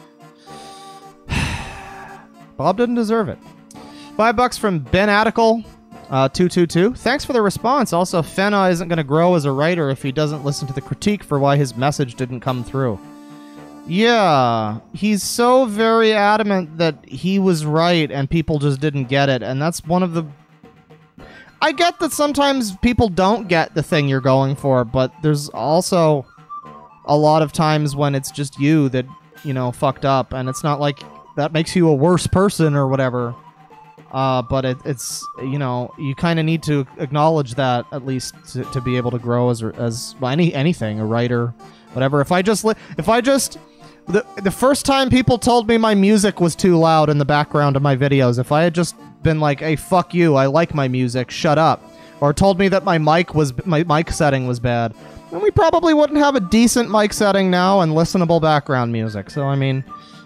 A: Bob didn't deserve it. Five bucks from Ben Atticle. Uh, two two two. Thanks for the response. Also, Fenna isn't going to grow as a writer if he doesn't listen to the critique for why his message didn't come through. Yeah, he's so very adamant that he was right and people just didn't get it, and that's one of the... I get that sometimes people don't get the thing you're going for, but there's also a lot of times when it's just you that, you know, fucked up, and it's not like that makes you a worse person or whatever. Uh, but it, it's, you know, you kind of need to acknowledge that at least to, to be able to grow as as well, any anything, a writer, whatever. If I just li- if I just the the first time people told me my music was too loud in the background of my videos, if I had just been like, "Hey, fuck you, I like my music, shut up," or told me that my mic was my mic setting was bad, then we probably wouldn't have a decent mic setting now and listenable background music. So I mean,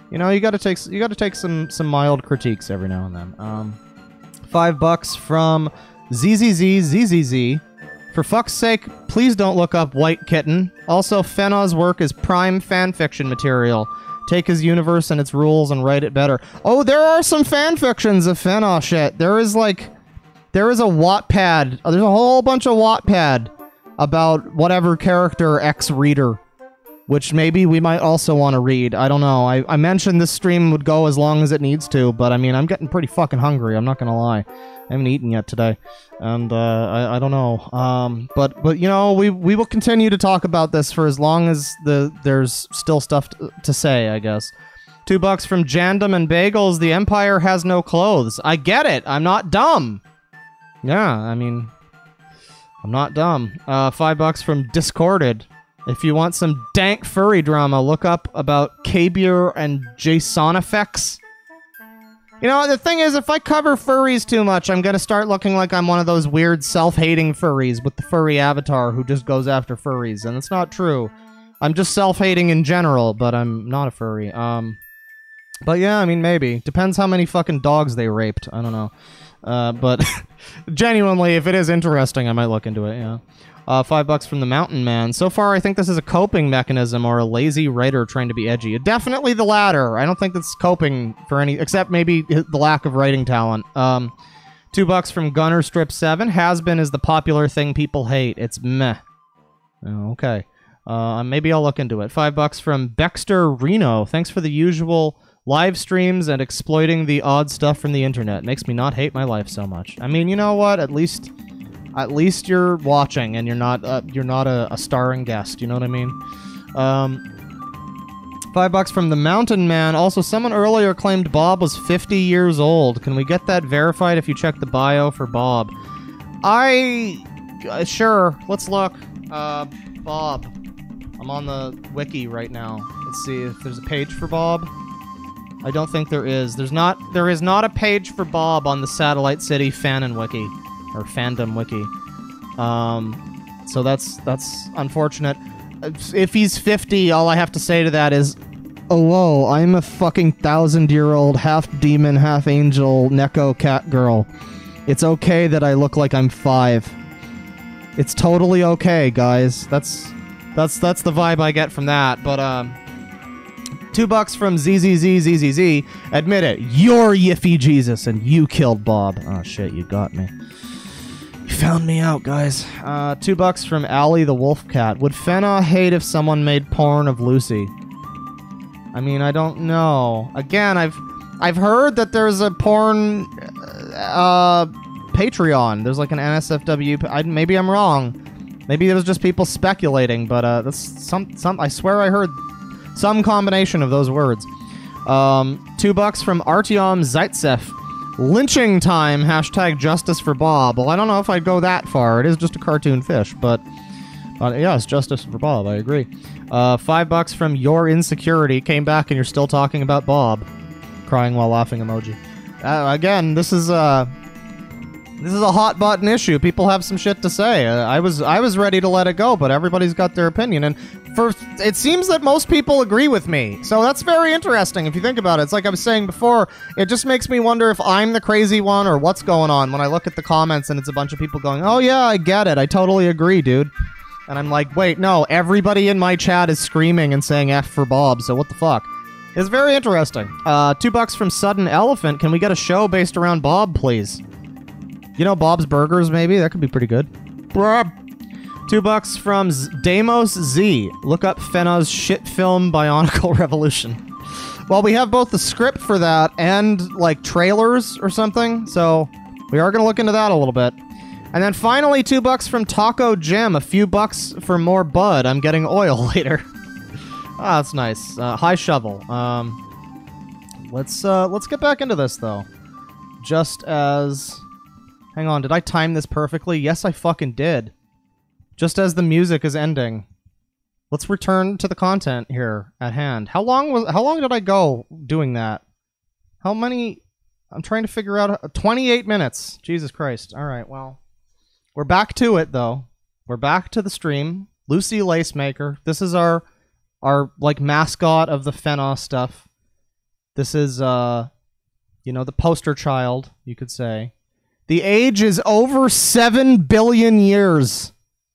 A: You know, you gotta take you gotta take some some mild critiques every now and then. Um, five bucks from Z Z Z Z Z Z. For fuck's sake, please don't look up White Kitten. Also, Fenaw's work is prime fanfiction material. Take his universe and its rules and write it better. Oh, there are some fanfictions of Fenaw shit. There is like, there is a Wattpad. There's a whole bunch of Wattpad about whatever character X reader, which maybe we might also want to read. I don't know. I, I mentioned this stream would go as long as it needs to, but I mean, I'm getting pretty fucking hungry. I'm not gonna lie. I haven't eaten yet today, and uh, I, I don't know. Um, but but you know, we we will continue to talk about this for as long as the there's still stuff to, to say, I guess. Two bucks from Jandom and Bagels. The Empire has no clothes. I get it. I'm not dumb. Yeah, I mean, I'm not dumb. Uh, five bucks from Discorded. If you want some dank furry drama, look up about Kabier and JSON effects. You know, the thing is, if I cover furries too much, I'm gonna start looking like I'm one of those weird self-hating furries with the furry avatar who just goes after furries, and it's not true. I'm just self-hating in general, but I'm not a furry. Um, but yeah, I mean, maybe. Depends how many fucking dogs they raped. I don't know. Uh, but genuinely, if it is interesting, I might look into it, yeah. Uh, five bucks from the Mountain Man. So far, I think this is a coping mechanism or a lazy writer trying to be edgy. Definitely the latter. I don't think that's coping for any, except maybe the lack of writing talent. Um, two bucks from Gunner Strip seven. Has-been is the popular thing people hate. It's meh. Oh, okay. Uh, maybe I'll look into it. Five bucks from Bexter Reno. Thanks for the usual live streams and exploiting the odd stuff from the internet. Makes me not hate my life so much. I mean, you know what? At least... At least you're watching, and you're not uh, you're not a, a starring guest. You know what I mean? Um, five bucks from the Mountain Man. Also, someone earlier claimed Bob was fifty years old. Can we get that verified if you check the bio for Bob? I uh, sure. Let's look. Uh, Bob. I'm on the wiki right now. Let's see if there's a page for Bob. I don't think there is. There's not. There is not a page for Bob on the Satellite City Fanon wiki. Or fandom wiki. Um, so that's that's unfortunate. If he's fifty, all I have to say to that is, oh, whoa, I'm a fucking thousand-year-old half-demon, half-angel Neko cat girl. It's okay that I look like I'm five. It's totally okay, guys. That's that's that's the vibe I get from that. But um, two bucks from Z Z Z Z Z Z. Admit it, you're Yiffy Jesus, and you killed Bob. Oh shit, you got me. You found me out, guys. Uh, two bucks from Allie the Wolf Cat. Would Fenaw hate if someone made porn of Lucy? I mean, I don't know. Again, I've I've heard that there's a porn uh, Patreon. There's like an N S F W. I, maybe I'm wrong. Maybe it was just people speculating, but uh, that's some some. I swear I heard some combination of those words. Um, two bucks from Artyom Zaitsev. Lynching time, hashtag justice for Bob. Well, I don't know if I'd go that far. It is just a cartoon fish, but, but yeah, it's justice for Bob, I agree. Uh, five bucks from Your Insecurity. Came back and you're still talking about Bob. Crying while laughing emoji. Uh, again, this is, uh, this is a hot button issue. People have some shit to say. Uh, I was I was ready to let it go, but everybody's got their opinion, and for it seems that most people agree with me. So that's very interesting if you think about it. It's like I was saying before, it just makes me wonder if I'm the crazy one or what's going on when I look at the comments and it's a bunch of people going, oh yeah, I get it. I totally agree, dude. And I'm like, wait, no, everybody in my chat is screaming and saying F for Bob, so what the fuck? It's very interesting. Uh, two bucks from Sudden Elephant. Can we get a show based around Bob, please? You know, Bob's Burgers, maybe? That could be pretty good. Bob. Two bucks from Z Damos Z. Look up Fenaw's shit film Bionicle Revolution. Well, we have both the script for that and, like, trailers or something, so we are going to look into that a little bit. And then finally, two bucks from Taco Jim. A few bucks for more bud. I'm getting oil later. Ah, that's nice. Uh, high shovel. Um, let's, uh, let's get back into this, though. Just as... Hang on, did I time this perfectly? Yes, I fucking did. Just as the music is ending. Let's return to the content here at hand. How long was how long did I go doing that? How many I'm trying to figure out twenty-eight minutes. Jesus Christ. All right, well. We're back to it though. We're back to the stream. Lucy Lacemaker. This is our our like mascot of the Fenaw stuff. This is, uh, you know, the poster child, you could say. The age is over seven billion years.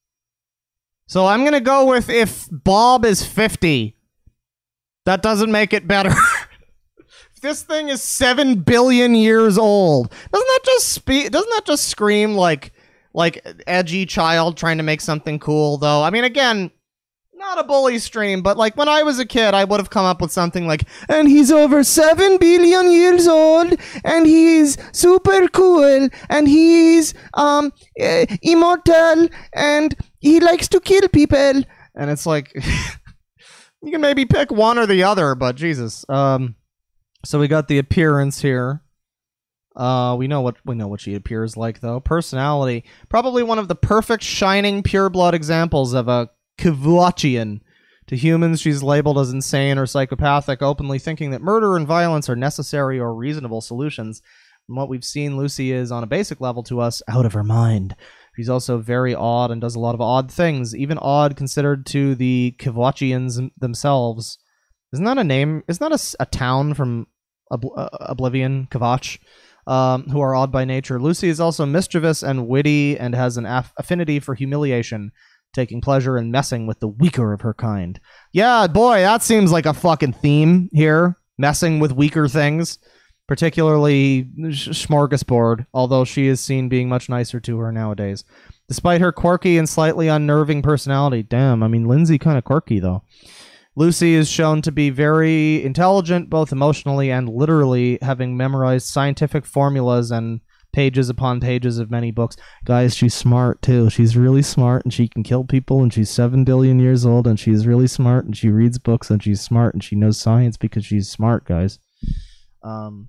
A: So I'm going to go with if Bob is fifty. That doesn't make it better. If this thing is seven billion years old, doesn't that just spe- doesn't that just scream like like edgy child trying to make something cool though? I mean, again, not a bully stream, but like when I was a kid, I would have come up with something like, and he's over seven billion years old, and he's super cool, and he's um uh, immortal, and he likes to kill people. And it's like, you can maybe pick one or the other, but Jesus. Um, so we got the appearance here. Uh, we know what we know what she appears like though. Personality, probably one of the perfect shining pureblood examples of a Kvuachian. To humans, she's labeled as insane or psychopathic, openly thinking that murder and violence are necessary or reasonable solutions. From what we've seen, Lucy is, on a basic level to us, out of her mind. She's also very odd and does a lot of odd things, even odd considered to the Kvuachians themselves. Isn't that a name? Isn't that a, a town from Ob- uh, Oblivion, Kvatch, um, who are odd by nature? Lucy is also mischievous and witty and has an aff- affinity for humiliation, taking pleasure in messing with the weaker of her kind. Yeah, boy, that seems like a fucking theme here. Messing with weaker things. Particularly sh- Smorgasbord, although she is seen being much nicer to her nowadays. Despite her quirky and slightly unnerving personality. Damn, I mean, Lindsay kind of quirky, though. Lucy is shown to be very intelligent, both emotionally and literally, having memorized scientific formulas and pages upon pages of many books. Guys, she's smart too. She's really smart, and she can kill people, and she's seven billion years old, and she's really smart, and she reads books, and she's smart, and she knows science because she's smart, guys. Um,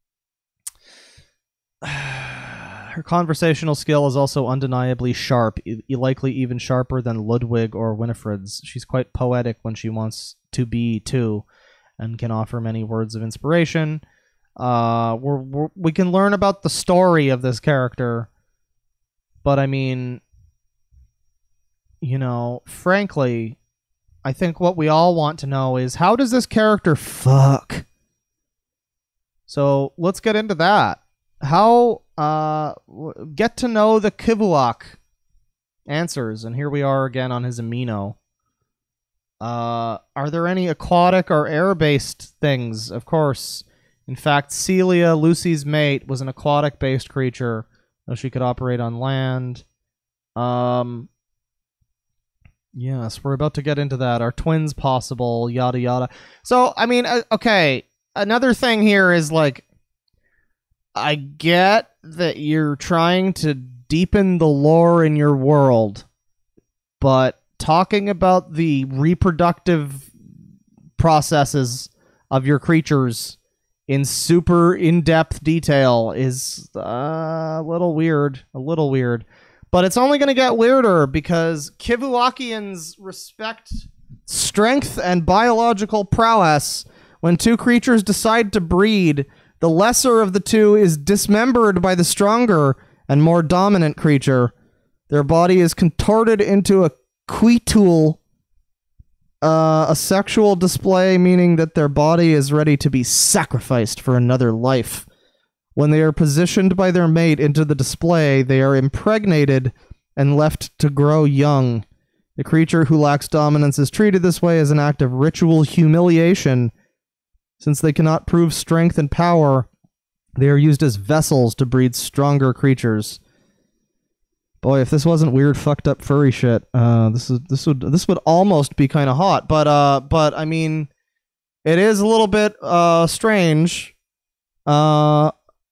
A: her conversational skill is also undeniably sharp, e- likely even sharper than Ludwig or Winifred's. She's quite poetic when she wants to be too, and can offer many words of inspiration. Uh, we're, we're, we can learn about the story of this character, but I mean, you know, frankly, I think what we all want to know is, how does this character fuck? So let's get into that. How, uh, get to know the Kvuak answers, and here we are again on his amino. Uh, are there any aquatic or air-based things? Of course. In fact, Celia, Lucy's mate, was an aquatic-based creature, though she could operate on land. Um, yes, we're about to get into that. Are twins possible? Yada, yada. So, I mean, uh, okay, another thing here is, like, I get that you're trying to deepen the lore in your world, but talking about the reproductive processes of your creatures in super in-depth detail is uh, a little weird. A little weird. But it's only going to get weirder because Kvuakians respect strength and biological prowess. When two creatures decide to breed, the lesser of the two is dismembered by the stronger and more dominant creature. Their body is contorted into a quitool, uh, a sexual display, meaning that their body is ready to be sacrificed for another life. When they are positioned by their mate into the display, they are impregnated and left to grow young. The creature who lacks dominance is treated this way as an act of ritual humiliation. Since they cannot prove strength and power, they are used as vessels to breed stronger creatures. Boy, if this wasn't weird, fucked up furry shit, uh, this is this would this would almost be kind of hot. But uh, but I mean, it is a little bit uh strange. Uh,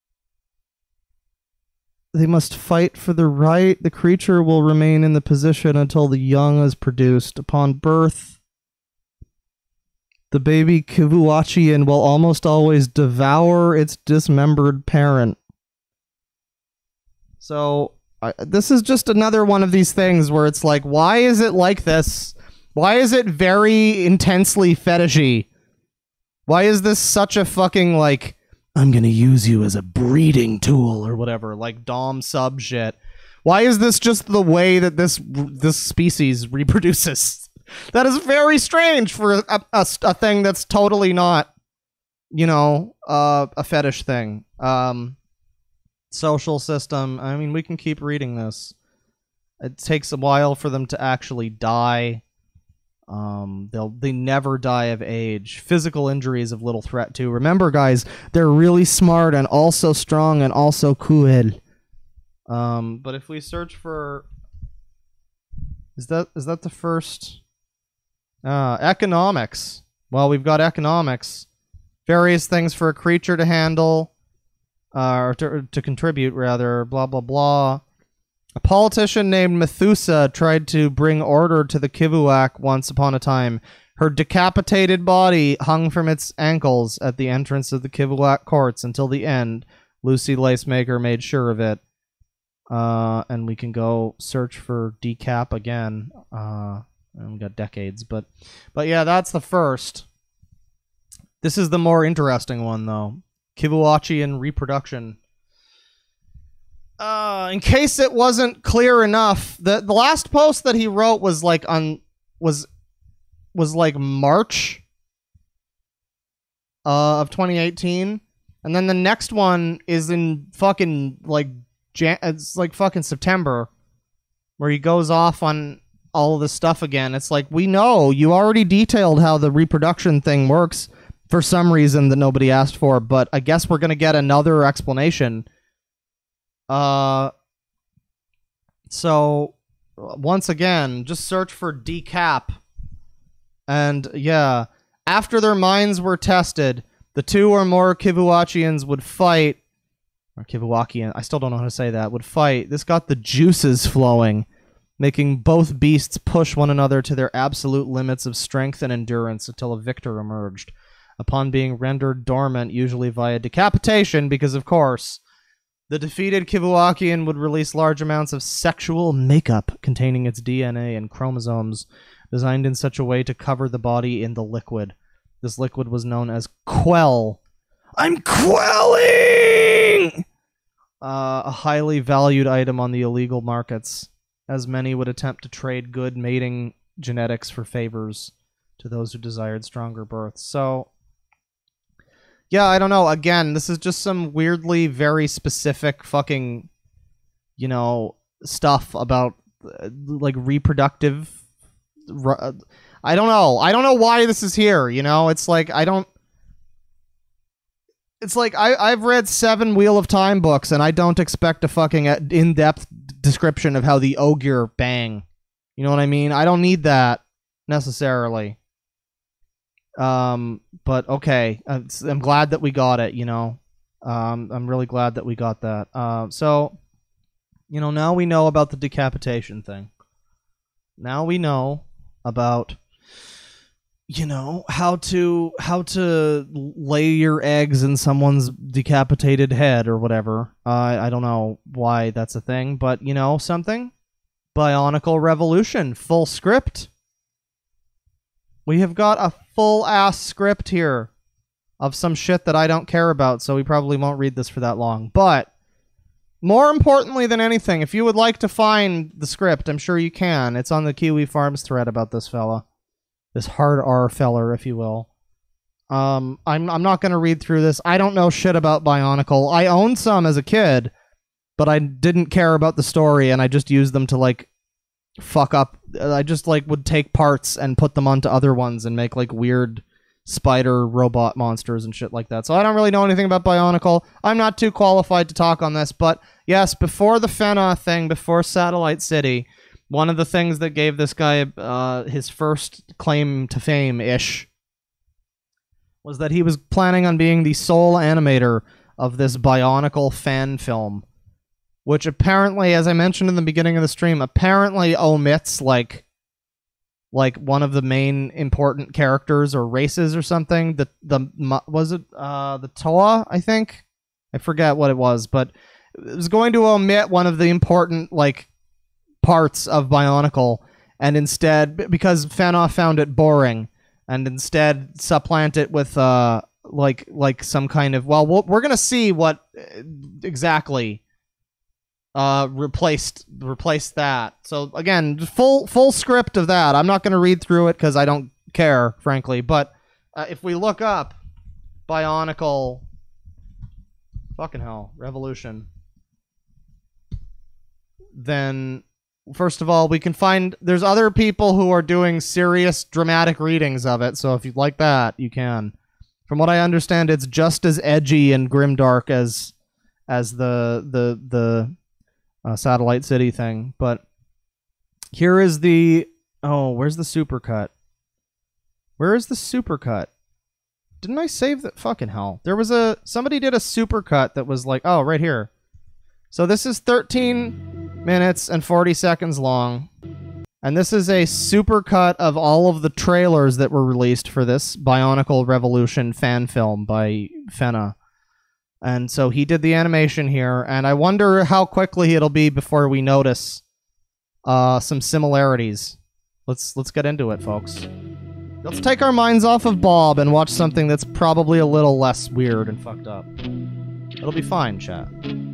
A: they must fight for the right. The creature will remain in the position until the young is produced. Upon birth, the baby Kvuachian will almost always devour its dismembered parent. So, I, this is just another one of these things where it's like, why is it like this? Why is it very intensely fetishy? Why is this such a fucking, like, I'm gonna use you as a breeding tool or whatever, like dom sub shit? Why is this just the way that this this species reproduces? That is very strange for a, a, a thing that's totally not you know, uh, a fetish thing. Um, social system. I mean, we can keep reading this. It takes a while for them to actually die. Um, they'll they never die of age. Physical injury is of little threat too. Remember, guys, they're really smart and also strong and also cool. Um, but if we search for, is that is that the first? Uh, economics. Well, we've got economics. Various things for a creature to handle, uh, or to, to contribute rather. Blah blah blah. A politician named Methusa tried to bring order to the Kivuak once upon a time. Her decapitated body hung from its ankles at the entrance of the Kivuak courts until the end. Lucy Lacemaker made sure of it. Uh, and we can go search for decap again. Uh, and we got decades, but, but yeah, that's the first. This is the more interesting one, though. Kivuachian reproduction. Uh, in case it wasn't clear enough, the the last post that he wrote was like on was was like March uh, of twenty eighteen, and then the next one is in fucking like Jan it's like fucking September, where he goes off on all of this stuff again. It's like, we know you already detailed how the reproduction thing works for some reason that nobody asked for, but I guess we're gonna get another explanation. Uh, so, once again, just search for decap. And, yeah, after their minds were tested, the two or more Kivuachians would fight, or Kivuakian, I still don't know how to say that, would fight. This got the juices flowing, making both beasts push one another to their absolute limits of strength and endurance until a victor emerged. Upon being rendered dormant, usually via decapitation, because, of course, the defeated Kivuakian would release large amounts of sexual makeup containing its D N A and chromosomes, designed in such a way to cover the body in the liquid. This liquid was known as quell. I'm quelling! Uh, a highly valued item on the illegal markets, as many would attempt to trade good mating genetics for favors to those who desired stronger births. So, yeah, I don't know. Again, this is just some weirdly very specific fucking, you know, stuff about, uh, like, reproductive... Uh, I don't know. I don't know why this is here, you know? It's like, I don't... It's like, I, I've read seven Wheel of Time books, and I don't expect a fucking in-depth description of how the Ogier bang. You know what I mean? I don't need that, necessarily. Um, but okay, I'm, I'm glad that we got it, you know. Um, I'm really glad that we got that. Uh, so, you know, now we know about the decapitation thing. Now we know about, you know, how to how to lay your eggs in someone's decapitated head or whatever. Uh, I don't know why that's a thing, but, you know, something. Bionicle Revolution, full script. We have got a full-ass script here of some shit that I don't care about, so we probably won't read this for that long. But, more importantly than anything, if you would like to find the script, I'm sure you can. It's on the Kiwi Farms thread about this fella. This hard R feller, if you will. Um, I'm, I'm not going to read through this. I don't know shit about Bionicle. I owned some as a kid, but I didn't care about the story, and I just used them to, like, fuck up. I just, like, would take parts and put them onto other ones and make, like, weird spider robot monsters and shit like that. So I don't really know anything about Bionicle. I'm not too qualified to talk on this, but yes, before the Fena thing, before Satellite City, one of the things that gave this guy uh, his first claim to fame-ish was that he was planning on being the sole animator of this Bionicle fan film, which apparently, as I mentioned in the beginning of the stream, apparently omits, like, like one of the main important characters or races or something. The, the was it uh, the Toa, I think? I forget what it was, but it was going to omit one of the important, like, parts of Bionicle, and instead, because Fanoff found it boring, and instead supplant it with, uh, like, like some kind of, well, we're gonna see what exactly... Uh, replaced replaced that. So again, full full script of that. I'm not going to read through it because I don't care, frankly. But uh, if we look up Bionicle. Fucking hell. Revolution. Then, first of all, we can find... There's other people who are doing serious, dramatic readings of it, so if you'd like that, you can. From what I understand, it's just as edgy and grimdark as as the the the uh, Satellite City thing. But here is the... Oh, where's the supercut? Where is the supercut? Didn't I save that? Fucking hell. There was a... Somebody did a supercut that was like... Oh, right here. So this is thirteen minutes and forty seconds long. And this is a supercut of all of the trailers that were released for this Bionicle Revolution fan film by Fenna. And so he did the animation here, and I wonder how quickly it'll be before we notice uh, some similarities. Let's let's get into it, folks. Let's take our minds off of Bob and watch something that's probably a little less weird and fucked up. It'll be fine, chat.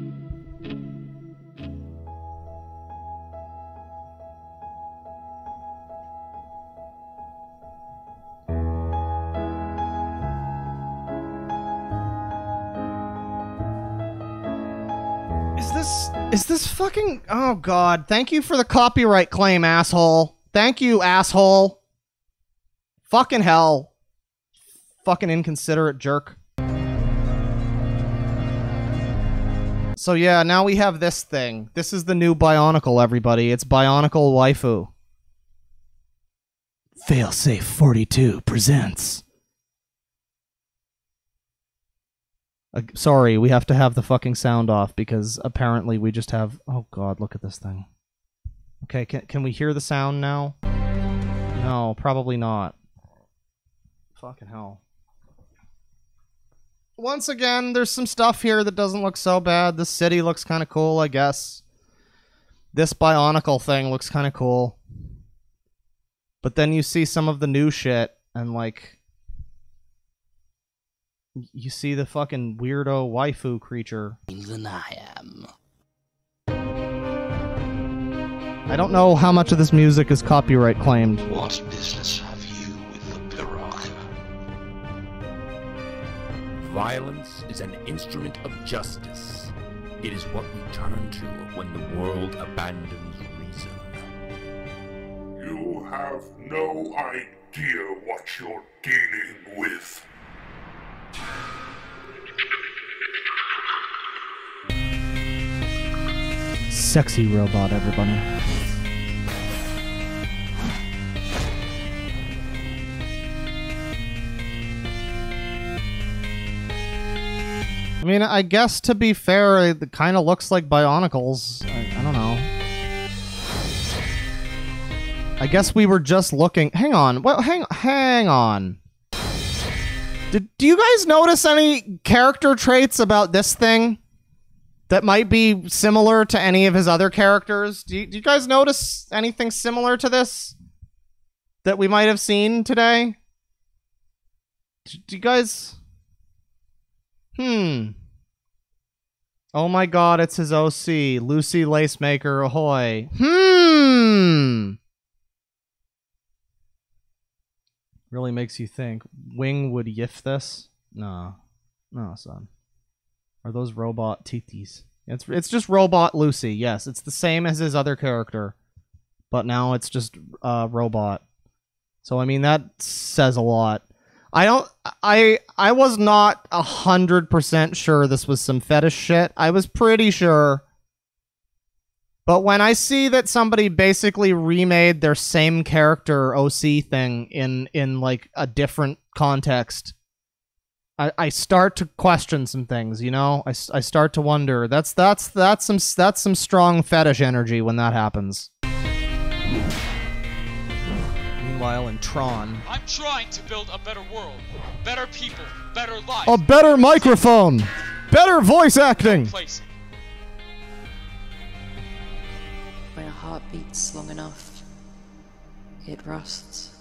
A: Is this... Is this fucking... Oh, God. Thank you for the copyright claim, asshole. Thank you, asshole. Fucking hell. Fucking inconsiderate jerk. So yeah, now we have this thing. This is the new Bionicle, everybody. It's Bionicle Waifu.
B: Failsafe forty-two presents.
A: Uh, sorry, we have to have the fucking sound off because apparently we just have... Oh god, look at this thing. Okay, can, can we hear the sound now? No, probably not. Fucking hell. Once again, there's some stuff here that doesn't look so bad. The city looks kind of cool, I guess. This Bionicle thing looks kind of cool. But then you see some of the new shit, and like... You see the fucking weirdo waifu creature.
B: Than I am.
A: I don't know how much of this music is copyright claimed.
R: What business have you with the Piraka?
G: Violence is an instrument of justice. It is what we turn to when the world abandons reason.
R: You have no idea what you're dealing with.
A: Sexy robot, everybody. I mean, I guess to be fair, it kind of looks like Bionicles. I, I don't know. I guess we were just looking... Hang on. Well, hang, hang on. Did, do you guys notice any character traits about this thing that might be similar to any of his other characters? Do you, do you guys notice anything similar to this that we might have seen today? Do, do you guys... Hmm. Oh my god, it's his O C. Lucy Lacemaker, ahoy. Hmm. Really makes you think. Wing would yiff this? No. No, son. Are those robot teethies? It's, it's just robot Lucy, yes. It's the same as his other character. But now it's just uh, robot. So, I mean, that says a lot. I don't... I I was not a hundred percent sure this was some fetish shit. I was pretty sure. But when I see that somebody basically remade their same character O C thing in, in like, a different context, I, I start to question some things, you know? I, I start to wonder. That's, that's, that's, some, that's some strong fetish energy when that happens. Meanwhile, in Tron...
I: I'm trying to build a better world. Better people. Better life.
A: A better microphone! Better voice acting!
P: When a heart beats long enough, it rusts.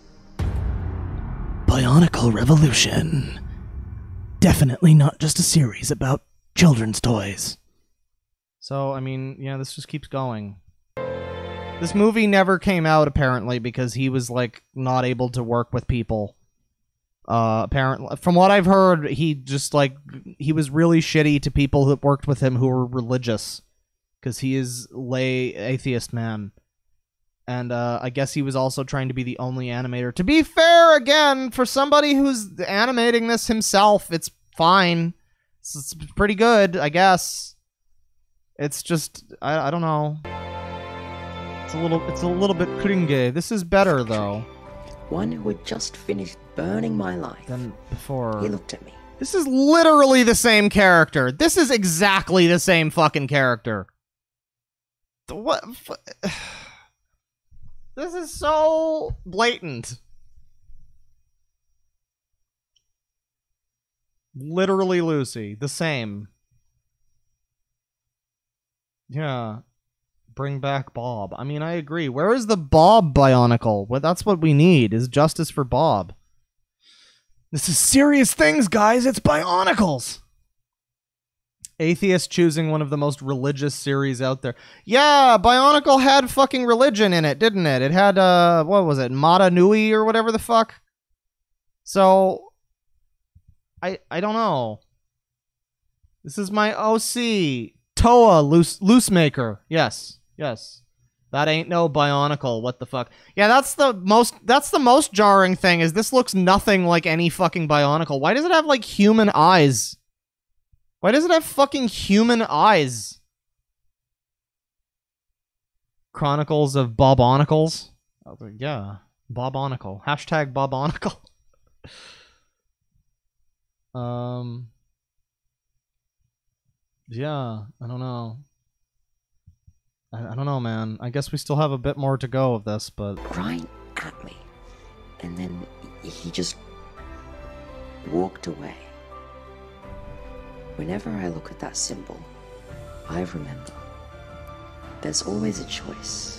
B: Bionicle Revolution. Definitely not just a series about children's toys.
A: So, I mean, yeah, this just keeps going. This movie never came out, apparently, because he was, like, not able to work with people. Uh, apparently, from what I've heard, he just like he was really shitty to people that worked with him who were religious, because he is lay atheist man. And uh, I guess he was also trying to be the only animator. To be fair, again, for somebody who's animating this himself, it's fine. It's, it's pretty good, I guess. It's just, I, I don't know. It's a little, it's a little bit cringy. This is better, though.
E: One who had just finished burning my life.
A: Than before.
E: He looked at me.
A: This is literally the same character. This is exactly the same fucking character. What? This is so blatant. Literally Lucy. The same. Yeah. Bring back Bob. I mean, I agree. Where is the Bob Bionicle? Well, that's what we need, is justice for Bob. This is serious things, guys. It's Bionicles. Atheist choosing one of the most religious series out there. Yeah, Bionicle had fucking religion in it, didn't it? It had, uh, what was it? Mata Nui or whatever the fuck? So, I I don't know. This is my O C. Toa Loose, Loose Maker. Yes, yes. That ain't no Bionicle. What the fuck? Yeah, that's the most, that's the most jarring thing, is this looks nothing like any fucking Bionicle. Why does it have, like, human eyes? Why does it have fucking human eyes? Chronicles of Bobonicles? Oh, yeah. Bobonicle. Hashtag Bobonicle. um... Yeah, I don't know. I, I don't know, man. I guess we still have a bit more to go of this, but...
E: Right at me. And then he just walked away. Whenever I look at that symbol, I remember there's always a choice.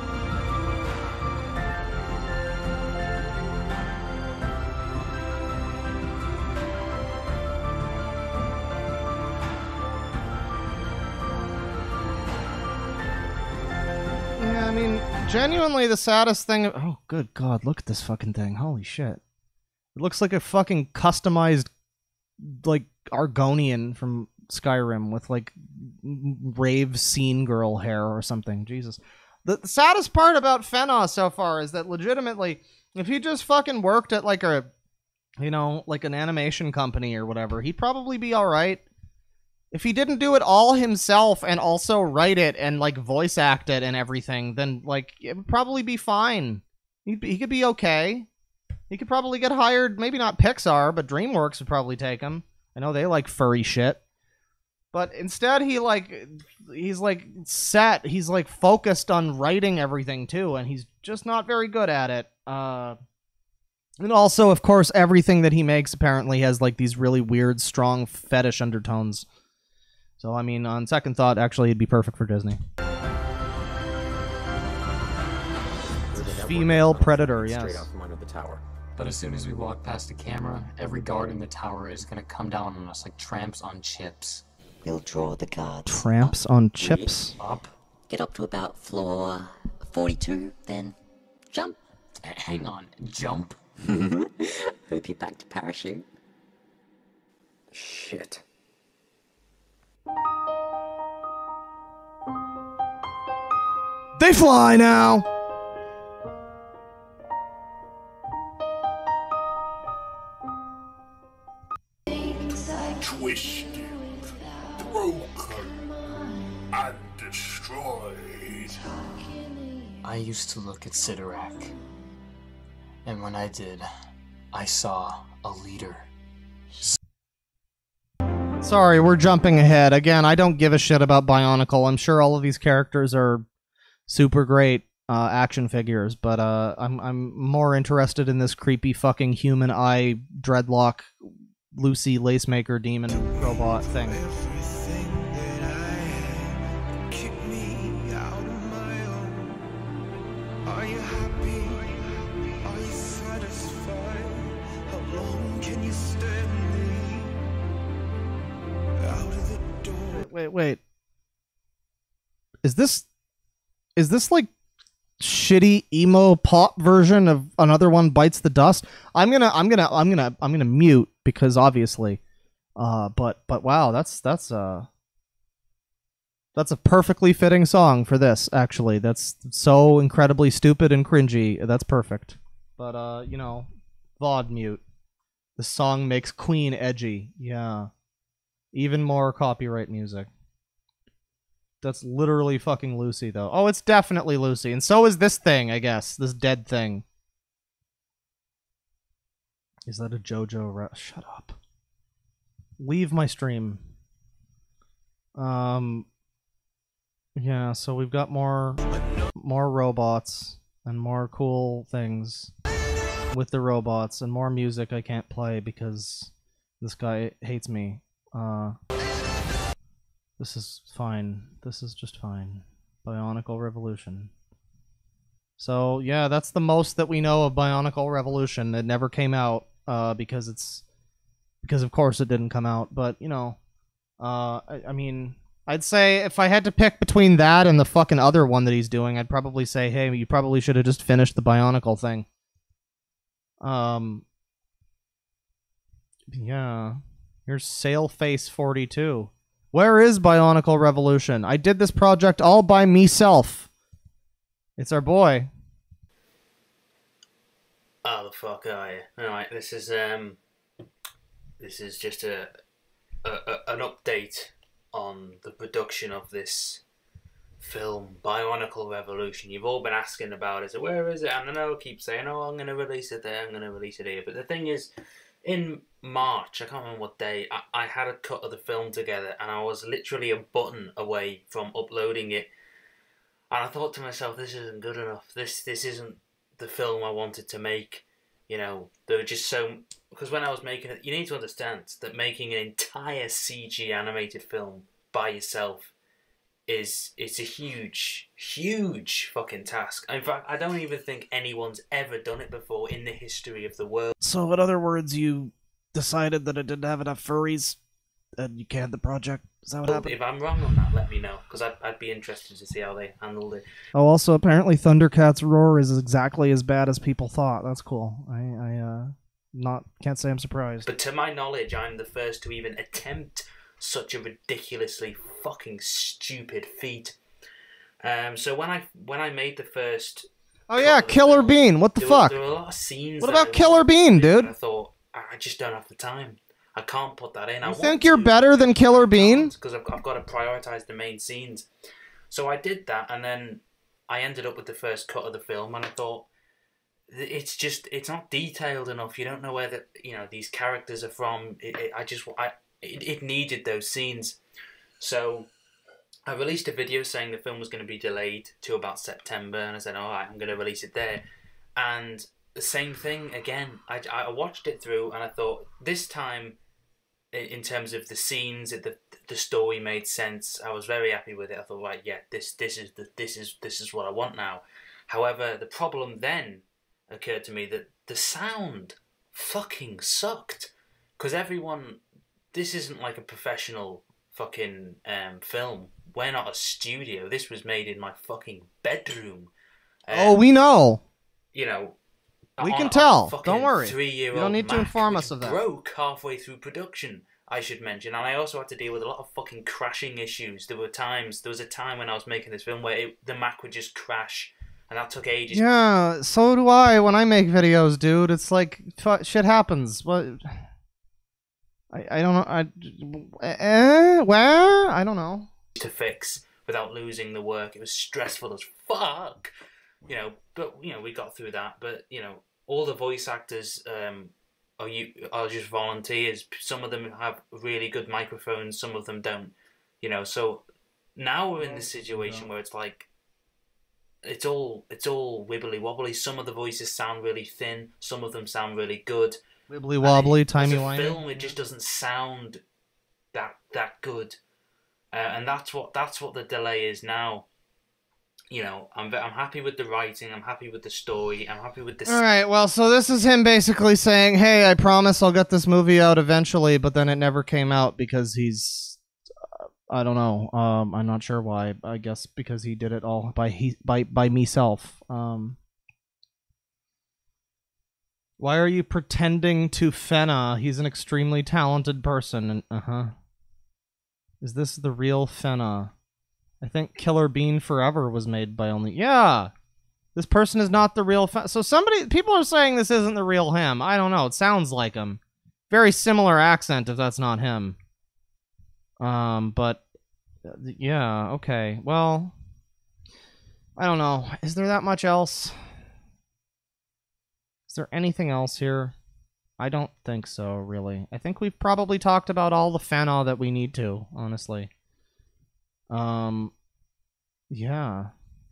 A: Yeah, I mean, genuinely the saddest thing... Oh, good God, look at this fucking thing. Holy shit. It looks like a fucking customized, like, Argonian from Skyrim with, like, rave scene girl hair or something. Jesus. The, the saddest part about Fena so far is that legitimately, if he just fucking worked at, like, a, you know, like an animation company or whatever, he'd probably be alright. If he didn't do it all himself and also write it and, like, voice act it and everything, then, like, it would probably be fine. He'd be, he could be okay. He could probably get hired, maybe not Pixar, but DreamWorks would probably take him. I know they like furry shit. But instead, he, like, he's, like, set. He's, like, focused on writing everything, too, and he's just not very good at it. Uh... And also, of course, everything that he makes apparently has, like, these really weird, strong fetish undertones. So, I mean, on second thought, actually, it'd be perfect for Disney. Female predator, yes.
F: Straight out from under the tower. But as soon as we walk past the camera, every guard in the tower is gonna come down on us like tramps on chips.
E: We'll draw the guards.
A: Tramps on chips?
F: Up.
E: Get up to about floor forty-two, then jump.
F: Hang on, jump?
E: Hope you packed a parachute.
F: Shit.
A: They fly now!
R: Twisted, broken, and destroyed.
F: I used to look at Sidorak, and when I did, I saw a leader.
A: Sorry, we're jumping ahead. Again, I don't give a shit about Bionicle. I'm sure all of these characters are super great uh, action figures, but uh, I'm I'm more interested in this creepy fucking human eye dreadlock Lucy lacemaker demon robot thing.
L: Are you happy? Are you satisfied? How long can you stand me? Out of the door.
A: Wait, wait. Is this... Is this, like, shitty emo pop version of Another One Bites the Dust. I'm gonna, I'm gonna, I'm gonna, I'm gonna mute because obviously, uh, but, but wow, that's that's uh, that's a perfectly fitting song for this. Actually, that's so incredibly stupid and cringy. That's perfect. But uh, you know, V O D mute. The song makes Queen edgy. Yeah, even more copyright music. That's literally fucking Lucy, though. Oh, it's definitely Lucy. And so is this thing, I guess. This dead thing. Is that a JoJo re- Shut up. Leave my stream. Um... Yeah, so we've got more... More robots. And more cool things. With the robots. And more music I can't play because... This guy hates me. Uh... This is fine. This is just fine. Bionicle Revolution. So, yeah, that's the most that we know of Bionicle Revolution. It never came out, uh, because it's... Because, of course, it didn't come out. But, you know, uh, I, I mean, I'd say if I had to pick between that and the fucking other one that he's doing, I'd probably say, hey, you probably should have just finished the Bionicle thing. Um... Yeah. Here's Sailface forty-two. Where is Bionicle Revolution? I did this project all by meself. It's our boy.
K: Oh, the fuck are you? Alright, this is, um... This is just a, a, a... an update on the production of this film, Bionicle Revolution. You've all been asking about it, so where is it? And I know I keep saying, oh, I'm going to release it there, I'm going to release it here. But the thing is, in March, I can't remember what day, I, I had a cut of the film together and I was literally a button away from uploading it. And I thought to myself, this isn't good enough. This this isn't the film I wanted to make. You know, there were just so... Because when I was making it, you need to understand that making an entire C G animated film by yourself is it's a huge, huge fucking task. In fact, I don't even think anyone's ever done it before in the history of the world.
B: So, in other words, you decided that it didn't have enough furries, and you canned the project? Is that what happened?
K: If I'm wrong on that, let me know, because I'd, I'd be interested to see how they handled it.
A: Oh, also, apparently Thundercat's roar is exactly as bad as people thought. That's cool. I, I, uh, not, can't say I'm surprised.
K: But to my knowledge, I'm the first to even attempt such a ridiculously fucking stupid feat. Um, so when I when I made the first...
A: Oh yeah, Killer film, Bean, what the
K: there
A: fuck?
K: Were, there were a lot of scenes...
A: What about Killer Bean, dude?
K: I thought, I just don't have the time. I can't put that in.
A: You
K: I
A: think you're better than Killer Bean?
K: Because I've, I've got to prioritise the main scenes. So I did that, and then I ended up with the first cut of the film, and I thought, it's just, it's not detailed enough. You don't know where the, you know, these characters are from. It, it, I just, I, it, it needed those scenes. So I released a video saying the film was going to be delayed to about September, and I said, all right, I'm going to release it there. And the same thing again. I, I watched it through, and I thought, this time, in terms of the scenes, the the story made sense. I was very happy with it. I thought, right, yeah, this this is the, this is this is what I want now. However, the problem then occurred to me that the sound fucking sucked, because everyone, this isn't like a professional fucking um, film. We're not a studio. This was made in my fucking bedroom. Um,
A: oh, we know.
K: You know.
A: We
K: on,
A: can tell.
K: On
A: Don't worry.
K: You
A: don't need
K: Mac,
A: to inform
K: which
A: us of that.
K: Broke halfway through production, I should mention, and I also had to deal with a lot of fucking crashing issues. There were times, there was a time when I was making this film where it, the Mac would just crash, and that took ages.
A: Yeah, so do I when I make videos, dude. It's like f shit happens. What? I I don't know. I eh, where? I don't know.
K: To fix without losing the work. It was stressful as fuck. You know, but you know we got through that. But you know, all the voice actors um, are you are just volunteers. Some of them have really good microphones. Some of them don't. You know, so now we're in this situation where it's like it's all it's all wibbly wobbly. Some of the voices sound really thin. Some of them sound really good.
A: Wibbly wobbly, timey
K: wimey. As a
A: wimey.
K: film, it just doesn't sound that that good, uh, and that's what that's what the delay is now. You know, I'm I'm happy with the writing. I'm happy with the story. I'm happy with the.
A: All right. Well, so this is him basically saying, "Hey, I promise I'll get this movie out eventually," but then it never came out because he's I don't know. Um, I'm not sure why. I guess because he did it all by he by by meself. Um, why are you pretending to Fenna? He's an extremely talented person. And uh huh. Is this the real Fenna? I think Killer Bean Forever was made by only. Yeah, this person is not the real Fenna. So somebody, people are saying this isn't the real him. I don't know. It sounds like him. Very similar accent, if that's not him. Um, but, yeah, okay. Well, I don't know. Is there that much else? Is there anything else here? I don't think so, really. I think we've probably talked about all the Fenna that we need to, honestly. Um, yeah.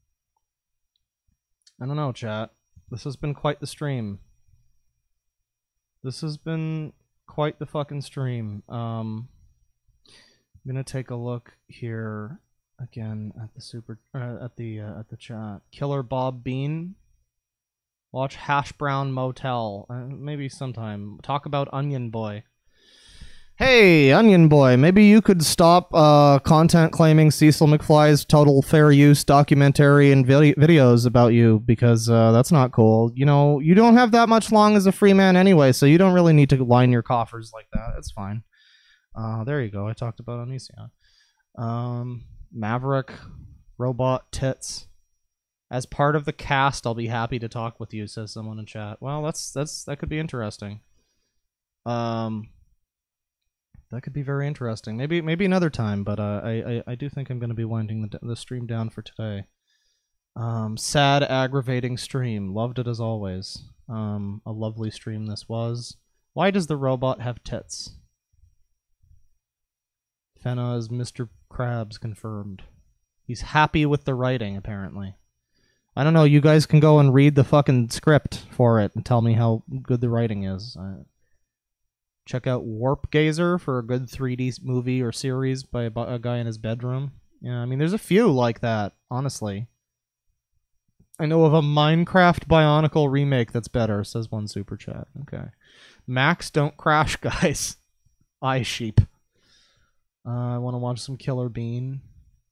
A: I don't know, chat. This has been quite the stream. This has been quite the fucking stream. Um... I'm gonna take a look here again at the super uh, at the uh, at the chat. Killer Bob Bean. Watch Hash Brown Motel. Uh, maybe sometime. Talk about Onion Boy. Hey, Onion Boy. Maybe you could stop uh, content claiming Cecil McFly's total fair use documentary and vid videos about you because uh, that's not cool. You know, you don't have that much long as a free man anyway, so you don't really need to line your coffers like that. It's fine. Uh, there you go. I talked about Onision. Um, Maverick, Robot, Tits. As part of the cast, I'll be happy to talk with you, says someone in chat. Well, that's that's that could be interesting. Um, that could be very interesting. Maybe maybe another time, but uh, I, I I do think I'm going to be winding the the stream down for today. Um, sad, aggravating stream. Loved it as always. Um, a lovely stream this was. Why does the robot have tits? Fenna is Mister Krabs confirmed. He's happy with the writing, apparently. I don't know, you guys can go and read the fucking script for it and tell me how good the writing is. Uh, check out Warp Gazer for a good three D movie or series by a, a guy in his bedroom. Yeah, I mean, there's a few like that, honestly. I know of a Minecraft Bionicle remake that's better, says one super chat. Okay. Max, don't crash, guys. Eye sheep. Uh, I want to watch some Killer Bean.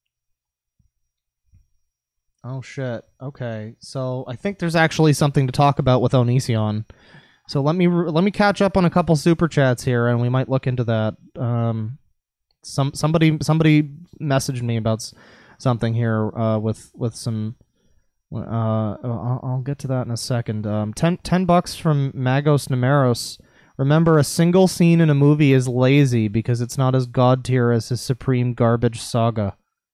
A: Oh shit. Okay, so I think there's actually something to talk about with Onision. So let me let me catch up on a couple super chats here, and we might look into that. Um, some somebody somebody messaged me about s something here uh, with with some. Uh, I'll, I'll get to that in a second. Um, ten, ten bucks from Magos Numeros. Remember, a single scene in a movie is lazy because it's not as god tier as his supreme garbage saga.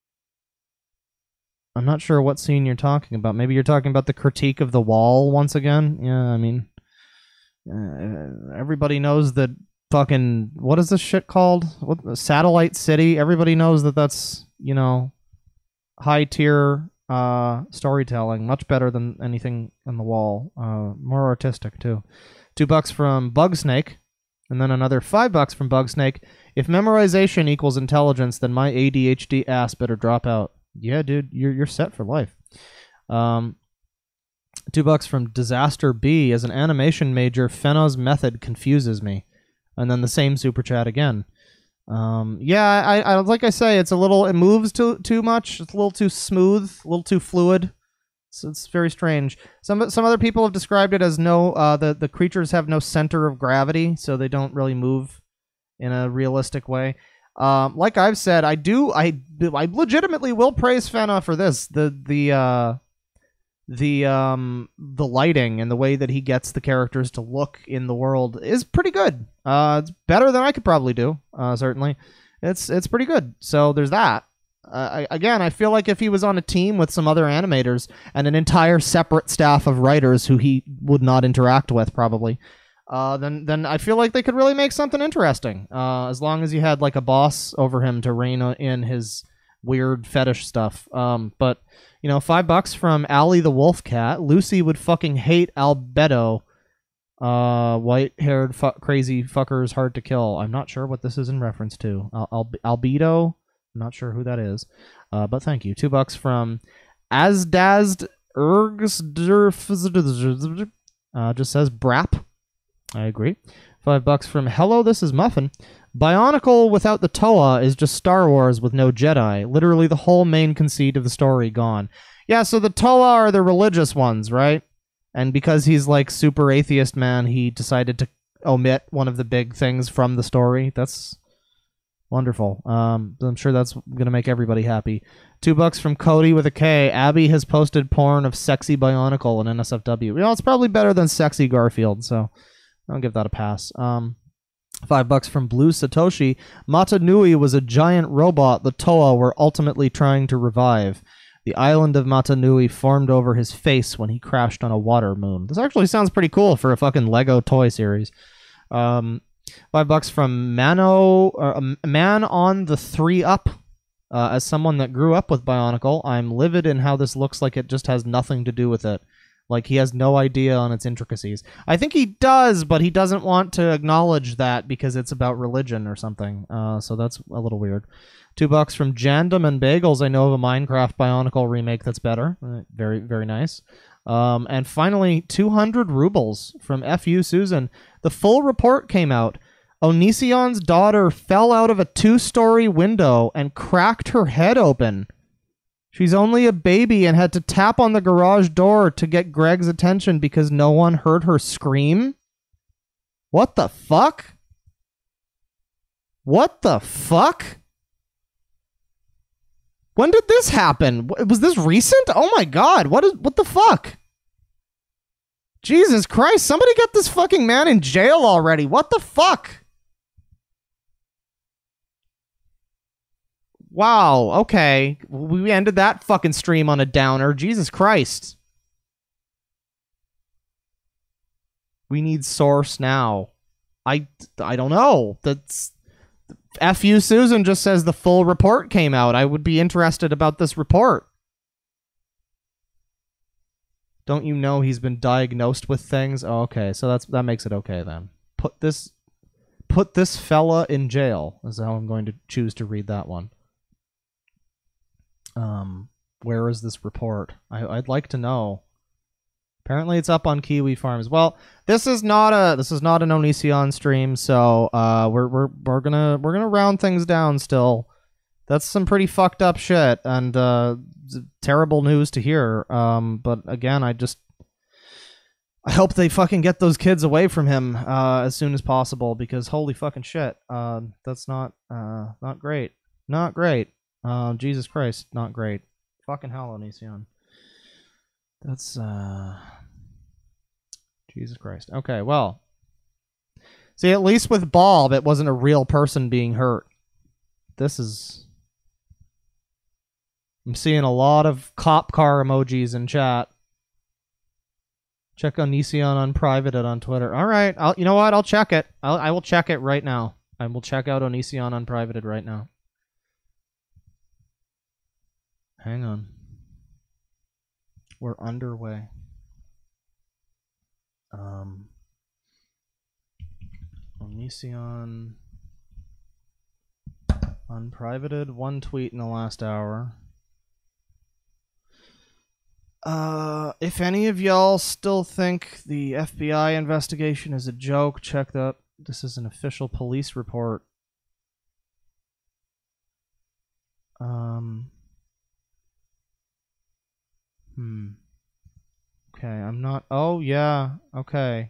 A: I'm not sure what scene you're talking about. Maybe you're talking about the critique of The Wall once again? Yeah, I mean... Uh, everybody knows that fucking... What is this shit called? What, Satellite City? Everybody knows that that's, you know, high tier uh, storytelling. Much better than anything on The Wall. Uh, more artistic, too. Two bucks from Bugsnake, and then another five bucks from Bugsnake. If memorization equals intelligence, then my A D H D ass better drop out. Yeah, dude, you're you're set for life. Um, two bucks from Disaster B. As an animation major, Fenna's method confuses me. And then the same super chat again. Um, yeah, I, I like I say, it's a little. It moves too too much. It's a little too smooth, a little too fluid. So it's very strange. Some some other people have described it as no, uh, the, the creatures have no center of gravity, so they don't really move in a realistic way. Um, like I've said, I do, I, I legitimately will praise Fenna for this. The, the, uh, the, um, the lighting and the way that he gets the characters to look in the world is pretty good. Uh, it's better than I could probably do, uh, certainly. It's, it's pretty good. So there's that. Uh, I, again, I feel like if he was on a team with some other animators and an entire separate staff of writers who he would not interact with, probably, uh, then then I feel like they could really make something interesting. Uh, as long as you had like a boss over him to rein in his weird fetish stuff. Um, but you know, five bucks from Allie the Wolf Cat. Lucy would fucking hate Albedo. Uh, white-haired fu crazy fuckers hard to kill. I'm not sure what this is in reference to. Al Al Albedo. I'm not sure who that is, uh, but thank you. Two bucks from Asdazd Ergs. Uh, just says Brap. I agree. Five bucks from Hello, this is Muffin. Bionicle without the Toa is just Star Wars with no Jedi. Literally the whole main conceit of the story gone. Yeah, so the Toa are the religious ones, right? And because he's like super atheist man, he decided to omit one of the big things from the story. That's wonderful. Um, I'm sure that's going to make everybody happy. Two bucks from Cody with a K. Abby has posted porn of sexy Bionicle in N S F W. You know, it's probably better than sexy Garfield, so I'll give that a pass. Um, five bucks from Blue Satoshi. Mata Nui was a giant robot the Toa were ultimately trying to revive. The island of Mata Nui formed over his face when he crashed on a water moon. This actually sounds pretty cool for a fucking Lego toy series. Um... Five bucks from Mano, uh, Man on the Three Up. Uh, as someone that grew up with Bionicle, I'm livid in how this looks like it just has nothing to do with it. Like he has no idea on its intricacies. I think he does, but he doesn't want to acknowledge that because it's about religion or something. Uh, so that's a little weird. Two bucks from Jandom and Bagels. I know of a Minecraft Bionicle remake that's better. Uh, very, very nice. Um, and finally, two hundred rubles from F U Susan. The full report came out. Onision's daughter fell out of a two-story window and cracked her head open. She's only a baby and had to tap on the garage door to get Greg's attention because no one heard her scream? What the fuck? What the fuck? When did this happen? Was this recent? Oh my god, what is what the fuck? Jesus Christ, somebody get this fucking man in jail already. What the fuck? Wow, okay. We ended that fucking stream on a downer. Jesus Christ. We need source now. I, I don't know. That's... F U Susan just says the full report came out. I would be interested about this report. Don't you know he's been diagnosed with things? Oh, okay, so that's that makes it okay then. Put this put this fella in jail is how I'm going to choose to read that one. Um, where is this report? I, I'd like to know. Apparently it's up on Kiwi Farms. Well, this is not a this is not an Onision stream, so uh, we're we're we're gonna we're gonna round things down still. That's some pretty fucked up shit and uh, terrible news to hear. Um, but again, I just I hope they fucking get those kids away from him uh, as soon as possible because holy fucking shit, uh, that's not uh, not great, not great. Uh, Jesus Christ, not great. Fucking hell, Onision. That's, uh... Jesus Christ. Okay, well. See, at least with Bob, it wasn't a real person being hurt. This is... I'm seeing a lot of cop car emojis in chat. Check Onision Unprivated on Twitter. Alright, I'll, you know what? I'll check it. I'll, I will check it right now. I will check out Onision Unprivated right now. Hang on. We're underway. Um, Onision Unprivated, one tweet in the last hour. Uh, if any of y'all still think the F B I investigation is a joke, check that. This is an official police report. Um... Hmm. Okay, I'm not... Oh, yeah. Okay.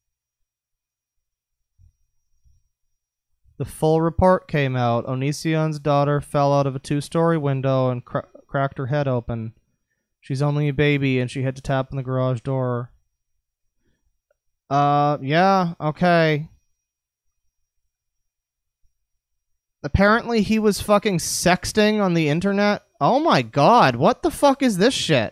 A: The full report came out. Onision's daughter fell out of a two-story window and cr cracked her head open. She's only a baby and she had to tap on the garage door. Uh, yeah, okay. Apparently he was fucking sexting on the internet. Oh my god, what the fuck is this shit?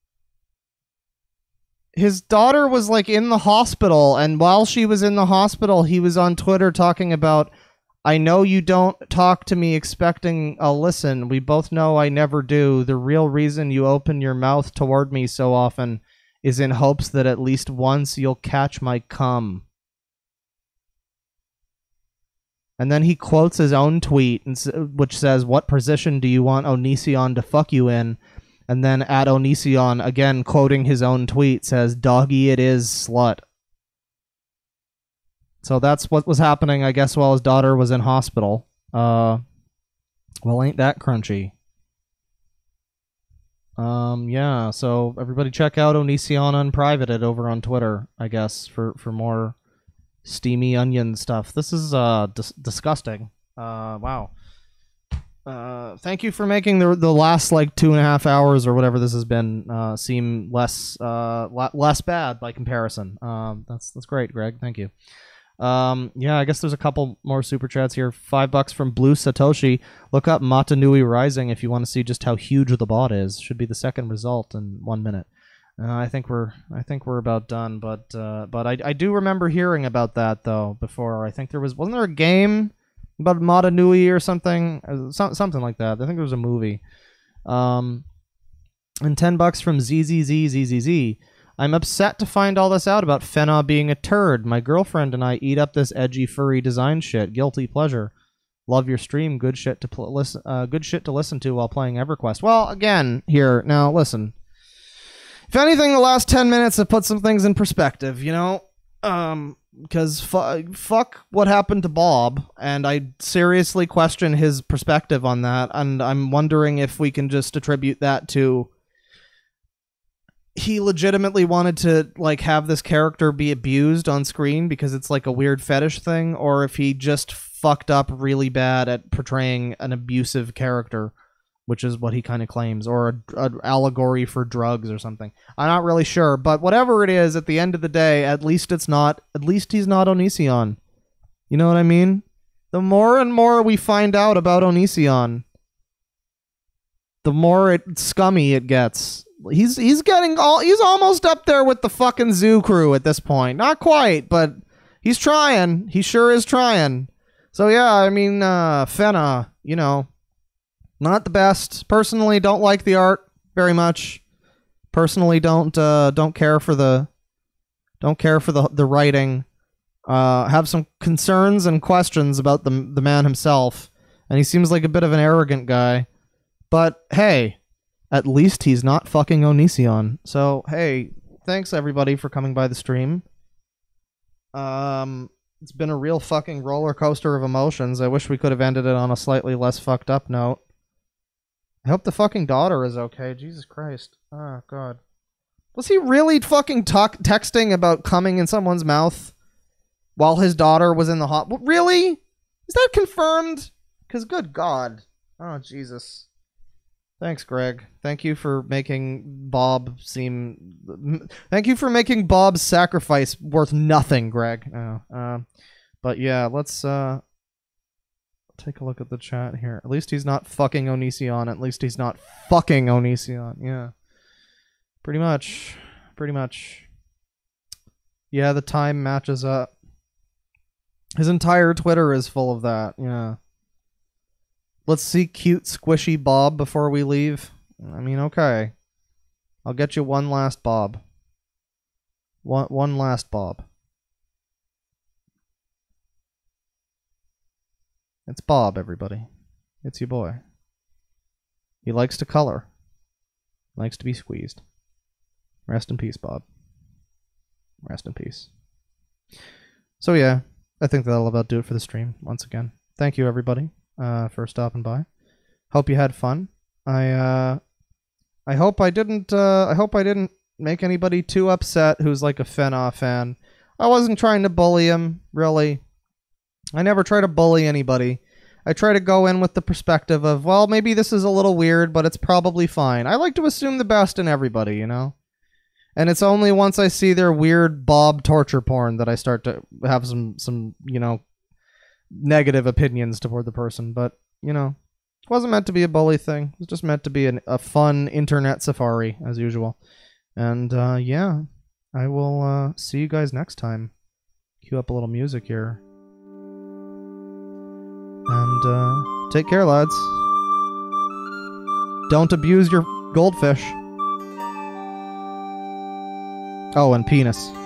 A: His daughter was like in the hospital, and while she was in the hospital, he was on Twitter talking about, I know you don't talk to me expecting I'll listen. We both know I never do. The real reason you open your mouth toward me so often is in hopes that at least once you'll catch my cum. And then he quotes his own tweet, which says, what position do you want Onision to fuck you in? And then at Onision, again quoting his own tweet, says, doggy it is, slut. So that's what was happening, I guess, while his daughter was in hospital. Uh, well, ain't that crunchy? Um, yeah, so everybody check out Onision Unprivated over on Twitter, I guess, for, for more steamy onion stuff. This is, uh, dis disgusting. Uh, wow. Uh, thank you for making the, the last, like, two and a half hours or whatever this has been, uh, seem less, uh, less bad by comparison. Um, that's, that's great, Greg. Thank you. Um, yeah, I guess there's a couple more super chats here. Five bucks from Blue Satoshi. Look up Matanui Rising if you want to see just how huge the bot is. Should be the second result in one minute. Uh, I think we're I think we're about done, but uh, but I I do remember hearing about that though before. I think there was wasn't there a game about Matanui or something, uh, so, something like that. I think there was a movie. Um, and ten bucks from Z Z Z Z Z Z. I'm upset to find all this out about Fena being a turd. My girlfriend and I eat up this edgy furry design shit. Guilty pleasure. Love your stream. Good shit to pl listen. Uh, good shit to listen to while playing EverQuest. Well, again, here now, listen. If anything, the last ten minutes have put some things in perspective. You know, um, because fu fuck what happened to Bob, and I seriously question his perspective on that, and I'm wondering if we can just attribute that to he legitimately wanted to like have this character be abused on screen because it's like a weird fetish thing, or if he just fucked up really bad at portraying an abusive character, which is what he kind of claims, or an allegory for drugs or something. I'm not really sure, but whatever it is, at the end of the day, at least it's not, at least he's not Onision. You know what I mean? The more and more we find out about Onision, the more it scummy it gets. He's he's getting all he's almost up there with the fucking zoo crew at this point. Not quite, but he's trying. He sure is trying. So yeah, I mean, uh, Fena, you know, not the best. Personally, don't like the art very much. Personally, don't uh, don't care for the don't care for the the writing. Uh, have some concerns and questions about the the man himself, and he seems like a bit of an arrogant guy. But hey, at least he's not fucking Onision. So, hey, thanks everybody for coming by the stream. Um, it's been a real fucking roller coaster of emotions. I wish we could have ended it on a slightly less fucked up note. I hope the fucking daughter is okay. Jesus Christ. Oh, God. Was he really fucking talk texting about coming in someone's mouth while his daughter was in the hot... Really? Is that confirmed? Because good God. Oh, Jesus. Thanks, Greg. Thank you for making Bob seem... Thank you for making Bob's sacrifice worth nothing, Greg. Oh, uh, but yeah, let's uh, take a look at the chat here. At least he's not fucking Onision. At least he's not fucking Onision. Yeah. Pretty much. Pretty much. Yeah, the time matches up. His entire Twitter is full of that. Yeah. Let's see cute, squishy Bob before we leave. I mean, okay. I'll get you one last Bob. One, one last Bob. It's Bob, everybody. It's your boy. He likes to color. Likes to be squeezed. Rest in peace, Bob. Rest in peace. So yeah, I think that'll about do it for the stream once again. Thank you, everybody. Uh, for stopping by. Hope you had fun. I uh, I hope I didn't. Uh, I hope I didn't make anybody too upset who's like a Fena fan. I wasn't trying to bully him, really. I never try to bully anybody. I try to go in with the perspective of, well, maybe this is a little weird, but it's probably fine. I like to assume the best in everybody, you know? And it's only once I see their weird Bob torture porn that I start to have some, some you know, negative opinions toward the person. But, you know, it wasn't meant to be a bully thing. It was just meant to be an, a fun internet safari, as usual. And, uh, yeah, I will uh, see you guys next time. Cue up a little music here. And, uh, take care, lads. Don't abuse your goldfish. Oh, and penis.